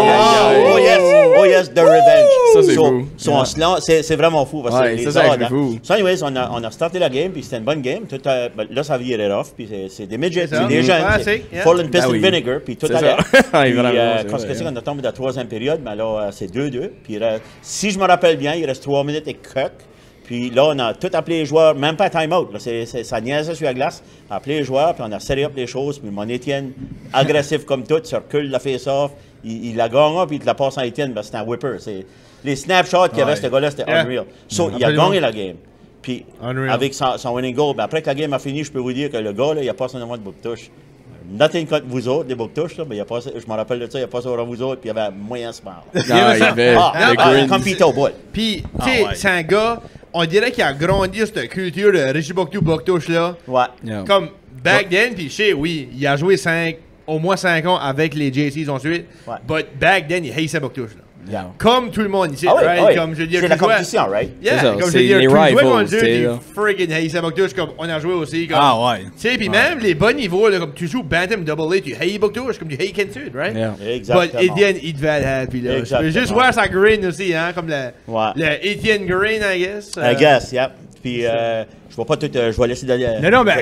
Oh yes, the revenge! Ça, c'est fou. C'est vraiment fou. Parce que ça, c'est fou. So, anyways, on a starté la game, puis c'était une bonne game. Là, ça virait rough, puis c'est des midgets, c'est des jeunes. Fallen Piss and Vinegar, puis tout à l'heure. Quand on a tombé dans la troisième période, ben là, c'est 2-2. Puis si je me rappelle bien, il reste 3 minutes et quelques. Puis là, on a tout appelé les joueurs, même pas time-out. Ça niaisait sur la glace. Appelé les joueurs, puis on a serré up les choses. Puis mon Étienne, agressif comme tout, se recule la face-off. Il la gagne, puis il te la passe à Étienne. Ben, c'était un whipper. Les snapshots qu'il y avait, ce gars-là, c'était unreal. So, il a gagné la game. Puis avec son winning goal, ben, après que la game a fini, je peux vous dire que le gars, là, il a passé en avant de Bouctouche. Nothing contre vous autres, les Bouctouches, mais je me rappelle de ça, il a passé au vous autres, puis il y avait moyen smart. Il avait compété au bout. Puis, tu sais, c'est un gars, on dirait qu'il a grandi cette culture de Richie Bouctouche là. Ouais. Comme back then, puis je sais, oui, il a joué au moins 5 ans avec les JCs ensuite, but back then, il haïssait Bouctouche là. Yeah. Comme tout le monde ici, right? Comme je veux dire, c'est la compétition, right? Yeah, comme je veux dire, tu jouais contre eux, tu friggin' haïssais Bouctouche, comme on a joué aussi. Comme, tu sais, puis même les bons niveaux, là, comme tu joues Bantam Double A, tu haïs Bouctouche, comme tu haïs Ken Sud, right? Yeah. Exactement. But Étienne, il devait être happy, là. Je peux juste voir sa grin aussi, hein, comme le Étienne grin, I guess. I guess, yeah. Puis, je vois pas tout, je vais laisser d'aller. Non, mais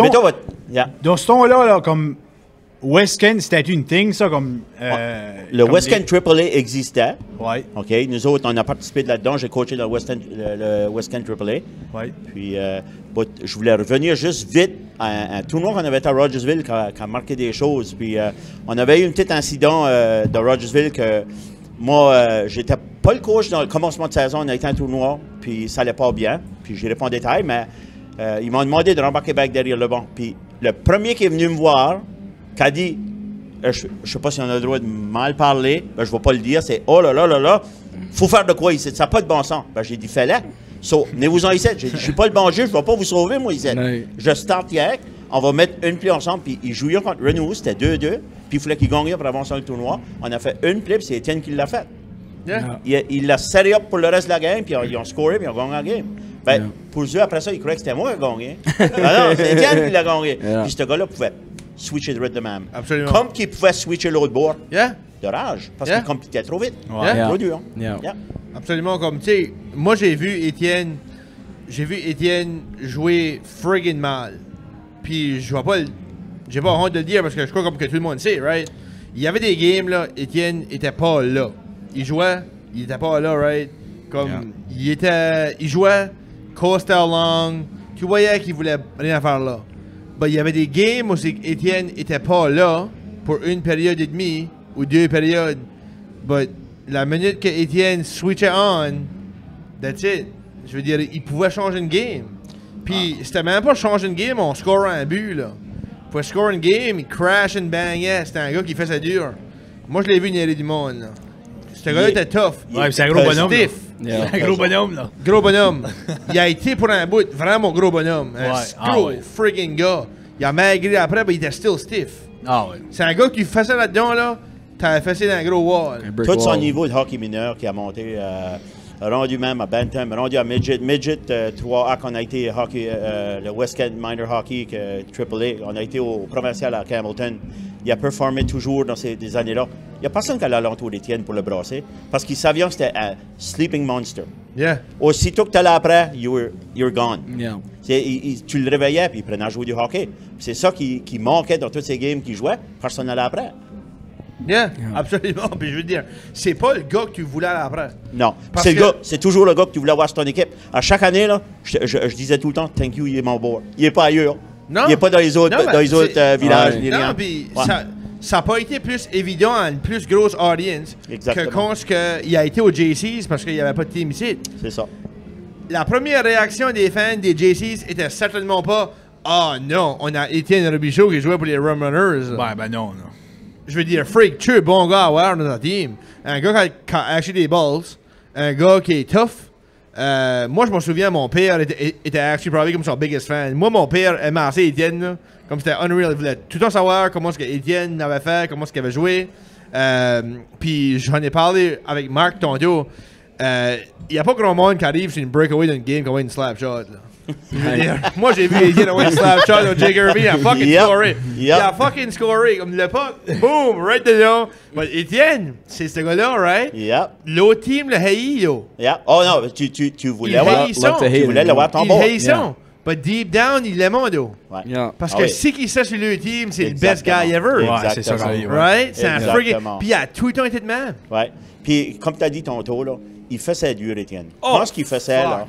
dans ce ton-là, comme. West Kent, c'était une thing, ça, comme... le West Kent AAA existait. Oui. OK. Nous autres, on a participé là-dedans. J'ai coaché dans le West Kent AAA. Oui. Puis, je voulais revenir juste vite à un tournoi qu'on avait été à Rogersville qui a marqué des choses. Puis, on avait eu un petit incident de Rogersville que moi, j'étais pas le coach dans le commencement de saison. On a été à un tournoi, puis ça allait pas bien. Puis, j'ai répondu en détail, mais ils m'ont demandé de rembarquer back derrière le banc. Puis, le premier qui est venu me voir, qui a dit, je ne sais pas si on a le droit de mal parler, ben, je ne vais pas le dire, c'est oh là là là là, faut faire de quoi ici, ça n'a pas de bon sens. Ben, j'ai dit, fais-le. So, venez-vous-en ici. Je ne suis pas le bon juge, je ne vais pas vous sauver, moi, ici. Je start hier, on va mettre une play ensemble, puis ils jouaient contre Renault, c'était 2-2, puis il fallait qu'ils gagnent pour avancer dans le tournoi. On a fait une play, puis c'est Étienne qui l'a fait. Yeah. Il l'a serré up pour le reste de la game, puis ils ont scoré, puis ils ont gagné la game. Ben, pour eux, après ça, ils croyaient que c'était moi qui ai gagné. Non, c'est Étienne qui l'a gagné. Puis ce gars-là pouvait switcher de rythme même. Absolument. Comme qu'il pouvait switcher l'autre bord de rage, parce qu'il compétait trop vite. Trop dur. Absolument, comme, tu sais, moi j'ai vu Étienne jouer friggin' mal. Puis j'ai pas honte de le dire parce que je crois comme que tout le monde sait, right? Il y avait des games, là, Étienne était pas là. Il jouait, il était pas là, right? Comme, il jouait, coastal long, tu voyais qu'il voulait rien faire là. Ben, il y avait des games où Étienne était pas là pour une période et demie ou 2 périodes. But la minute que Étienne switchait on, that's it. Je veux dire, il pouvait changer une game. Puis c'était même pas changer une game, on score un but, là. Il pouvait score une game, il crash and bangait. C'était un gars qui fait ça dur. Moi, je l'ai vu niaiser du monde, là. Ce gars-là était tough. Ouais, c'est un gros bonhomme. Stiff. Un gros bonhomme, là. Gros bonhomme. Il a été pour un bout, vraiment gros bonhomme. Un gros friggin' gars. Il a maigri après, mais il était still stiff. Ah ouais. C'est un gars qui faisait là-dedans, là. T'avais fait dans un gros wall. Tout son niveau de hockey mineur qui a monté, rendu même à Bantam, rendu à Midget. Midget 3A, qu'on a été hockey, le West Kent Minor Hockey AAA. On a été au provincial à Campbellton. il a performé toujours dans ces années-là. Il n'y a personne qui allait à l'entour d'Étienne pour le brasser parce qu'il savait que c'était un sleeping monster. Yeah. Aussitôt que tu allais après, you're gone. Yeah. Tu le réveillais puis il prenait à jouer du hockey. C'est ça qui manquait dans toutes ces games qu'il jouait. Personne n'allait après. Yeah, absolument. Puis je veux dire, c'est pas le gars que tu voulais aller après. Non. C'est toujours le gars que tu voulais avoir sur ton équipe. À chaque année, là, je disais tout le temps, thank you, il est mon board. Il n'est pas ailleurs. Non. Il n'est pas dans les autres, villages. Ouais. Non, puis ça n'a pas été plus évident à une plus grosse audience que quand il a été aux JCs parce qu'il n'y avait pas de team ici. C'est ça. La première réaction des fans des JCs était certainement pas « Ah non, on a Étienne Robichaud qui jouait pour les Rum Runners. » Ben non. Je veux dire, freak, tu es bon gars à avoir dans ta team. Un gars qui a acheté des balls, un gars qui est tough. Moi, je me souviens, mon père était actually probably comme son biggest fan. Moi, mon père aimait assez Étienne, là, comme c'était unreal. Il voulait tout le temps savoir comment est-ce qu'Étienne avait fait, comment est-ce qu'il avait joué. Puis j'en ai parlé avec Marc tantôt. Il n'y a pas grand monde qui arrive sur une breakaway d'une game qui a une slap shot. Là. Moi, j'ai vu Étienne avoir une slap shot au Jake Irving. Il a fucking scoré. Il a fucking scoré. Comme le puck, boom, right dedans. Mais Étienne, c'est ce gars-là, right? Yep. L'autre team le haït, yo. Yep. Oh non, tu voulais l'avoir ton bord. Il haït but deep down, il l'aime, yo. Ouais. Yeah. Parce que si qui sait sur le team, c'est le best guy ever. Ouais, c'est ça. Right? C'est un friggin'. Puis il a tout le temps été de même. Ouais. Puis comme tu as dit tantôt, là, il faisait dur, Étienne. Je pense qu'il faisait, là.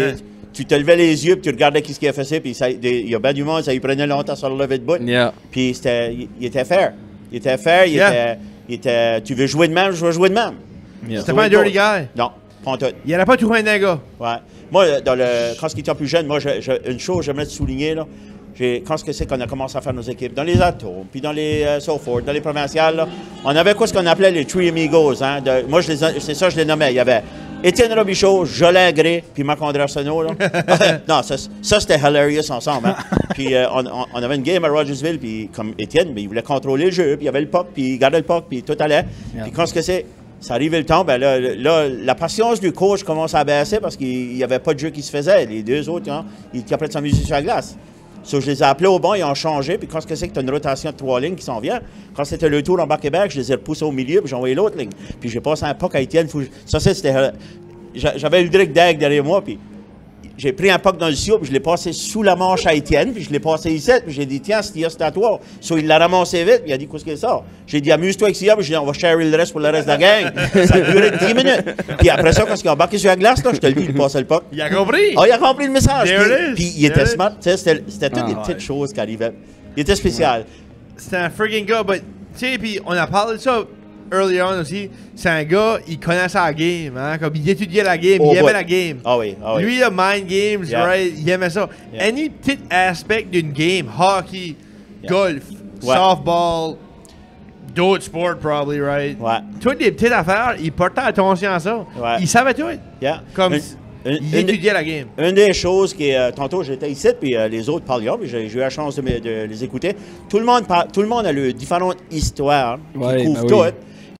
Tu te levais les yeux, puis tu regardais ce qu'il a fait, puis il y a bien du monde, ça lui prenait longtemps sur le lever de bout. Yeah. Puis il était fair. Il était fair, il était tu veux jouer de même, je veux jouer de même. Yeah. C'était pas un dirty guy. Non, pas tout. Il n'aurait pas tout un gars. Ouais. Moi, quand il était plus jeune, moi, une chose que j'aimerais te souligner, là, quand c'est qu'on a commencé à faire nos équipes, dans les atomes, puis dans les so forth, dans les provinciales, là, on avait ce qu'on appelait les Three Amigos. Hein, moi, c'est ça, je les nommais. Il y avait Étienne Robichaud, Jolin Gray, puis Marc-André Arsenault. Non, ça c'était hilarious ensemble. Hein. Puis on avait une game à Rogersville, puis comme Étienne, il voulait contrôler le jeu, puis il y avait le puck, puis il gardait le puck, puis tout allait. Yeah. Puis quand ça arrivait le temps, ben là, la patience du coach commence à baisser parce qu'il n'y avait pas de jeu qui se faisait. Les deux autres, hein, ils étaient prêts de s'amuser sur la glace. So, je les ai appelés au banc, ils ont changé. Puis quand c'est que tu as une rotation de 3 lignes qui s'en vient, quand c'était le tour en back-et-back, je les ai repoussés au milieu, puis j'ai envoyé l'autre ligne. Puis j'ai passé un puck à Étienne. Ça, c'était. J'avais Ulrich Dag derrière moi, puis j'ai pris un puck dans le ciel, puis je l'ai passé sous la manche à Étienne, puis je l'ai passé ici, puis j'ai dit, tiens, c'est à toi. So, il l'a ramassé vite, puis il a dit, qu'est-ce que c'est ça? J'ai dit, amuse-toi avec ça, puis j'ai dit, on va sharer le reste pour le reste de la gang. Ça a duré 10 minutes. Puis après ça, quand il a embarqué sur la glace, là, je te le dis, il passait le puck. Il a compris. Ah, il a compris le message. Puis il était smart. C'était toutes des petites choses qui arrivaient. Il était spécial. C'était un friggin' gars, mais tu sais, puis on a parlé de ça early on aussi. C'est un gars, il connaissait la game, hein, comme il étudiait la game, il aimait la game. Ah oui, ah oui. Lui, le mind games, right, il aimait ça. Any petit aspect d'une game, hockey, golf, softball, d'autres sports probably, right? Ouais. Toutes les petites affaires, il portait attention à ça. Ouais. Il savait tout. Yeah. Comme il étudiait la game. Une des choses qui tantôt j'étais ici, puis les autres parlaient, puis j'ai eu la chance de les écouter. Tout le monde a le différentes histoires qui couvrent tout.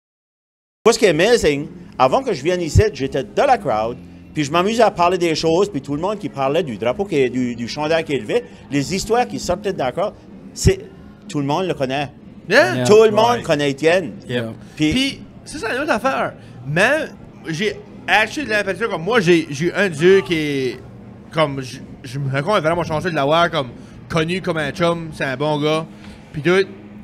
Ce qui est amazing, avant que je vienne ici, j'étais dans la crowd, puis je m'amusais à parler des choses, puis tout le monde qui parlait du drapeau, du chandail qui est élevé, les histoires qui sortaient de la crowd, tout le monde le connaît. Yeah. Tout le monde connaît Étienne. Yeah. Puis ça, c'est une autre affaire. Même, j'ai l'impression, comme moi, j'ai eu un dieu qui est, comme, je me raconte vraiment chanceux de l'avoir, comme, connu comme un chum, c'est un bon gars, puis tout.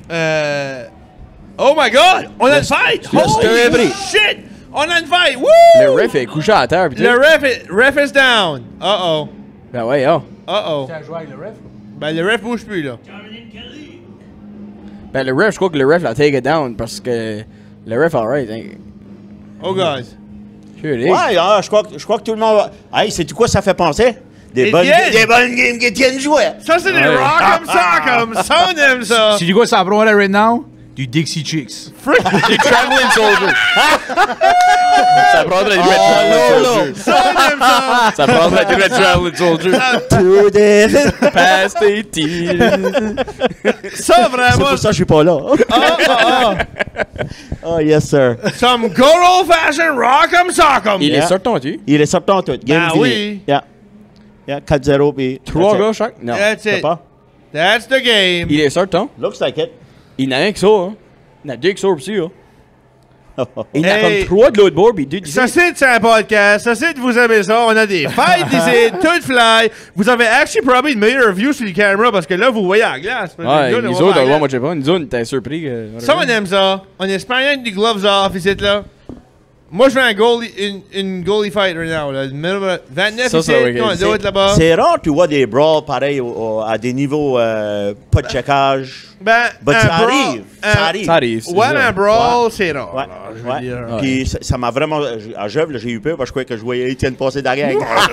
Oh my God! On a une fight! Holy shit! On a une fight! Woo! Le ref est couché à terre. Le ref is down. Uh-oh. Ben ouais, oh. Uh-oh. Tu as joué avec le ref? Ben le ref bouge plus, là. Ben le ref, je crois que le ref l'a take it down parce que le ref, alright. Hein. Oh, guys. Sure, ouais, je crois que tout le monde... Hey, sais-tu quoi ça fait penser? Des bonnes games qu'Étienne jouait. Ça, c'est des rock'em sock'em. Ça, on aime ça. C'est du quoi ça apprend là right now? Du Dixie Chicks. Du Traveling Soldier. Ça prendrait du Red Traveling Soldier. Ça, on aime ça. Ça prendrait du Red Traveling Soldier. Past 18. Ça, vraiment. C'est pour ça que je suis pas là. Oh, yes, sir. Some good old-fashioned rock'em sock'em. Il est sortant, tu? Il est sortant tout. Ah oui. Yeah. 4-0 puis... 3 gars chaque? Non. That's it. That's the game. Il est sortant? Looks like it. Il n'a rien que ça, hein. Il n'a 2 que ça aussi, hein. Il y en a comme 3 de l'autre bord, puis 2 d'ici. Ça, c'est un podcast. Ça, c'est de vous aimez ça. On a des fights d'ici, tout fly. Vous avez actually probably une meilleure view sur les caméras parce que là, vous voyez à la glace. Ouais, nous autres, on voit, moi, je sais pas. Nous autres, on était surpris. Ça, on aime ça. On espère rien des gloves off ici, là. Moi, je veux une goalie fight right now. Là. 29 ça, ici, l'autre là-bas. C'est rare, tu vois des brawls pareils à des niveaux pas de checkage. Ben, ça arrive. Ça arrive. Ouais, un brawl, c'est rare. Ouais. Je veux dire. Puis ça m'a vraiment. À Jeuve, j'ai eu peur parce que je croyais que je voyais Étienne passer derrière.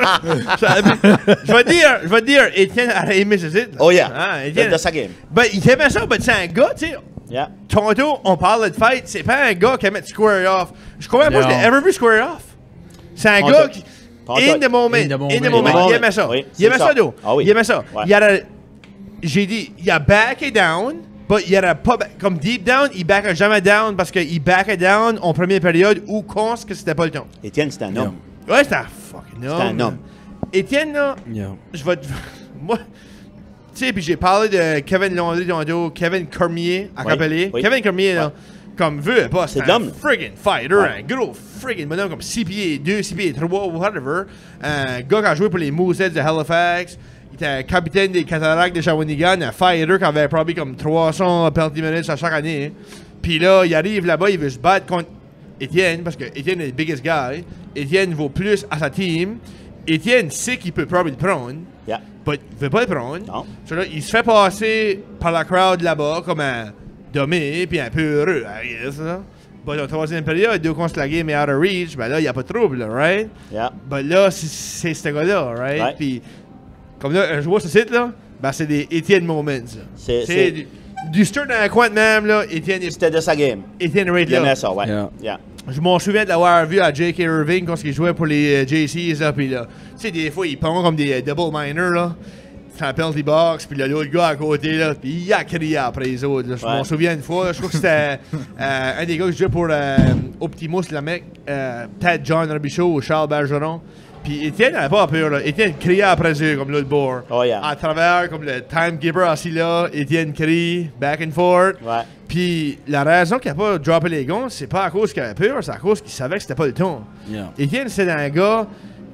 Je vais te dire, Étienne a aimé ce site. Oh yeah. Ah, Étienne. De sa game. Ben, il aimait ça, ben, c'est un gars, tu sais. Yeah. Toronto, on parle de fight, c'est pas un gars qui aime square off. Je crois même pas que je l'ai ever vu square off. C'est un gars qui. In the moment. Il aimait ça. Oui, il aimait ça, d'eau. Ah oui. Il aimait ça. Ouais. J'ai dit, il a backé down, mais il a pas. Comme deep down, il backait jamais down parce qu'il backait down en première période où pense que c'était pas le temps. Étienne, c'est un homme. Ouais, c'est un fucking homme. C'est un homme. Étienne, là, je vais. Moi. Tu sais, puis j'ai parlé de Kevin Landry, Kevin Cormier à Capelé. Oui. Kevin Cormier, là, comme veut pas, c'est un l'homme. friggin' fighter, un gros friggin' bonhomme comme 6 pieds 2, 6 pieds 3, whatever. Un gars qui a joué pour les Mooseheads de Halifax. Il était capitaine des Cataractes de Shawinigan, un fighter qui avait probablement comme 300 penalty minutes à chaque année. Puis là, il arrive là-bas, il veut se battre contre Étienne, parce que Étienne est le biggest guy. Étienne vaut plus à sa team. Étienne sait qu'il peut probablement le prendre. Yeah. Mais il veut pas le prendre. Non. So là, il se fait passer par la crowd là-bas comme un dommé puis un peu heureux, I guess. Là. Dans la troisième période, dès qu'on se la game est out of reach, ben là, il n'y a pas de trouble, là, right? Yeah. Ben là, c'est ce gars-là, right? Ouais. Puis, comme là, je vois ce site-là, ben c'est des Étienne moments. C'est du stir dans la coin de même, là. Étienne, C'était de sa game. Étienne right Il aimait là. ça, ouais. Yeah. Je m'en souviens de l'avoir vu à J.K. Irving quand il jouait pour les JCs, là, puis là, tu sais, des fois, il prend comme des double minors, là. C'est un penalty box, puis l'autre gars à côté, là, puis il a crié après les autres. Là. Je m'en souviens une fois, je crois que c'était un des gars qui jouait pour Optimus, le mec, peut-être John Robichaud ou Charles Bergeron. Puis Étienne n'avait pas peur, là. Étienne criait après eux, comme l'autre bord. Oh, yeah. À travers, comme le timekeeper assis là, Étienne crie, back and forth. Ouais. Puis la raison qu'il n'a pas droppé les gants, c'est pas à cause qu'il avait peur, c'est à cause qu'il savait que c'était pas le ton. Yeah. Étienne, c'est un gars.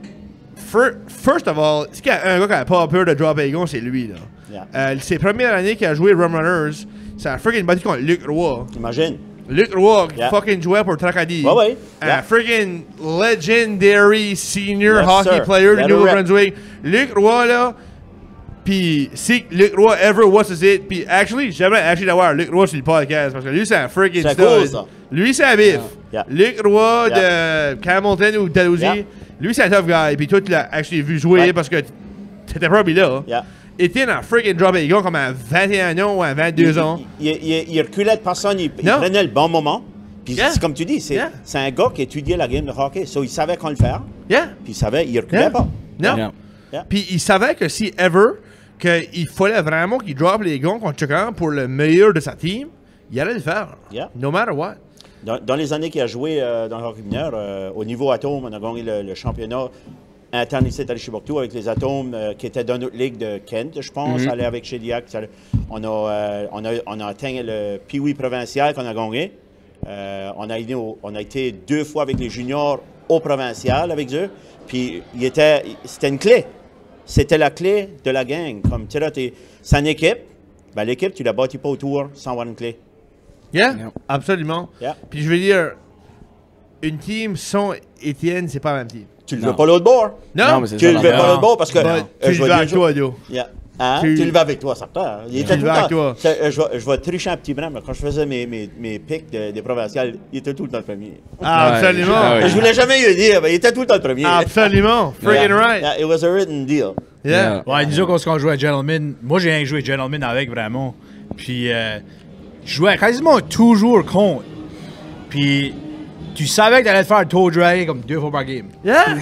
First of all, si un gars qui n'a pas peur de dropper les gants, c'est lui, là. Yeah. Ses premières années qu'il a joué Rum Runners, c'est un freaking battu contre Luc Roy. Imagine. Luc Roy, qui Yeah. fucking jouait pour Tracadie. Ouais. Un freaking legendary senior Yes, hockey sir. player du Let Nouveau her rip. Brunswick. Luc Roy, là. Puis si Luc Roy ever was it, puis j'aimerais d'avoir Luc Roy sur le podcast parce que lui, c'est un freaking C'est stud. cool, ça. Lui, c'est un bif. Yeah. Luc Roy de Hamilton ou Dalhousie, Yeah. lui, c'est un tough guy. Puis toi, tu l'as vu jouer Ouais. parce que t'étais probably là. Yeah. Étienne a freaking droppé les gars comme à 21 ans ou à 22 ans. Il reculait de personne, il prenait le bon moment. Puis c'est comme tu dis, c'est un gars qui étudiait la game de hockey. So, il savait quand le faire. Yeah. Puis il savait, il reculait pas. Non. Yeah. Puis il savait que si ever, qu'il fallait vraiment qu'il drop les gants contre chacun pour le meilleur de sa team, il allait le faire. Yeah. No matter what. Dans les années qu'il a joué dans le hockey mineur, au niveau Atome, on a gagné le championnat interne ici à Chibourtou avec les Atomes qui étaient dans notre ligue de Kent, je pense, aller avec Chediac. On a atteint le Pee-Wee provincial qu'on a gagné. On a été 2 fois avec les juniors au provincial avec eux. Puis c'était une clé. C'était la clé de la gang. Comme tu sais, c'est une équipe. Ben, l'équipe, tu la bâtis pas autour sans avoir une clé. Yeah, absolument. Yeah. Puis je veux dire, une team sans Étienne, c'est pas la même team. Tu le veux pas l'autre bord. Non, mais c'est Tu ça le veux l'affaire. pas l'autre bord parce que. tu le veux avec toi, Joe. Yeah. Hein? Tu- Tu le vas avec toi, certain. Il était le tout vas le avec temps. toi. Je vais tricher un petit brin, mais quand je faisais mes pics des provinciales, il était tout le temps le premier. Ah, absolument. Ah oui. Je voulais jamais lui dire, mais il était tout le temps le premier. Absolument. Friggin' right. Yeah, it was a written deal. Yeah. Ouais, nous autres, quand on jouait à Gentleman, moi j'ai rien joué Gentleman avec vraiment. Puis je jouais quasiment toujours contre. Puis tu savais que t'allais te faire le toe drag comme 2 fois par game. Yeah.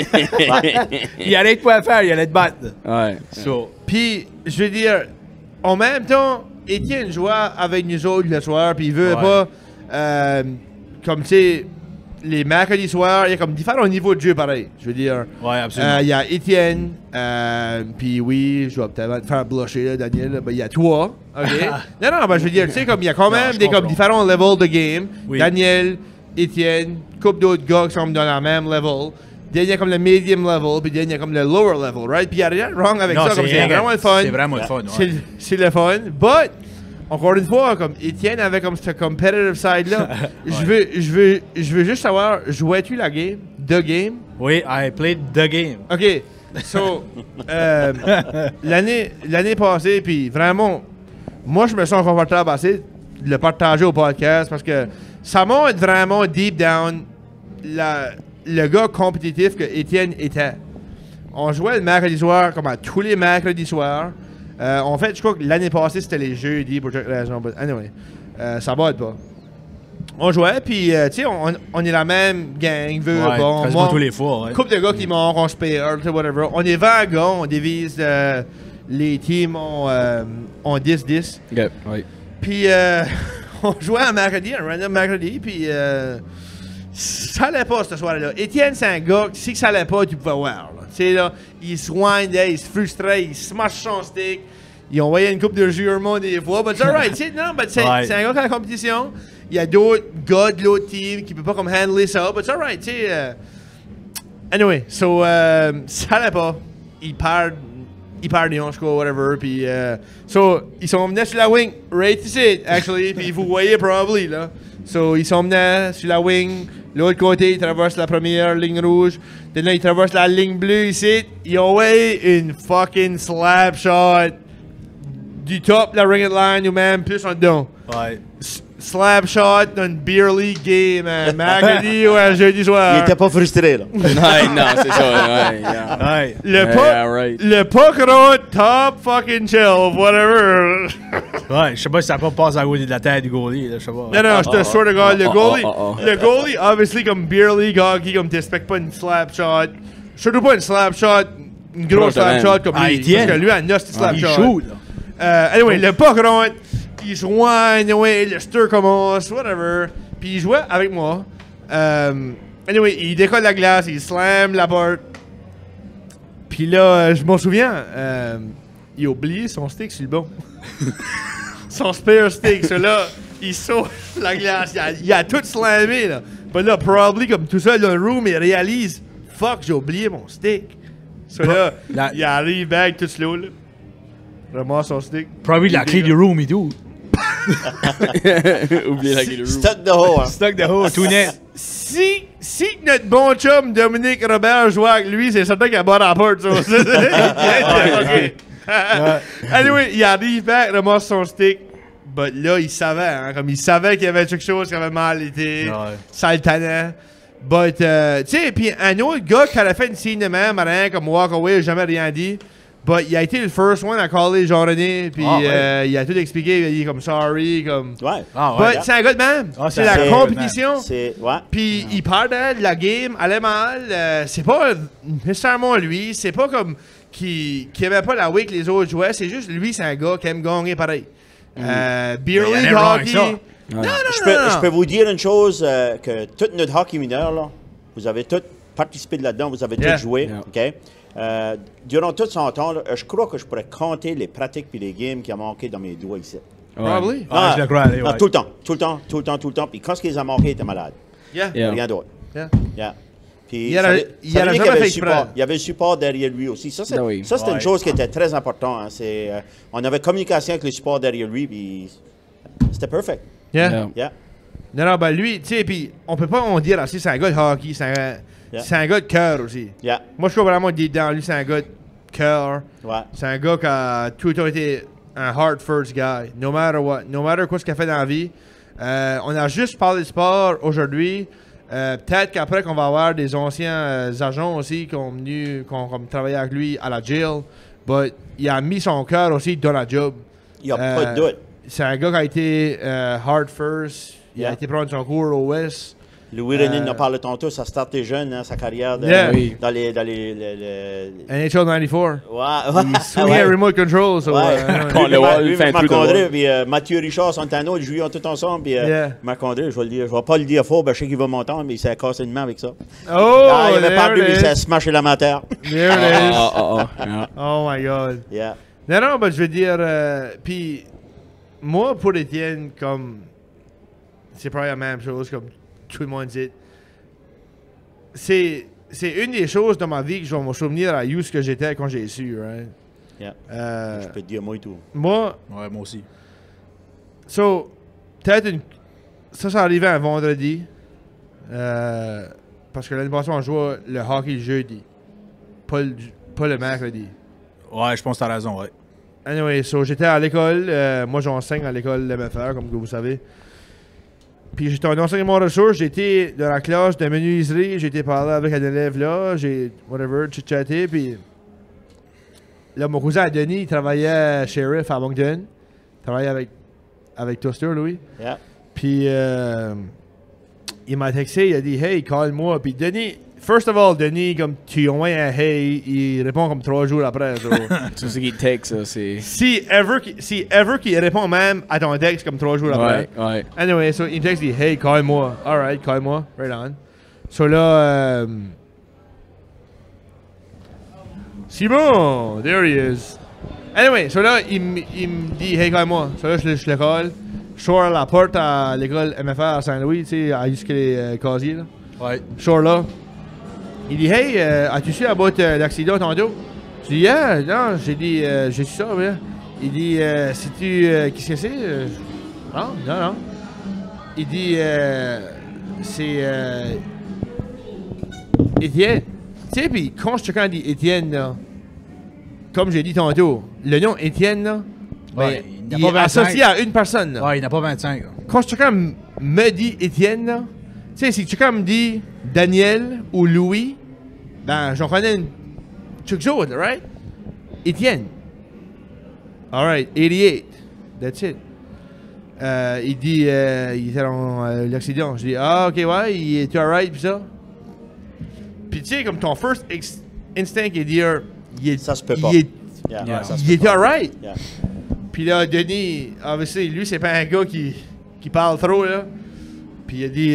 Il allait de quoi faire, il allait te battre. Ouais. So, Puis, je veux dire, en même temps, Étienne jouait avec nous autres le soir, puis il veut Ouais. pas, comme tu sais, les mercredis soirs, il y a comme différents niveaux de jeu pareil. Je veux dire. Ouais, absolument. Il y a Étienne, puis oui, je vais peut-être te faire blusher, là, Daniel. Là, ben, il y a toi, OK? non, ben, je veux dire, tu sais, comme il y a quand même comme différents levels de game. Oui. Daniel, Étienne, couple d'autres gars qui sont dans la même level. Il y a comme le medium level, puis il y a comme le lower level, right? Puis il n'y a rien de wrong avec ça, comme c'est vraiment le fun. C'est vraiment le fun, ouais. C'est le fun, but... Encore une fois, comme Étienne avait comme ce competitive side-là, je veux juste savoir, jouais-tu la game? The game? Oui, I played the game. OK. So, l'année passée, puis vraiment, moi, je me sens confortable assez de le partager au podcast parce que ça montre vraiment deep down le gars compétitif que Étienne était. On jouait le mercredi soir, comme à tous les mercredis soirs. En fait, je crois que l'année passée, c'était les jeudis pour toute raison. But anyway, ça va pas. On jouait, puis, tu sais, on est la même gang. Quasiment tous les fois, ouais. Couple de gars qui manquent, on se paye, whatever. On est 20 gars, on divise les teams en 10-10. Okay, ouais. Puis, on jouait un mercredi, un random mercredi, puis ça allait pas cette soirée-là. Étienne, c'est un gars, si ça allait pas, tu pouvais voir. Tu sais, là, il se windait, il se frustrait, il smash son stick. Ils ont envoyé une coupe de jurements des fois, but it's alright. Non, but c'est un gars qui a la compétition. Il y a d'autres gars de l'autre team qui ne peuvent pas comme handler ça, but it's alright. Anyway, so, ça allait pas. Il perd Lyon, je crois, whatever. Puis, so, ils sont venus sur la wing, right ici, actually. Puis, vous voyez probably, là. So, ils sont venus sur la wing. L'autre côté, ils traversent la première ligne rouge. Puis là, ils traversent la ligne bleue ici. Ils ont une fucking slap shot du top de la ring line ou même plus en dedans. Ouais. Slap shot d'une beer league game, mercredi ou un jeudi soir. Il était pas frustré, là. non, c'est ça. Ouais, yeah. Le puck top fucking shelf, whatever. Ouais, je sais pas si ça va pas passer à côté de la tête du goalie, là, je sais pas. Non, je te swear to God, le goalie, obviously, comme beer league hockey, comme t'expectes pas une slap shot. Surtout pas une slap shot, une grosse slap shot comme lui. Parce que lui, a une slap shot. Il shoot, là. Anyway, le puck rentre. Il se joigne, anyway, le stir commence, whatever. Puis il jouait avec moi. Anyway, il décolle la glace, il slam la porte. Puis là, je m'en souviens, il a oublié son stick sur le bon. Son spare stick, celui-là, il saute la glace, il a tout slammé, là. Puis là, probably, comme tout ça dans le room, il réalise, fuck, j'ai oublié mon stick. Celui-là, il arrive back tout slow, là. Ramasse son stick. Probably la clé du room et tout. Oubliez la clé du room. Stuck the hole, hein. Stuck the hole, tout net. Si notre bon chum Dominique Robert jouait avec lui, c'est certain qu'il a barré la porte, ça. Anyway, il arrive back, ramasse son stick. But là, il savait, hein, comme il savait qu'il y avait quelque chose qui avait mal été. Ça le tannait. But, tu sais, puis un autre gars qui avait fait une signe de même, rien comme walk away, n'a jamais rien dit. But il a été le first one à caller Jean-René, puis il a tout expliqué, il est comme sorry, comme... Ouais. But c'est un gars de même. C'est la compétition. Ouais. Puis il perdait, la game allait mal. C'est pas nécessairement lui, c'est pas comme qui aimait pas la way que les autres jouaient, c'est juste lui, c'est un gars qui aime gagner pareil. Beer League hockey... Non. Je peux vous dire une chose, que tout notre hockey mineur, là, vous avez tous participé là-dedans, vous avez tous joué, OK? Durant tout son temps, là, je crois que je pourrais compter les pratiques et les games qui ont manqué dans mes doigts ici. Probably. Je le crois. Non, tout le temps. Puis quand ce qu'ils ont manqué, ils étaient malades. Rien d'autre. Puis il y avait le support derrière lui aussi. Ça, c'était une chose qui était très importante. Hein. On avait communication avec le support derrière lui, puis c'était parfait. Non, ben lui, tu sais, puis on peut pas en dire assez, c'est un gars de hockey, c'est un gars de cœur aussi. Moi, je trouve vraiment dans lui, c'est un gars de cœur. C'est un gars qui a tout le temps été un hard first guy, no matter what, no matter quoi ce qu'il a fait dans la vie. On a juste parlé de sport aujourd'hui. Peut-être qu'après qu'on va avoir des anciens agents aussi qui ont comme travaillé avec lui à la jail, but il a mis son cœur aussi dans la job. Il n'y a pas de doute. C'est un gars qui a été hard first. Il a été prendre son cours au West. Louis René nous parle tantôt, ça startait jeune, hein, sa carrière dans les NHL 94. Ouais. Il swingait remote control. So, Marc-André, puis Mathieu Richard, Santano, ils jouaient tout ensemble. Puis Marc-André, je vais pas le dire fort, je sais qu'il va m'entendre, mais il s'est cassé une main avec ça. Oh, il avait perdu, mais il s'est smashé la matière. There it is. Oh my God. Yeah. Non, mais je veux dire, puis moi, pour Étienne, comme, c'est probablement la même chose, comme tout le monde dit. C'est une des choses dans ma vie que je vais me souvenir à où ce que j'étais quand j'ai su, right? Yeah. Je peux te dire moi et tout. Moi aussi. So, peut-être ça arrivait un vendredi. Parce que l'année passée, on jouait le hockey le jeudi. Pas le mercredi. Ouais, je pense que t'as raison, ouais. Anyway, so j'étais à l'école. Moi, j'enseigne à l'école de MFR, comme que vous savez. Puis j'étais en enseignement ressources, j'étais dans la classe de menuiserie, j'étais parlé avec un élève là, j'ai chit-chatté, puis là, mon cousin Denis, il travaillait shérif à Moncton. Il travaillait avec Toaster, Louis. Yeah. Puis il m'a texté, il a dit « Hey, call-moi ». Puis Denis, first of all, Denis, comme tu envoies un « Hey », il répond comme 3 jours après. C'est ce qu'il texte, ça, c'est... Si ever qu'il répond même à ton texte comme 3 jours après. Ouais. Anyway, so il me texte, il dit « Hey, call-moi ». « Alright, call-moi ». Right on. So là... Simon, there he is. Anyway, so là, il me dit « Hey, call-moi ». So là, je le call. Je sors à la porte à l'école MFR à Saint-Louis, tu sais, à jusqu'à les casiers, là. Ouais. Je sors là. Il dit « Hey, as-tu su about l'accident tantôt? » Je dis « Yeah, non, j'ai dit, j'ai su ça, ouais. » Il dit « Sais-tu qui c'est? » Non. Il dit « C'est Étienne. » Tu sais, puis quand je dis Étienne, là, comme j'ai dit tantôt, le nom Étienne, là, ouais, il est associé à une personne. Là. Ouais, il n'a pas 25. Là. Quand quelqu'un me dit Étienne, là, tu sais, si quelqu'un me dit Daniel ou Louis, ben, j'en connais une quelque chose, right? Étienne. All right, 88. That's it. Il dit, il était dans l'accident. Je dis, ok, ouais, il était all right, pis ça. Puis tu sais, comme ton first instinct est dire, ça se peut pas. Il était all right. Yeah. Puis là, Denis, obviously, lui, c'est pas un gars qui parle trop, là. Puis il a dit,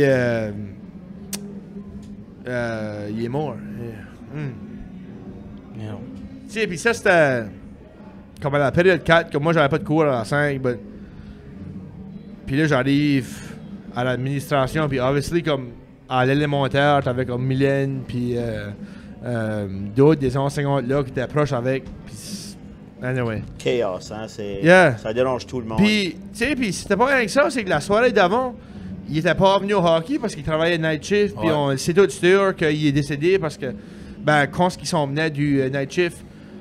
il est mort. Tu sais, puis ça, c'était comme à la période 4, comme moi, j'avais pas de cours à la 5, but... Puis là, j'arrive à l'administration, puis obviously, comme à l'élémentaire, t'avais comme Mylène, puis d'autres, des enseignantes là qui étaient proches avec, puis anyway. Chaos, hein, ça dérange tout le monde. Puis, tu sais, puis c'était pas rien que ça, c'est que la soirée d'avant, il était pas venu au hockey parce qu'il travaillait night shift, puis on sait tout sûr qu'il est décédé parce que, ben, quand ils sont venus du night shift,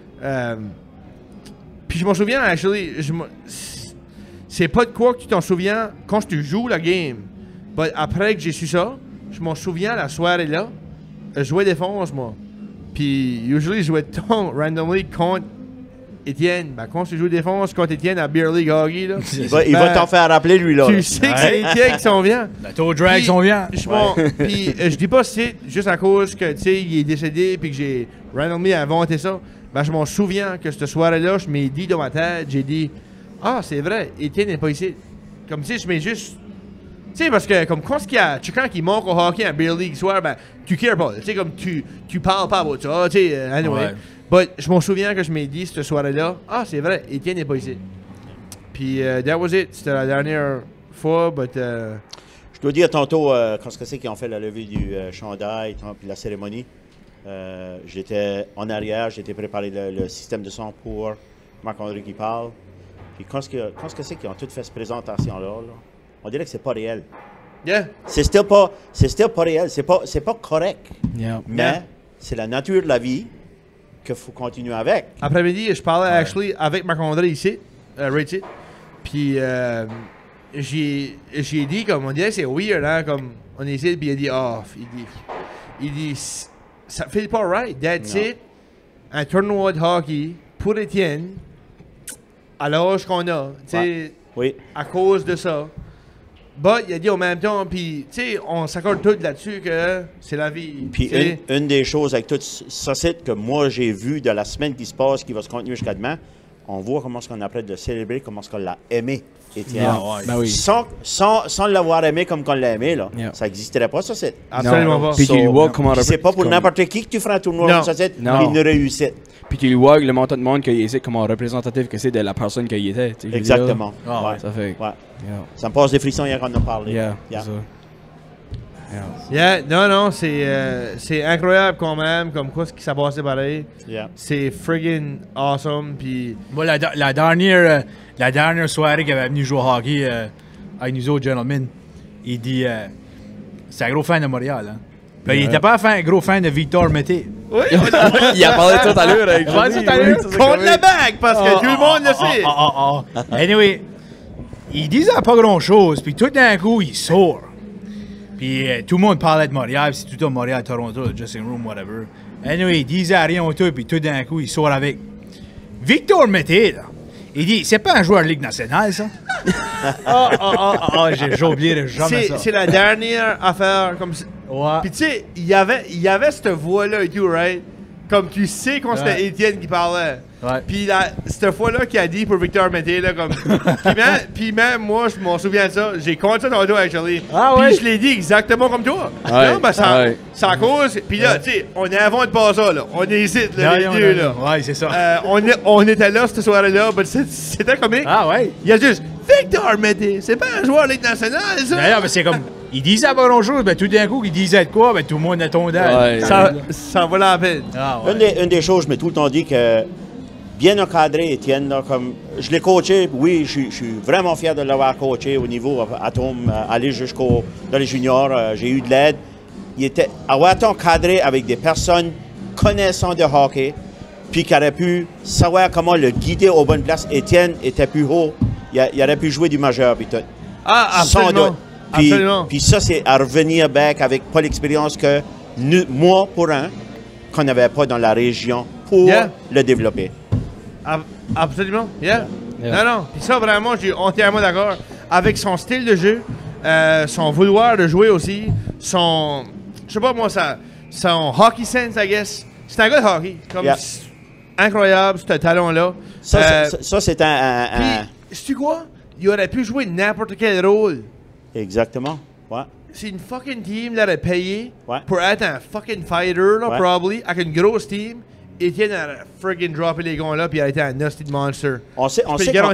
puis je m'en souviens, actually, c'est pas de quoi que tu t'en souviens quand tu joues la game. Mais après que j'ai su ça, je m'en souviens la soirée là, je jouais défense, moi. Puis, usually, je jouais randomly contre Étienne. Ben, quand tu joues défense contre Étienne à Beer League Hockey, là, il va t'en faire rappeler, lui, là. Tu sais que c'est Étienne qui s'en vient. La toe drag s'en vient. Puis, je dis pas c'est juste à cause que, tu sais, il est décédé puis que j'ai randomly inventé ça. Ben, je m'en souviens que cette soirée-là, je m'ai dit dans ma tête, j'ai dit, ah, c'est vrai, Étienne n'est pas ici. Comme, tu sais, je mets juste... Tu sais, parce que, comme, quand il y a quelqu'un qui manque au hockey à Beer League soir, ben, tu cares pas. Tu sais, comme, tu parles pas de ça, tu sais, anyway. Ouais. But, je m'en souviens que je m'ai dit cette soirée-là, ah, c'est vrai, Étienne n'est pas ici. Puis, that was it. C'était la dernière fois, but... Je dois dire tantôt, quand c'est qu'ils ont fait la levée du chandail, puis la cérémonie, j'étais en arrière, j'étais préparé le système de son pour Marc-André qui parle. Puis quand c'est qu'ils ont tout fait cette présentation-là, on dirait que c'est pas réel. Yeah. C'est still pas réel, c'est pas correct. Yeah. Mais c'est la nature de la vie qu'il faut continuer avec. Après-midi, je parlais actually avec Marc-André ici, right ici. Puis j'ai dit, comme on dirait, c'est weird, hein, comme on est ici, puis il a dit off. Il dit, ça fait pas right. That's it. Un tournoi de hockey pour Étienne, à l'âge qu'on a, tu sais, oui. à cause de ça. But il a dit en même temps, puis tu sais, on s'accorde tous là-dessus que c'est la vie. Puis une des choses avec tout ça, c'est que moi j'ai vu de la semaine qui se passe, qui va se continuer jusqu'à demain, on voit comment est-ce qu'on apprête de célébrer, comment est-ce qu'on l'a aimé, Étienne. Ben oui. Sans l'avoir aimé comme qu'on l'a aimé, là, ça n'existerait pas, ça c'est. Absolument pas. Puis tu le vois comment C'est pas pour n'importe qui que tu feras un tournoi comme ça, c'est une réussite. Puis tu le vois le montant de monde qu'il essaie, comment représentatif que c'est de la personne qu'il était. Exactement. Ouais. Ça fait. Ouais. Ça me passe des frissons hier quand on a parlé. Non, c'est incroyable quand même, comme quoi ce qui s'est passé pareil. C'est friggin' awesome. Puis moi, la dernière soirée qu'il avait venu jouer au hockey avec nous autres gentlemen, il dit c'est un gros fan de Montréal. Hein. Ben, il était pas un gros fan de Victor Mété. Oui, il a parlé tout à l'heure avec contre la bague, parce que tout le monde le sait. Anyway, il disait pas grand-chose, puis tout d'un coup, il sort. Puis tout le monde parlait de Montréal, c'est tout à Montréal, Toronto, le dressing room, whatever. Anyway, il disait rien autour, puis tout d'un coup, il sort avec Victor Mété, là. Il dit, c'est pas un joueur de Ligue nationale, ça? J'ai oublié jamais ça. C'est la dernière affaire comme ça. Ouais. Puis tu sais, il y avait cette voix-là et tout, right? Comme tu sais quand c'était Étienne qui parlait. Ouais. Puis cette fois-là qu'il a dit pour Victor Mété, là, comme... puis même moi, je m'en souviens de ça. J'ai compté ça dans le dos, actually. Puis je l'ai dit exactement comme toi. Ouais. Non, ben ça cause... Puis là, tu sais, on n'invente pas ça, là. On hésite, là, les deux, là. Ouais, c'est ça. On était là, cette soirée-là, mais c'était comique. Ah ouais? Il y a juste... Victor Mété, c'est pas un joueur de Ligue nationale, ça! D'ailleurs, mais c'est comme... Il disait pas grand-chose, ben tout d'un coup, il disait de quoi, ben tout le monde est tombé. Ça vaut la peine. Ah, ouais. Une des choses, je m'ai tout le temps dit que bien encadré, Étienne, là, comme je l'ai coaché, oui, je suis vraiment fier de l'avoir coaché au niveau Atome, aller jusqu'au dans les juniors, j'ai eu de l'aide. Il était avoir été encadré avec des personnes connaissant de hockey, puis qui auraient pu savoir comment le guider aux bonnes places. Étienne était plus haut, il aurait pu jouer du majeur, puis tout. Ah, absolument. Puis ça, c'est à revenir back avec pas l'expérience que moi, pour qu'on n'avait pas dans la région pour le développer. Absolument, Non. Puis ça, vraiment, je suis entièrement d'accord. Avec son style de jeu, son vouloir de jouer aussi, son... Je sais pas moi, son hockey sense, I guess. C'est un gars de hockey. Comme incroyable, ce talent-là. Ça, c'est un... Puis, sais-tu quoi? Il aurait pu jouer n'importe quel rôle. Exactement, ouais. C'est une fucking team l'aurait payé pour être un fucking fighter, là, probably, avec une grosse team. Étienne a friggin' droppé les gants là, puis il a été un nasty monster. On sait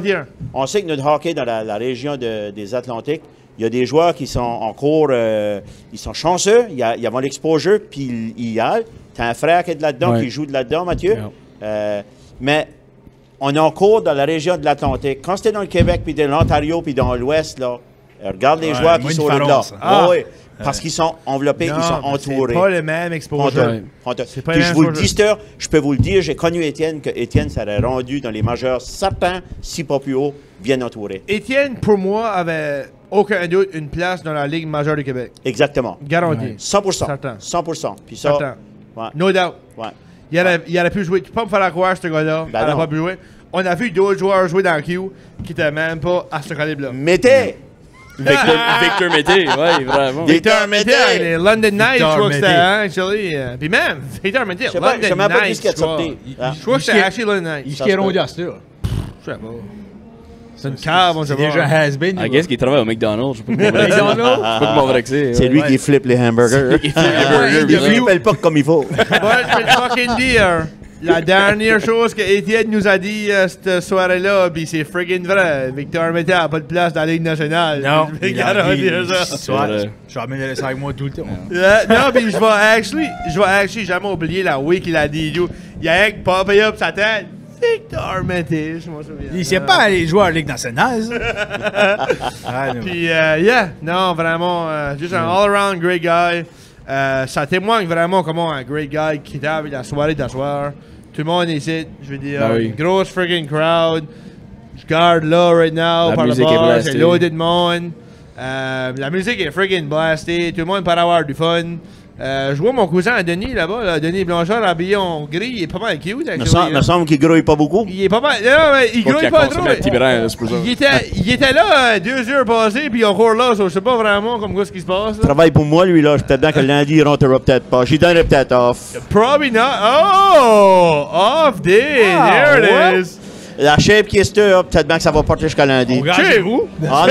que notre hockey dans la région des Atlantiques, il y a des joueurs qui sont en cours, ils sont chanceux, ils ont l'exposure, puis ils y allent. Tu as un frère qui est de là-dedans, qui joue de là-dedans, Mathieu. Mais on est en cours dans la région de l'Atlantique. Quand c'était dans le Québec, puis dans l'Ontario, puis dans l'Ouest, là, regarde les joueurs qui sont là. Parce qu'ils sont enveloppés, ils sont entourés. C'est pas le même exposure. Puis je vous le dis, je peux vous le dire, j'ai connu Étienne, que Étienne serait rendu dans les majeurs, certains, si pas plus haut, bien entourés. Étienne, pour moi, avait aucun doute une place dans la Ligue majeure du Québec. Exactement. Garanti. 100%. Certain. 100%. Puis ça, no doubt. Il aurait pu jouer. Tu peux pas me faire croire, ce gars-là. Il n'aurait pas pu jouer. On a vu d'autres joueurs jouer dans le Q qui n'étaient même pas à ce calibre-là. Mété! Victor Mété, oui, vraiment. Victor Mété, les London Knights, je crois que c'était, actually. Puis même, Victor Mété, London Knights, je crois que c'était actually London Knights. Il s'est rendu à ça. Je sais pas. C'est une cave, on se voit. C'est déjà has-been. I guess qu'il travaille au McDonald's. Je sais pas comment vexer. C'est lui qui flippe les hamburgers. Il flippe pas comme il faut. Fucking dire. La dernière chose que Étienne nous a dit cette soirée-là, puis c'est friggin' vrai. Victor Mété n'a pas de place dans la Ligue nationale. Non, il a dit ça. Je ramène ça avec moi tout le temps. Non, puis je vais actually jamais oublier la oui qu'il a dit. Il a un popé up sa tête. Victor Mété, je m'en souviens. Il sait pas aller jouer à la Ligue nationale. Puis, non, vraiment, juste un all-around great guy. Ça témoigne vraiment comment un great guy qui était avec la soirée d'asseoir. Tout le monde est ici, je veux dire, une grosse friggin' crowd. Je garde là right now, par le bar, c'est loaded monde. La musique est friggin' blastée, tout le monde peut avoir du fun. Je vois mon cousin Denis là-bas, là, Denis Blanchard, habillé en gris, il est pas mal cute. Il me semble qu'il grouille pas beaucoup. Il est pas mal. Non, mais il grouille pas trop. Il était là 2 heures passées, puis encore là, je sais pas vraiment comme quoi ce qui se passe. Il travaille pour moi, lui, là. Je suis peut-être bien que lundi, il rentrera peut-être pas. J'y donnerai peut-être off. Probably not. Oh! Off day! There it is! La shape qui est stir, peut-être bien que ça va porter jusqu'à lundi. Chez vous?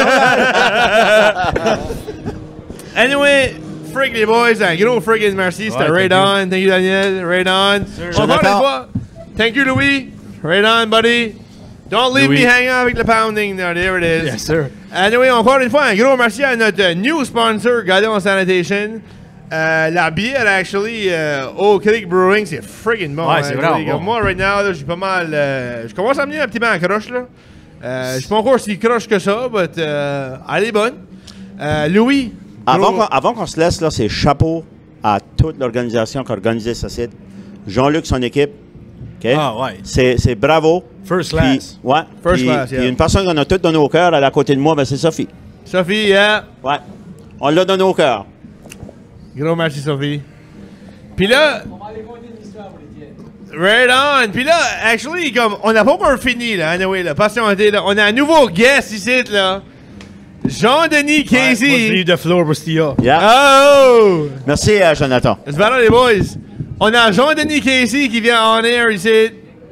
Ah non? Anyway, frig les boys, un gros friggin' merci. C'était right on. Thank you, Daniel. Right on. Encore une fois. Thank you, Louis. Right on, buddy. Don't leave me hanging avec le pounding. There it is. Yes, sir. Anyway, encore une fois, un gros merci à notre new sponsor, Gallon Sanitation. La bière, actually, Oak Creek Brewing, c'est friggin' bon. Ouais, c'est vraiment bon. Moi, right now, je suis pas mal... je commence à venir un petit peu en croche, là. Je suis pas encore si croche que ça, mais elle est bonne. Louis... Avant qu'on se laisse, là, c'est chapeau à toute l'organisation qui a organisé ce site. Jean-Luc, son équipe. Okay? Ah, ouais. C'est bravo. First class. Ouais. First class, yeah. Puis une personne qu'on a toutes dans nos cœurs, elle est à côté de moi, ben c'est Sophie. Sophie, yeah. Ouais. On l'a dans nos cœurs. Gros merci, Sophie. Puis là... On va aller compter une histoire pour les tiennes. Right on. Puis là, actually, comme, on n'a pas encore fini, là, anyway, là, patientez, là. On a un nouveau guest ici, là. Jean-Denis Casey. Moi, je leave the floor pour Stia. Yeah. Oh! Merci, Jonathan. C'est pas là, les boys. On a Jean-Denis Casey qui vient en air ici.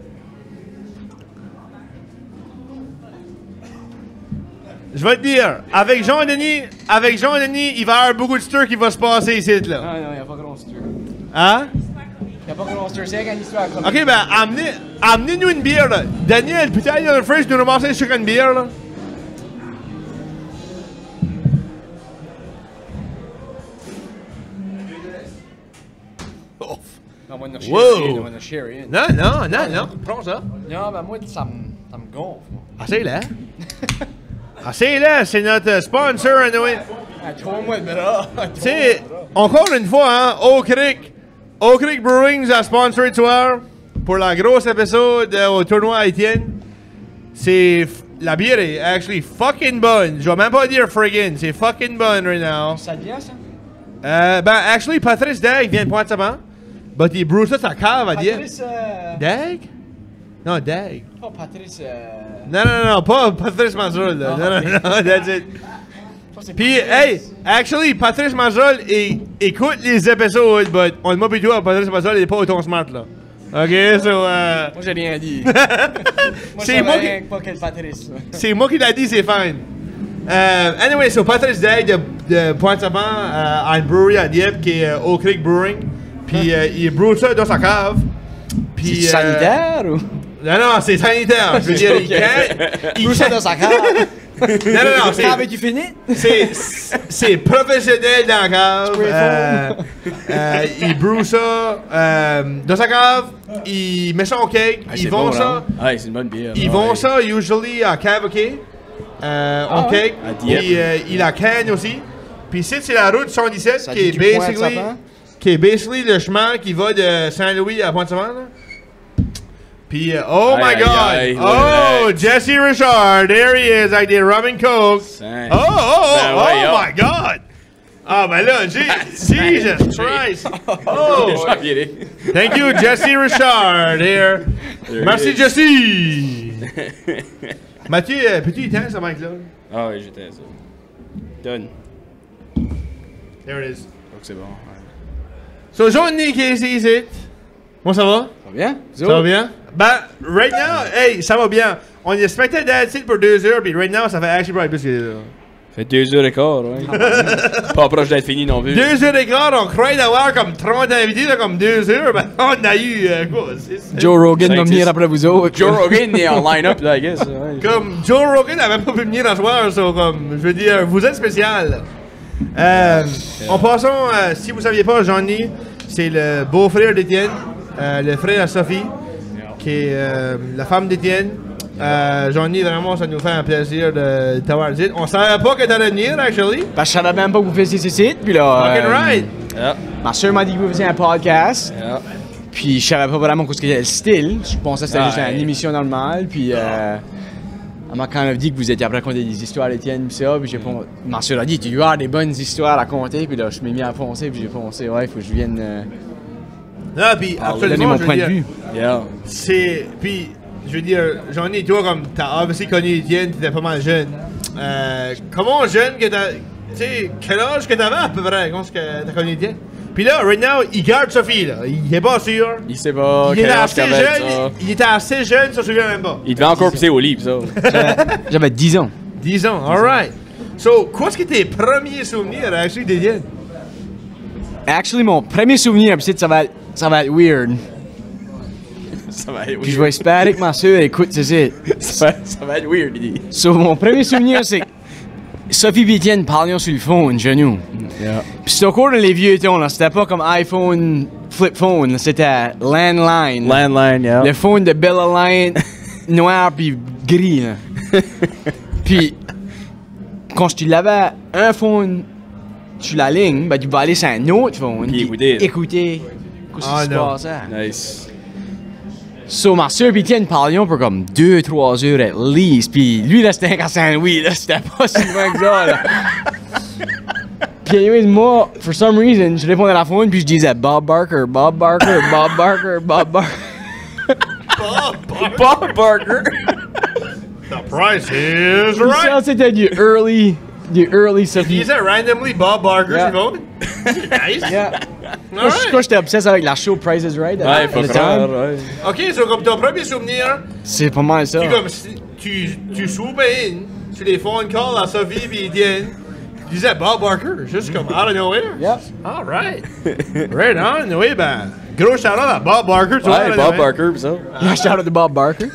Je vais te dire, avec Jean-Denis, il va y avoir beaucoup de stir qui va se passer ici, là. Non, il n'y a pas grand stir. Hein? Il n'y a pas grand stir, c'est une histoire comme Ok, ben, amenez-nous une bière, là. Daniel, peut-être aller dans le fridge nous ramasser sur une bière, là. Non, on va Wow! share rien. Non. Prends ça. Non, ben moi, ça me gonfle. Assez-là. Assez-là, c'est notre sponsor, anyway. Trouve-moi le bras. Tu sais, encore une fois, hein, Oak Creek Brewing nous a sponsoré ce soir pour la grosse épisode au tournoi Étienne. La bière est actually fucking bonne. Je vais même pas dire friggin', c'est fucking bonne right now. Ça vient, ça? Ben, actually, Patrice Dag vient de Pointe-Savant. But il brew ça sa cave à dire. Patrice... Dag? Non, Dag. Pas Patrice... Non, pas Patrice Mazrol, là. Non, that's it. Puis, hey, actually, Patrice Mazrol écoute les épisodes, but on le m'a plutôt à Patrice Mazrol, il est pas autant smart, là. Ok, so, Moi, j'ai rien dit. C'est moi qui... pas quel Patrice. C'est moi qui l'a dit, c'est fine. Anyway, so Patrice Dag de Pointe-Savant a une brewery à Dieppe qui est Oak Creek Brewing. Puis il brew ça dans sa cave. Puis c'est sanitaire ou? Non, c'est sanitaire. Je veux dire, il brew ça dans sa cave. Non, c'est... Cave est-tu fini? C'est professionnel dans la cave. Il brew ça dans sa cave. Il met ça au cake. Ils vont ça. Ouais, c'est une bonne bière. Ils vont ça, usually, à cave, ok? En cake. Puis il a canne aussi. Puis ici, c'est la route 117 qui est basically le chemin qui va de Saint-Louis à Pointe-Savant. Puis, oh my God! Jesse Richard, there he is, avec des rum and coke. Oh my God! Ah, ben là, Jesus Christ! Oh! Thank you, Jesse Richard, here. Merci, Jesse! Mathieu, peux-tu éteindre ce mic-là? Ah oui, j'éteins ça. Done. There it is. Donc c'est bon. So, Jean-Denis Casey ici. Moi, ça va? Ça va bien? Ça va bien? Ben, right now, hey, ça va bien. On expectait d'être ici pour 2 heures, puis right now, ça fait actually probably plus que ça. Ça fait 2h15, ouais. Pas proche d'être fini non plus. 2h15, on croyait d'avoir comme 30 invités, là, comme 2 heures, ben on a eu, quoi, Joe Rogan va venir après vous autres. Joe Rogan est en line-up, là, I guess. Ouais. Comme, Joe Rogan n'avait pas pu venir en soir, so, comme, je veux dire, vous êtes spécial. En passant, si vous ne saviez pas, Jean-Denis, c'est le beau-frère d'Étienne, le frère à Sophie, qui est la femme d'Étienne. Jean-Denis, vraiment, ça nous fait un plaisir de t'avoir dit. On savait pas que t'allais venir, actually. Parce que je savais même pas que vous faisiez ce site, puis là... Fucking right! Ma soeur m'a dit que vous faisiez un podcast. Puis je savais pas vraiment ce que c'était le style. Je pensais que c'était juste une émission normale, puis... elle m'a quand même dit que vous étiez à raconter des histoires, Étienne, pis ça, puis j'ai foncé. Ma soeur a dit, tu dois avoir des bonnes histoires à raconter, puis là, je m'ai mis à foncer, puis j'ai foncé, ouais, faut que je vienne. Non, puis donner mon point de vue. Yeah. C'est. Puis, je veux dire, Johnny, toi, comme t'as obviously connu Étienne, t'étais pas mal jeune. Comment jeune que t'as. Tu sais, quel âge que t'avais à peu près quand t'as connu Étienne? Puis là, right now, il garde Sophie, là. Il est pas sûr. Il sait pas Il quel était âge assez qu'avait, jeune, ça. il était assez jeune, ça se souvient même pas. Il devait encore pisser au lit, pis ça. J'avais 10 ans. 10 ans, alright. So, quoi est-ce que tes premiers souvenirs actually d'Étienne? Actually, mon premier souvenir, pis ça va être weird. Ça va être Puis je weird. vais espérer que ma soeur écoute ceci. Ça va être weird, il dit. So, mon premier souvenir, c'est que Sophie et Étienne parlaient sur le phone, genou. Yeah. Puis c'était encore dans les vieux temps, là. C'était pas comme iPhone, flip phone, là. C'était landline. Landline, yeah. Le phone de Bella Line, noir puis gris, là. Puis, quand tu l'avais un phone sur la ligne, ben tu vas aller sur un autre phone. Puis écouter. Écouter. Qu'est-ce qui se passe, hein? Nice. So, ma soeur et Étienne parlaient pour comme 2-3 heures at least. Puis lui, là, c'était un Saint-Louis, là. C'était pas si loin que ça, là. Puis, anyways, moi, for some reason, je répondais à la phone, puis je disais Bob Barker, Bob Barker, Bob Barker, Bob Barker. Bob Barker. The price is Puis ça, right. c'était du early Il Sophie. disait randomly Bob Barker Yeah. sur le phone. Nice. Yeah. Moi, Alright. j'étais obsessé avec la show Price is Right. Ouais, faut at the croire, time. ouais. Ok, so comme ton premier souvenir, C'est pas mal ça. tu comme tu swoopais in sur les phone calls à Sophie et Étienne. Tu disais Bob Barker, juste comme out of nowhere. Yep. Alright. Right on. Oui, ben, gros shout out à Bob Barker. Tu vois, Ouais, là, Bob ouais. Barker, pis ça. Shout out to Bob Barker.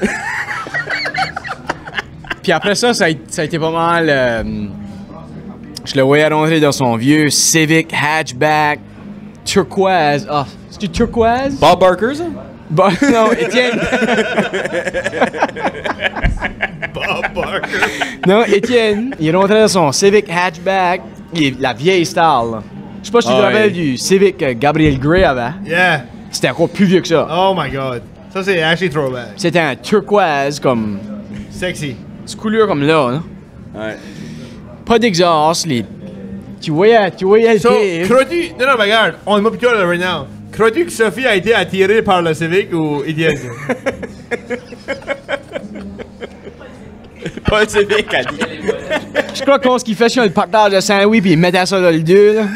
Puis après ça, ça a été pas mal. Je le voyais rentrer dans son vieux Civic hatchback turquoise. Ah, c'est-tu turquoise? Bob Barker, ça? Non, Étienne. Bob Barker. Non, Étienne, il rentrait dans son Civic hatchback. La vieille style, là. Je sais pas si tu te Ah rappelles ouais. du Civic Gabriel Gray avant. Yeah. C'était encore plus vieux que ça. Oh my god. Ça, c'est actually throwback. C'était un turquoise comme. Sexy. C'est couleur comme là, hein? Ouais. Pas d'exhaust, tu voyais le So, pied. crois-tu... Non, mais regarde, on est pas plutôt là right now. Crois-tu que Sophie a été attirée par le Civic ou Étienne? Pas le Civic, a dit. Je crois qu'on ce qu'il fait sur le partage de Saint-Louis puis il mettait ça dans le 2, là.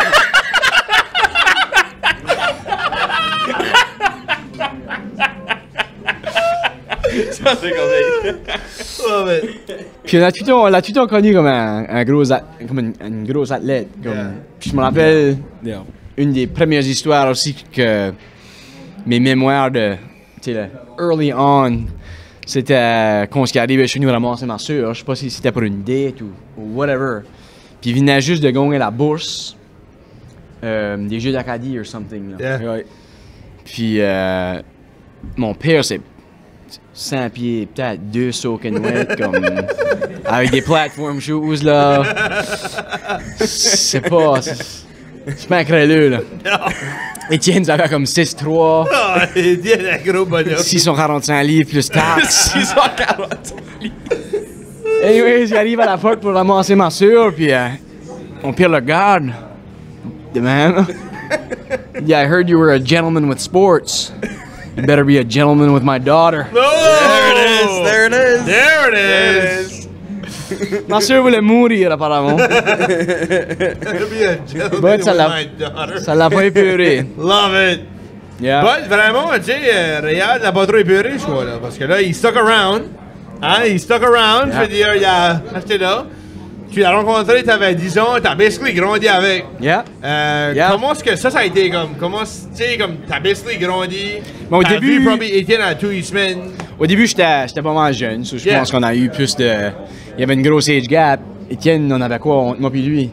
Ça, c'est comme Oh, mais... Puis on l'a tout le temps connu comme un gros comme une grosse athlète. Yeah. Puis je me rappelle Yeah. une des premières histoires aussi que mes mémoires de, tu sais, le early on, c'était quand il arrivait chez nous ramasser ma soeur. Je sais pas si c'était pour une date ou whatever. Puis il venait juste de gagner la bourse des Jeux d'Acadie or something. Là. Yeah. Ouais. Puis mon père, c'est 100 pieds, peut-être 2 soaking wet, comme avec des platform shoes là. C'est pas incroyable là. Étienne avait comme 6'3", Oh, Étienne, un gros bonhomme. 645 livres plus taxes. 640. Anyways, j'arrive à la porte pour ramasser ma soeur, puis mon père le garde. The man. Yeah, I heard you were a gentleman with sports. You better be a gentleman with my daughter. No! There it is. There it is. Ma soeur voulait mourir apparemment. Be a gentleman But ça with l'a- my daughter. Ça l'a pas épuré. Love it. Yeah. But vraiment, tu sais, Riyad l'a pas trop épuré, je crois, là. Parce que là, il stuck around. Hein, il stuck around. Je veux dire, il a acheté là. Tu l'as rencontré, t'avais 10 ans, t'as basically grandi avec. Yeah. Yeah. Comment est-ce que ça a été comme. Comment, tu sais, comme, t'as basically grandi. Bon, au t'as début- vu probably Étienne à 2 semaines. Au début, j'étais pas mal jeune. So je Yeah. pense qu'on a eu plus de. Il y avait une grosse age gap. Étienne, on avait quoi entre moi puis lui?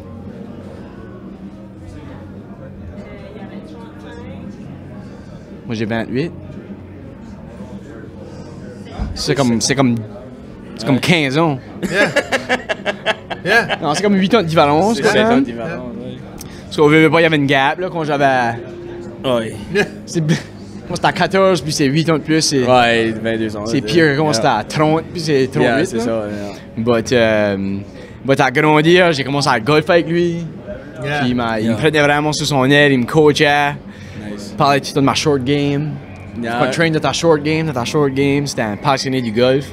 Moi, j'ai 28. C'est comme 15 ans. Yeah. Yeah. Non, c'est comme 8 ans de différence. C'est quand 7 ans même. différents, ouais. Parce qu'on veut pas, il y avait une gap là, quand j'avais. Ouais. C'est Moi, c'était à 14, puis c'est 8 ans de plus. Ouais, 22 ans. C'est pire que quand c'était à 30, puis c'est 38. Yeah, c'est ça. But à grandir, j'ai commencé à golfer avec lui. Yeah. Puis il me prenait vraiment sous son aile, il me coachait. Il parlait tout de ma short game. Pas train de ta short game, C'était un passionné du golf.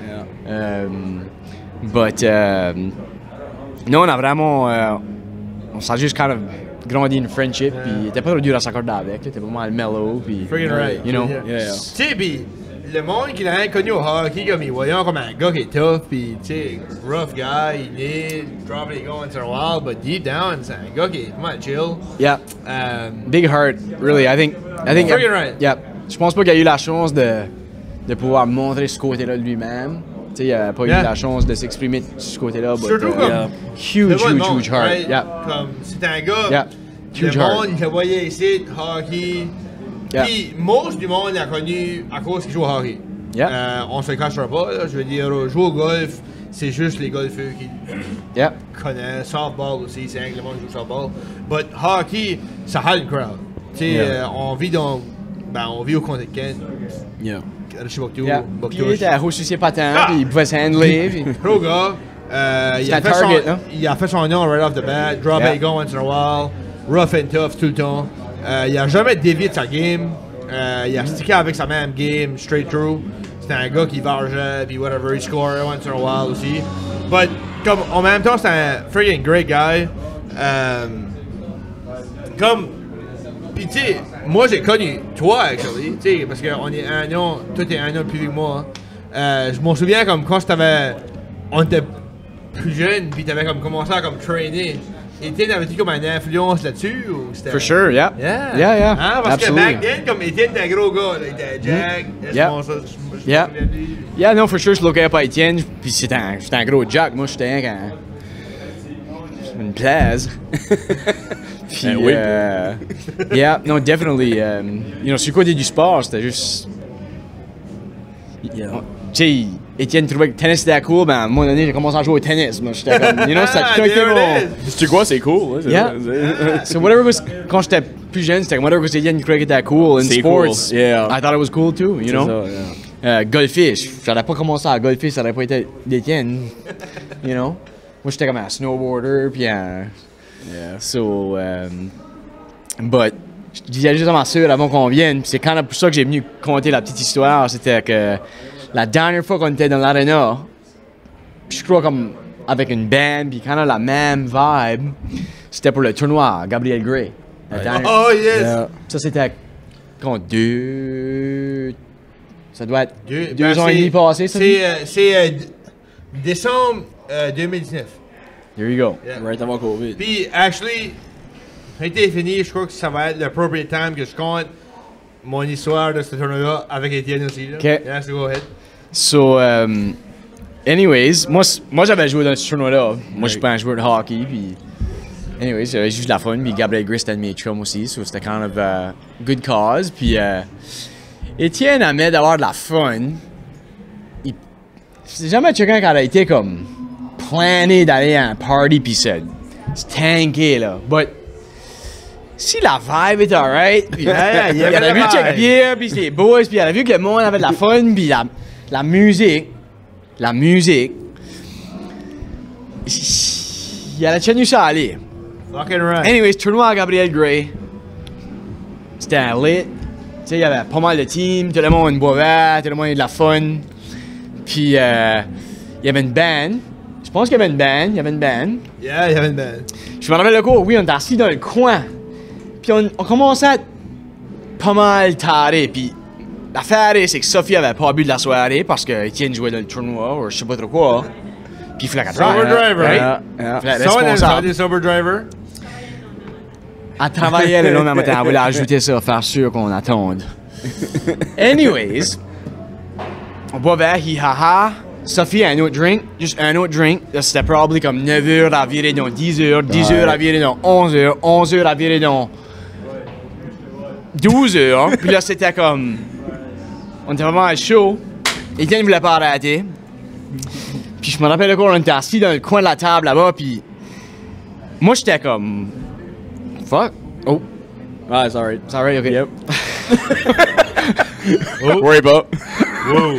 Non, on a vraiment. On s'est juste kind of grandi une friendship, puis il était pas trop dur à s'accorder avec. Il était vraiment mellow, puis. Friggin' right. You know? Tu sais, puis le monde qui l'a rien connu au hockey, comme ils voyaient comme un gars qui est tough, puis tu sais, rough guy, il est drop les gars once in a while, but deep down, c'est un gars qui est vraiment chill. Yeah. Big heart, really. I think. Friggin' right. Yeah. Je pense pas qu'il a eu la chance de pouvoir montrer ce côté-là de lui-même. Tu sais, il a pas eu la chance de s'exprimer de ce côté-là. Surtout comme. Huge heart. Right? Yeah. Comme, c'était un gars. Huge le heart. monde, il te voyait ici, hockey. Puis, most du monde l'a connu à cause qu'il joue au hockey. On se le cachera pas, là. Je veux dire, jouer au golf, c'est juste les golfeurs qui connaissent. Softball aussi, c'est rien que le monde joue au softball. But hockey, ça a une crowd. Tu sais, on vit au comté de Kent. Richie Boctou. Puis il était aussi ses patins, puis il pouvait s'handler. Pro gars. Il a fait son nom right off the bat. Drop a go once in a while. Rough and tough tout le temps. Il a jamais dévié de sa game. Il a stické avec sa même game, straight through. C'était un gars qui vargeait, puis whatever, il score once in a while aussi. But, comme, en même temps, c'est un freaking great guy. Puis tu sais, moi j'ai connu toi, actually, tu sais, parce qu'on est un an, toi t'es un an plus vieux que moi. Je m'en souviens comme quand on était plus jeune, puis t'avais comme commencé à comme trainer. Étienne, avait-tu comme une influence là-dessus ou c'était? For sure, yeah. Hein, parce Absolutely. que back then, comme Étienne était un gros gars, là, il était Jack, Yeah, non, for sure, je lookais up à Étienne, puis c'était un gros Jack. Moi, j'étais une plaise. Puis, no, definitely. Sur le côté du sport, c'était juste. Tu sais, Étienne trouvait que le tennis c'était cool, ben à un moment donné, j'ai commencé à jouer au tennis. Moi, j'étais comme, ça connectait mon. Tu quoi, c'est cool. So, whatever was. Quand j'étais plus jeune, c'était whatever was Étienne trouvait que c'était cool. In sports, cool. Yeah. I thought it was cool too, you know? Golfer, j'aurais pas commencé à golfer, ça aurait pas été d'Étienne. You know? Moi, j'étais comme un snowboarder, puis un. So, but, je disais juste à ma soeur avant qu'on vienne, puis c'est quand même pour ça que j'ai venu conter la petite histoire, c'était que la dernière fois qu'on était dans l'arena, je crois comme avec une band, puis quand même la même vibe, c'était pour le tournoi Gabriel Gray. Oh yes! Ça c'était quand ça doit être 2 ans et demi passés, ça? C'est décembre 2019. There you go. Right avant COVID. Puis, actually, ça a été fini. Je crois que ça va être l'appropriate time que je compte mon histoire de ce tournoi-là avec Étienne aussi. Là. OK. Yeah, so go ahead. So, anyways, moi j'avais joué dans ce tournoi-là. Moi, je suis pas un joueur de hockey. Puis, anyways, j'avais juste de la fun. Puis Gabriel Gray, c'était un de mes chums aussi. So, c'était kind of good cause. Puis, Étienne, à mettre d'avoir de la fun, c'est jamais quelqu'un qui a été comme plané d'aller à un party pis c'est tanké là. But si la vibe est alright, pis il avait vu check beer pis les boys, pis il avait vu que le monde avait de la fun pis la musique, il allait tenu ça à aller. Fucking right. Anyways, tournoi à Gabriel Gray, c'était un lit. Tu sais, il y avait pas mal de teams, tout le monde boivait, tout le monde avait de la fun. Puis, il y avait une band. Je pense qu'il y avait une band. Yeah, il y avait une band. Je me rappelle le coup, oui, on était assis dans le coin. Puis, on commençait à être pas mal taré. Puis, l'affaire, c'est que Sophie avait pas bu de la soirée parce que Étienne jouait dans le tournoi ou je sais pas trop quoi. Puis, il fallait qu'elle Sober driver, right? Someone des sober driver. Elle travaillait le lendemain matin, elle voulait ajouter ça, faire sûr qu'on attende. Anyways, on boivait, hi-ha-ha. Sophie a un autre drink, juste un autre drink. Là, c'était probablement comme 9h à virer dans 10h, 10h à virer dans 11h, 11h à virer dans 12h. Puis là, c'était comme... On était vraiment chaud. Étienne ne voulait pas arrêter. Puis je me rappelle encore, on était assis dans le coin de la table là-bas, puis... Moi, j'étais comme... Fuck. Oh. Ah, it's alright. It's alright, okay. Yep. Worry about. Wow.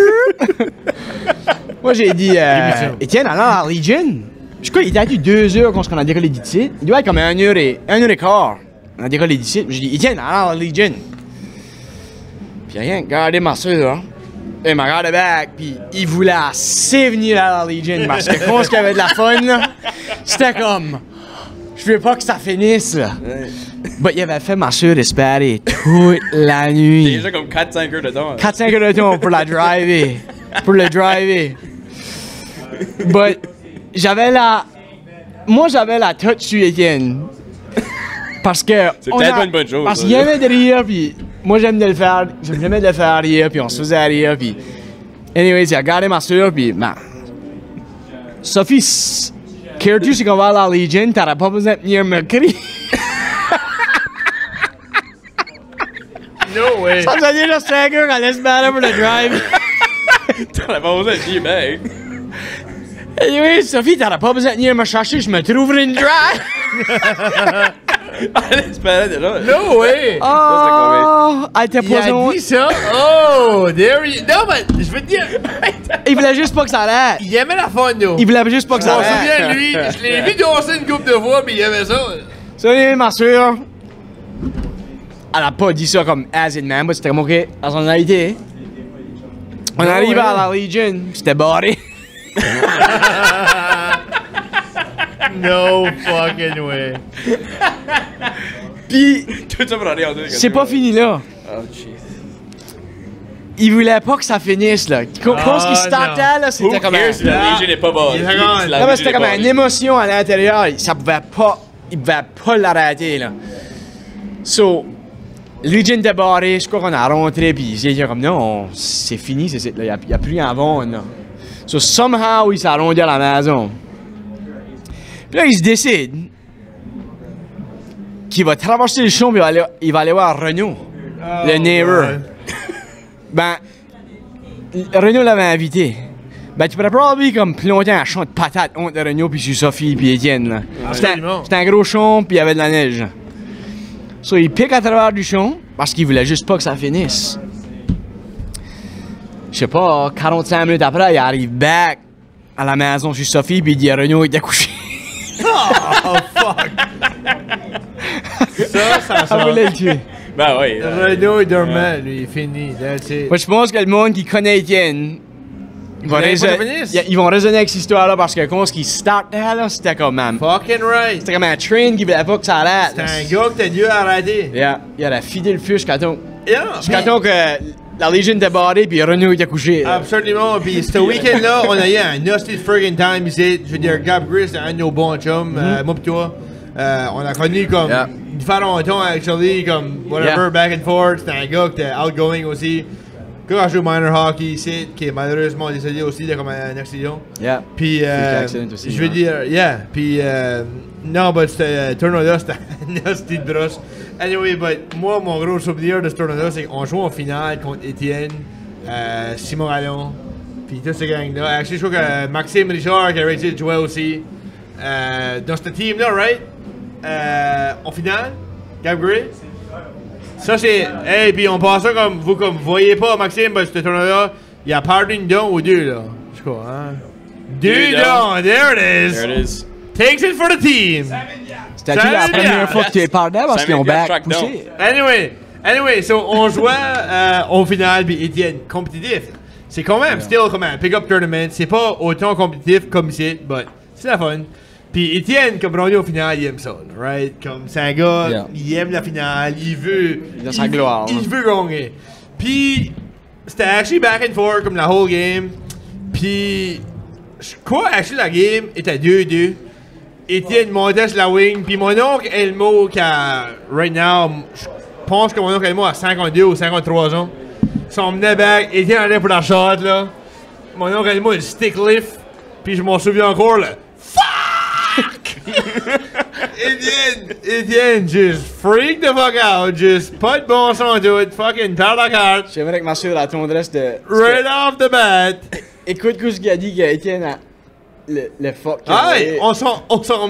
Moi, j'ai dit, Étienne, alors à Legion, je crois qu'il était attendu 2 heures quand on a décollé d'ici. Il doit être comme 1 heure et quart. On a décollé d'ici. J'ai dit, Étienne, alors à Legion. Puis rien, regardez ma soeur. Il m'a regardé back, puis il voulait assez venir à la Legion parce que quand il y avait de la fun, là, c'était comme, je veux pas que ça finisse, là. Mais il avait fait ma soeur espérer toute la nuit. Déjà comme 4-5 heures de temps. 4-5 heures de temps pour la driver. Pour le driver. But moi, j'avais la touch sur Étienne. Parce que. C'est peut-être pas une bonne chose. Parce qu'il aimait de rire, puis moi, j'aime de le faire. J'aimais de le faire rire, puis on se faisait rire, puis. Anyways, il a regardé ma soeur, puis. Sophie, cares-tu si on va à la Legion? T'aurais pas besoin de venir mercredi. No way. Ça faisait déjà 5 heures qu'on allait se battre pour le drive. T'aurais pas besoin de dire, mec. Anyway, Sophie, t'aurais pas besoin de venir me chercher, je me trouverai une drive. Elle espérait déjà. No way. Oh, elle était Il a dit ça. Oh, there you... Non, mais je veux te dire... Il voulait juste pas que ça arrête. Il aimait la fun, yo. Il voulait juste pas que ça Je me arrête. souviens, lui, je l'ai vu danser une couple de fois, puis il aimait ça. Ça, ma soeur, elle a pas dit ça comme as in man, mais c'était comme ok, à son réalité. On arrive à la Legion, c'était barré. No fucking way. Puis, Tout ça pour aller en deux. c'est pas fini là. Oh, jeez. Il voulait pas que ça finisse là. Quand ce qui startait là, c'était comme un. Si la Legion n'est pas bonne. Non, mais c'était comme une émotion à l'intérieur. Ça pouvait pas. Il pouvait pas l'arrêter là. So, Legion était barré, je crois qu'on a rentré, puis il était comme non, c'est fini, il n'y a plus rien à vendre. Là. So, somehow, il s'est rendu à la maison. Puis là, il se décide qu'il va traverser le champ, puis il va aller voir Renaud, le neighbor. Ben, Renaud l'avait invité. Ben, tu pourrais probablement comme planter un champ de patates entre Renaud, puis sur Sophie, puis Étienne. Là. C'était un gros champ, puis il y avait de la neige. So, il pique à travers du champ parce qu'il voulait juste pas que ça finisse. Je sais pas, 45 minutes après, il arrive back à la maison chez Sophie puis il dit à Renaud, il était couché. Oh, fuck! Ça voulait le tuer. Ben oui. Renaud, il dormait, lui, il est fini. That's it. Moi, je pense que le monde qui connaît Étienne, ils vont raisonner avec cette histoire-là parce que quand il startait là, c'était comme man. Fucking right. C'était comme un train qui voulait pas que ça arrête. C'était un gars que t'as dû arrêter. Yeah, il a fidé le fût jusqu'à temps Yeah. que la Légion était barrée puis Renaud était couché. Absolument. Puis ce week-end-là, on a eu un hostie friggin' time ici. Je veux dire, Gab Gris, c'était un de nos bons chums, moi pis toi. On a connu comme différents temps, actually, comme whatever, back and forth. C'était un gars qui était outgoing aussi. Gars qui a joué minor hockey ici, qui est malheureusement décédé aussi, il a comme un accident. Yeah. Puis, je veux dire, yeah. Puis, non, mais ce tournoi-là, c'était un hostie de brosse. Anyway, but moi, mon gros souvenir de ce tournoi-là, c'est qu'on joue en finale contre Étienne, Simon Allon, puis toute cette gang-là. Actually, je crois que Maxime Richard qui a réussi de jouer aussi. Dans ce team-là, right? En finale, Gab Gray. Ça, c'est. Hey, puis on passe ça comme. Vous voyez pas, Maxime, ce tournoi-là, il a perdu une don ou deux, là. Je crois, hein? Deux dons, there it is! There it is. Takes it for the team! C'était la première fois que tu es parlé parce qu'ils ont back poussé. Anyway, so on jouait au final, puis Étienne, compétitif. C'est quand même, still comme un pick-up tournament. C'est pas autant compétitif comme ici, but c'est la fun. Puis Étienne, comme rendu au final, il aime ça, right? Comme c'est un gars, il aime la finale, il veut. Dans sa gloire. Il veut gagner. Puis c'était actually back and forth comme la whole game. Puis je crois actually la game était 2-2. Étienne montait sur la wing. Puis mon oncle Elmo, qui a, right now, je pense que mon oncle Elmo a 52 ou 53 ans. S'en menait back, Étienne allait pour la shot, là. Mon oncle Elmo, il stick lift. Puis je m'en souviens encore, là. Fuck! Étienne, just freak the fuck out. Just pas de bon sens to it. Fucking perd la carte. J'aimerais que ma soeur la tendresse de. Right off the bat. Écoute ce qu'il a dit qu'Étienne a. Le fuck. Ah, on s'en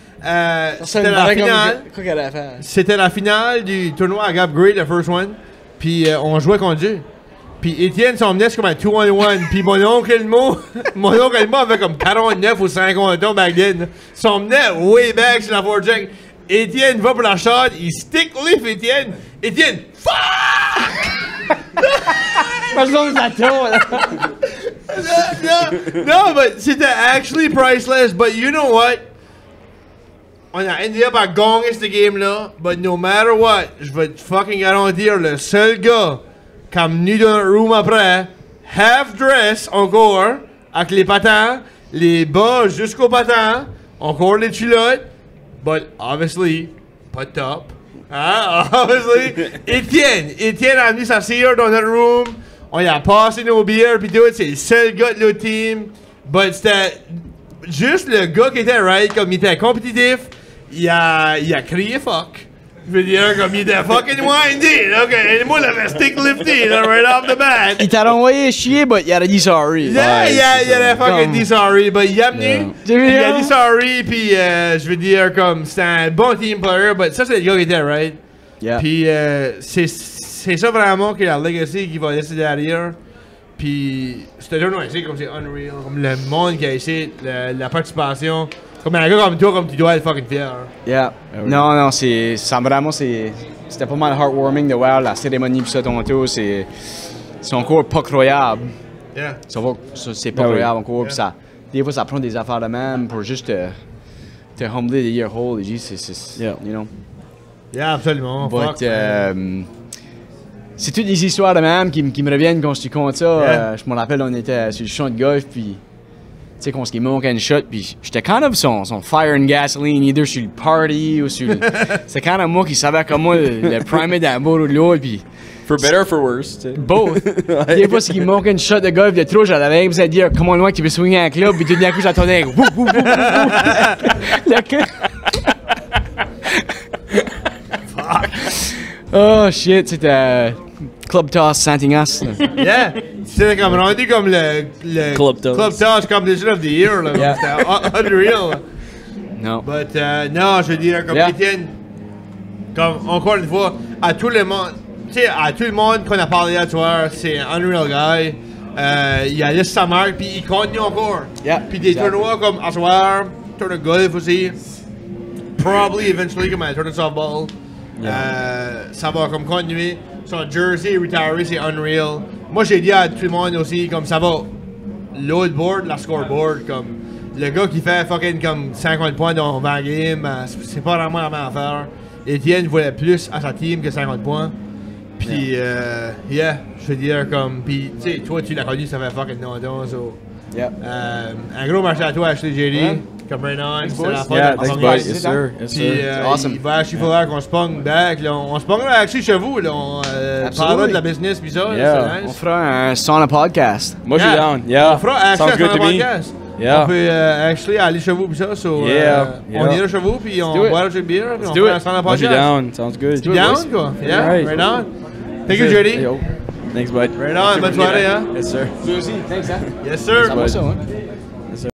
remenait. C'était la finale. Quoi qu'elle a fait? C'était la finale du tournoi à Gap Great, le first one. Puis on jouait contre Dieu. Puis Étienne s'en venait comme un 2-on-1. Puis mon oncle Elmo avait comme 49 ou 50 ans back then. S'en venait way back sur la forecheck. Étienne va pour la shot, il stick lift Étienne. Étienne, fuck! No, but c'était actually priceless. But you know what? On a ended up à gagner cette game-là. But no matter what, je vais te fucking garantir, le seul gars qui est venu dans le room après, half dress encore, avec les patins, les bas jusqu'aux patins, encore les culottes, but obviously, pas top. Hein? Obviously, Étienne a mis sa sœur dans notre room, on y a passé nos bières pis tout, c'est le seul gars de l'autre team, but c'était juste le gars qui était right, comme il était compétitif, il a crié fuck. Je veux dire, comme il était fucking windy, ok? Et moi, l'avait stick lifté, right off the bat. Il t'a envoyé chier, but il a dit sorry. Yeah, il a fucking dit sorry, but il a venu, il a dit sorry, puis je veux dire, comme, c'était un bon team player, but ça, c'est le gars qui était, right? Yeah. Puis c'est ça vraiment qui est la legacy qui va laisser derrière. Puis ce tournoi ici, comme c'est unreal, comme le monde qui a ici, la participation. Comme un gars comme toi, comme tu dois être fucking fier. Yeah. Non, ça vraiment, c'était pas mal heartwarming de voir la cérémonie pis ça, Toronto, c'est encore pas croyable. Yeah. C'est pas croyable encore, pis ça, des fois ça prend des affaires de même pour juste te humbler the year whole, you know. Yeah, absolument. But, c'est toutes des histoires de même qui me reviennent quand tu comptes ça. Yeah. Je me rappelle, on était sur le champ de golf, puis tu sais, quand il manquait une shot, puis j'étais kind of son fire and gasoline, either sur le party ou sur le... C'est kind of moi qui savais comment le primer d'un bord ou de l'autre, puis... For better or for worse, tu sais. Both. Des fois, s'il manquait une shot de golf de trop, j'avais besoin de dire comment loin tu peux swinger un club, puis tout d'un coup, j'attendais... Oh shit, c'était... Club Toss Saint-Ignace. Yeah! C'était comme rendu comme le Club Toss Competition of the Year, là. Yeah. C'était unreal. Non. But, non, je veux dire, comme Étienne, comme encore une fois, à tout le monde, tu sais, à tout le monde qu'on a parlé à toi, c'est un unreal guy. Il a laissé sa marque, puis il continue encore. Yeah. Puis des tournois comme à soir, tournoi de golf aussi. Probably eventually comme un tournoi de softball. Ça va comme continuer. Son jersey retiré, c'est unreal. Moi, j'ai dit à tout le monde aussi, comme ça va, l'autre board, la scoreboard, comme le gars qui fait fucking comme 50 points dans 20 games, c'est pas vraiment la même affaire. Étienne voulait plus à sa team que 50 points. Puis, yeah, je veux dire, comme, puis, tu sais, toi, tu l'as connu, ça fait fucking longtemps, so. Yeah. Un gros marché à toi, Ashley JD, comme right on, c'est la fin Yeah, de thanks, boys. Yes, sir. Yes, Puis, sir. Awesome. il va actually falloir qu'on se pogne back, là. On se pogne là, actually, chez vous, là. On parlera de la business, pis ça, là, c'est On nice. fera un sauna podcast. Moi, je suis down. Yeah. On fera actually Sounds good un to me. podcast. Yeah. On peut actually aller chez vous, pis ça, so, on ira chez vous, puis on boira du bière, puis on fera un sauna Moi, je suis podcast. down. Sounds good. Tu down, quoi? Yeah, right on. Thank you, JD. Yo. Thanks, bud. Right on, bonne soirée, hein? Yes, sir. Toi aussi, thanks, hein? Yes, sir. Ça va ça, hein?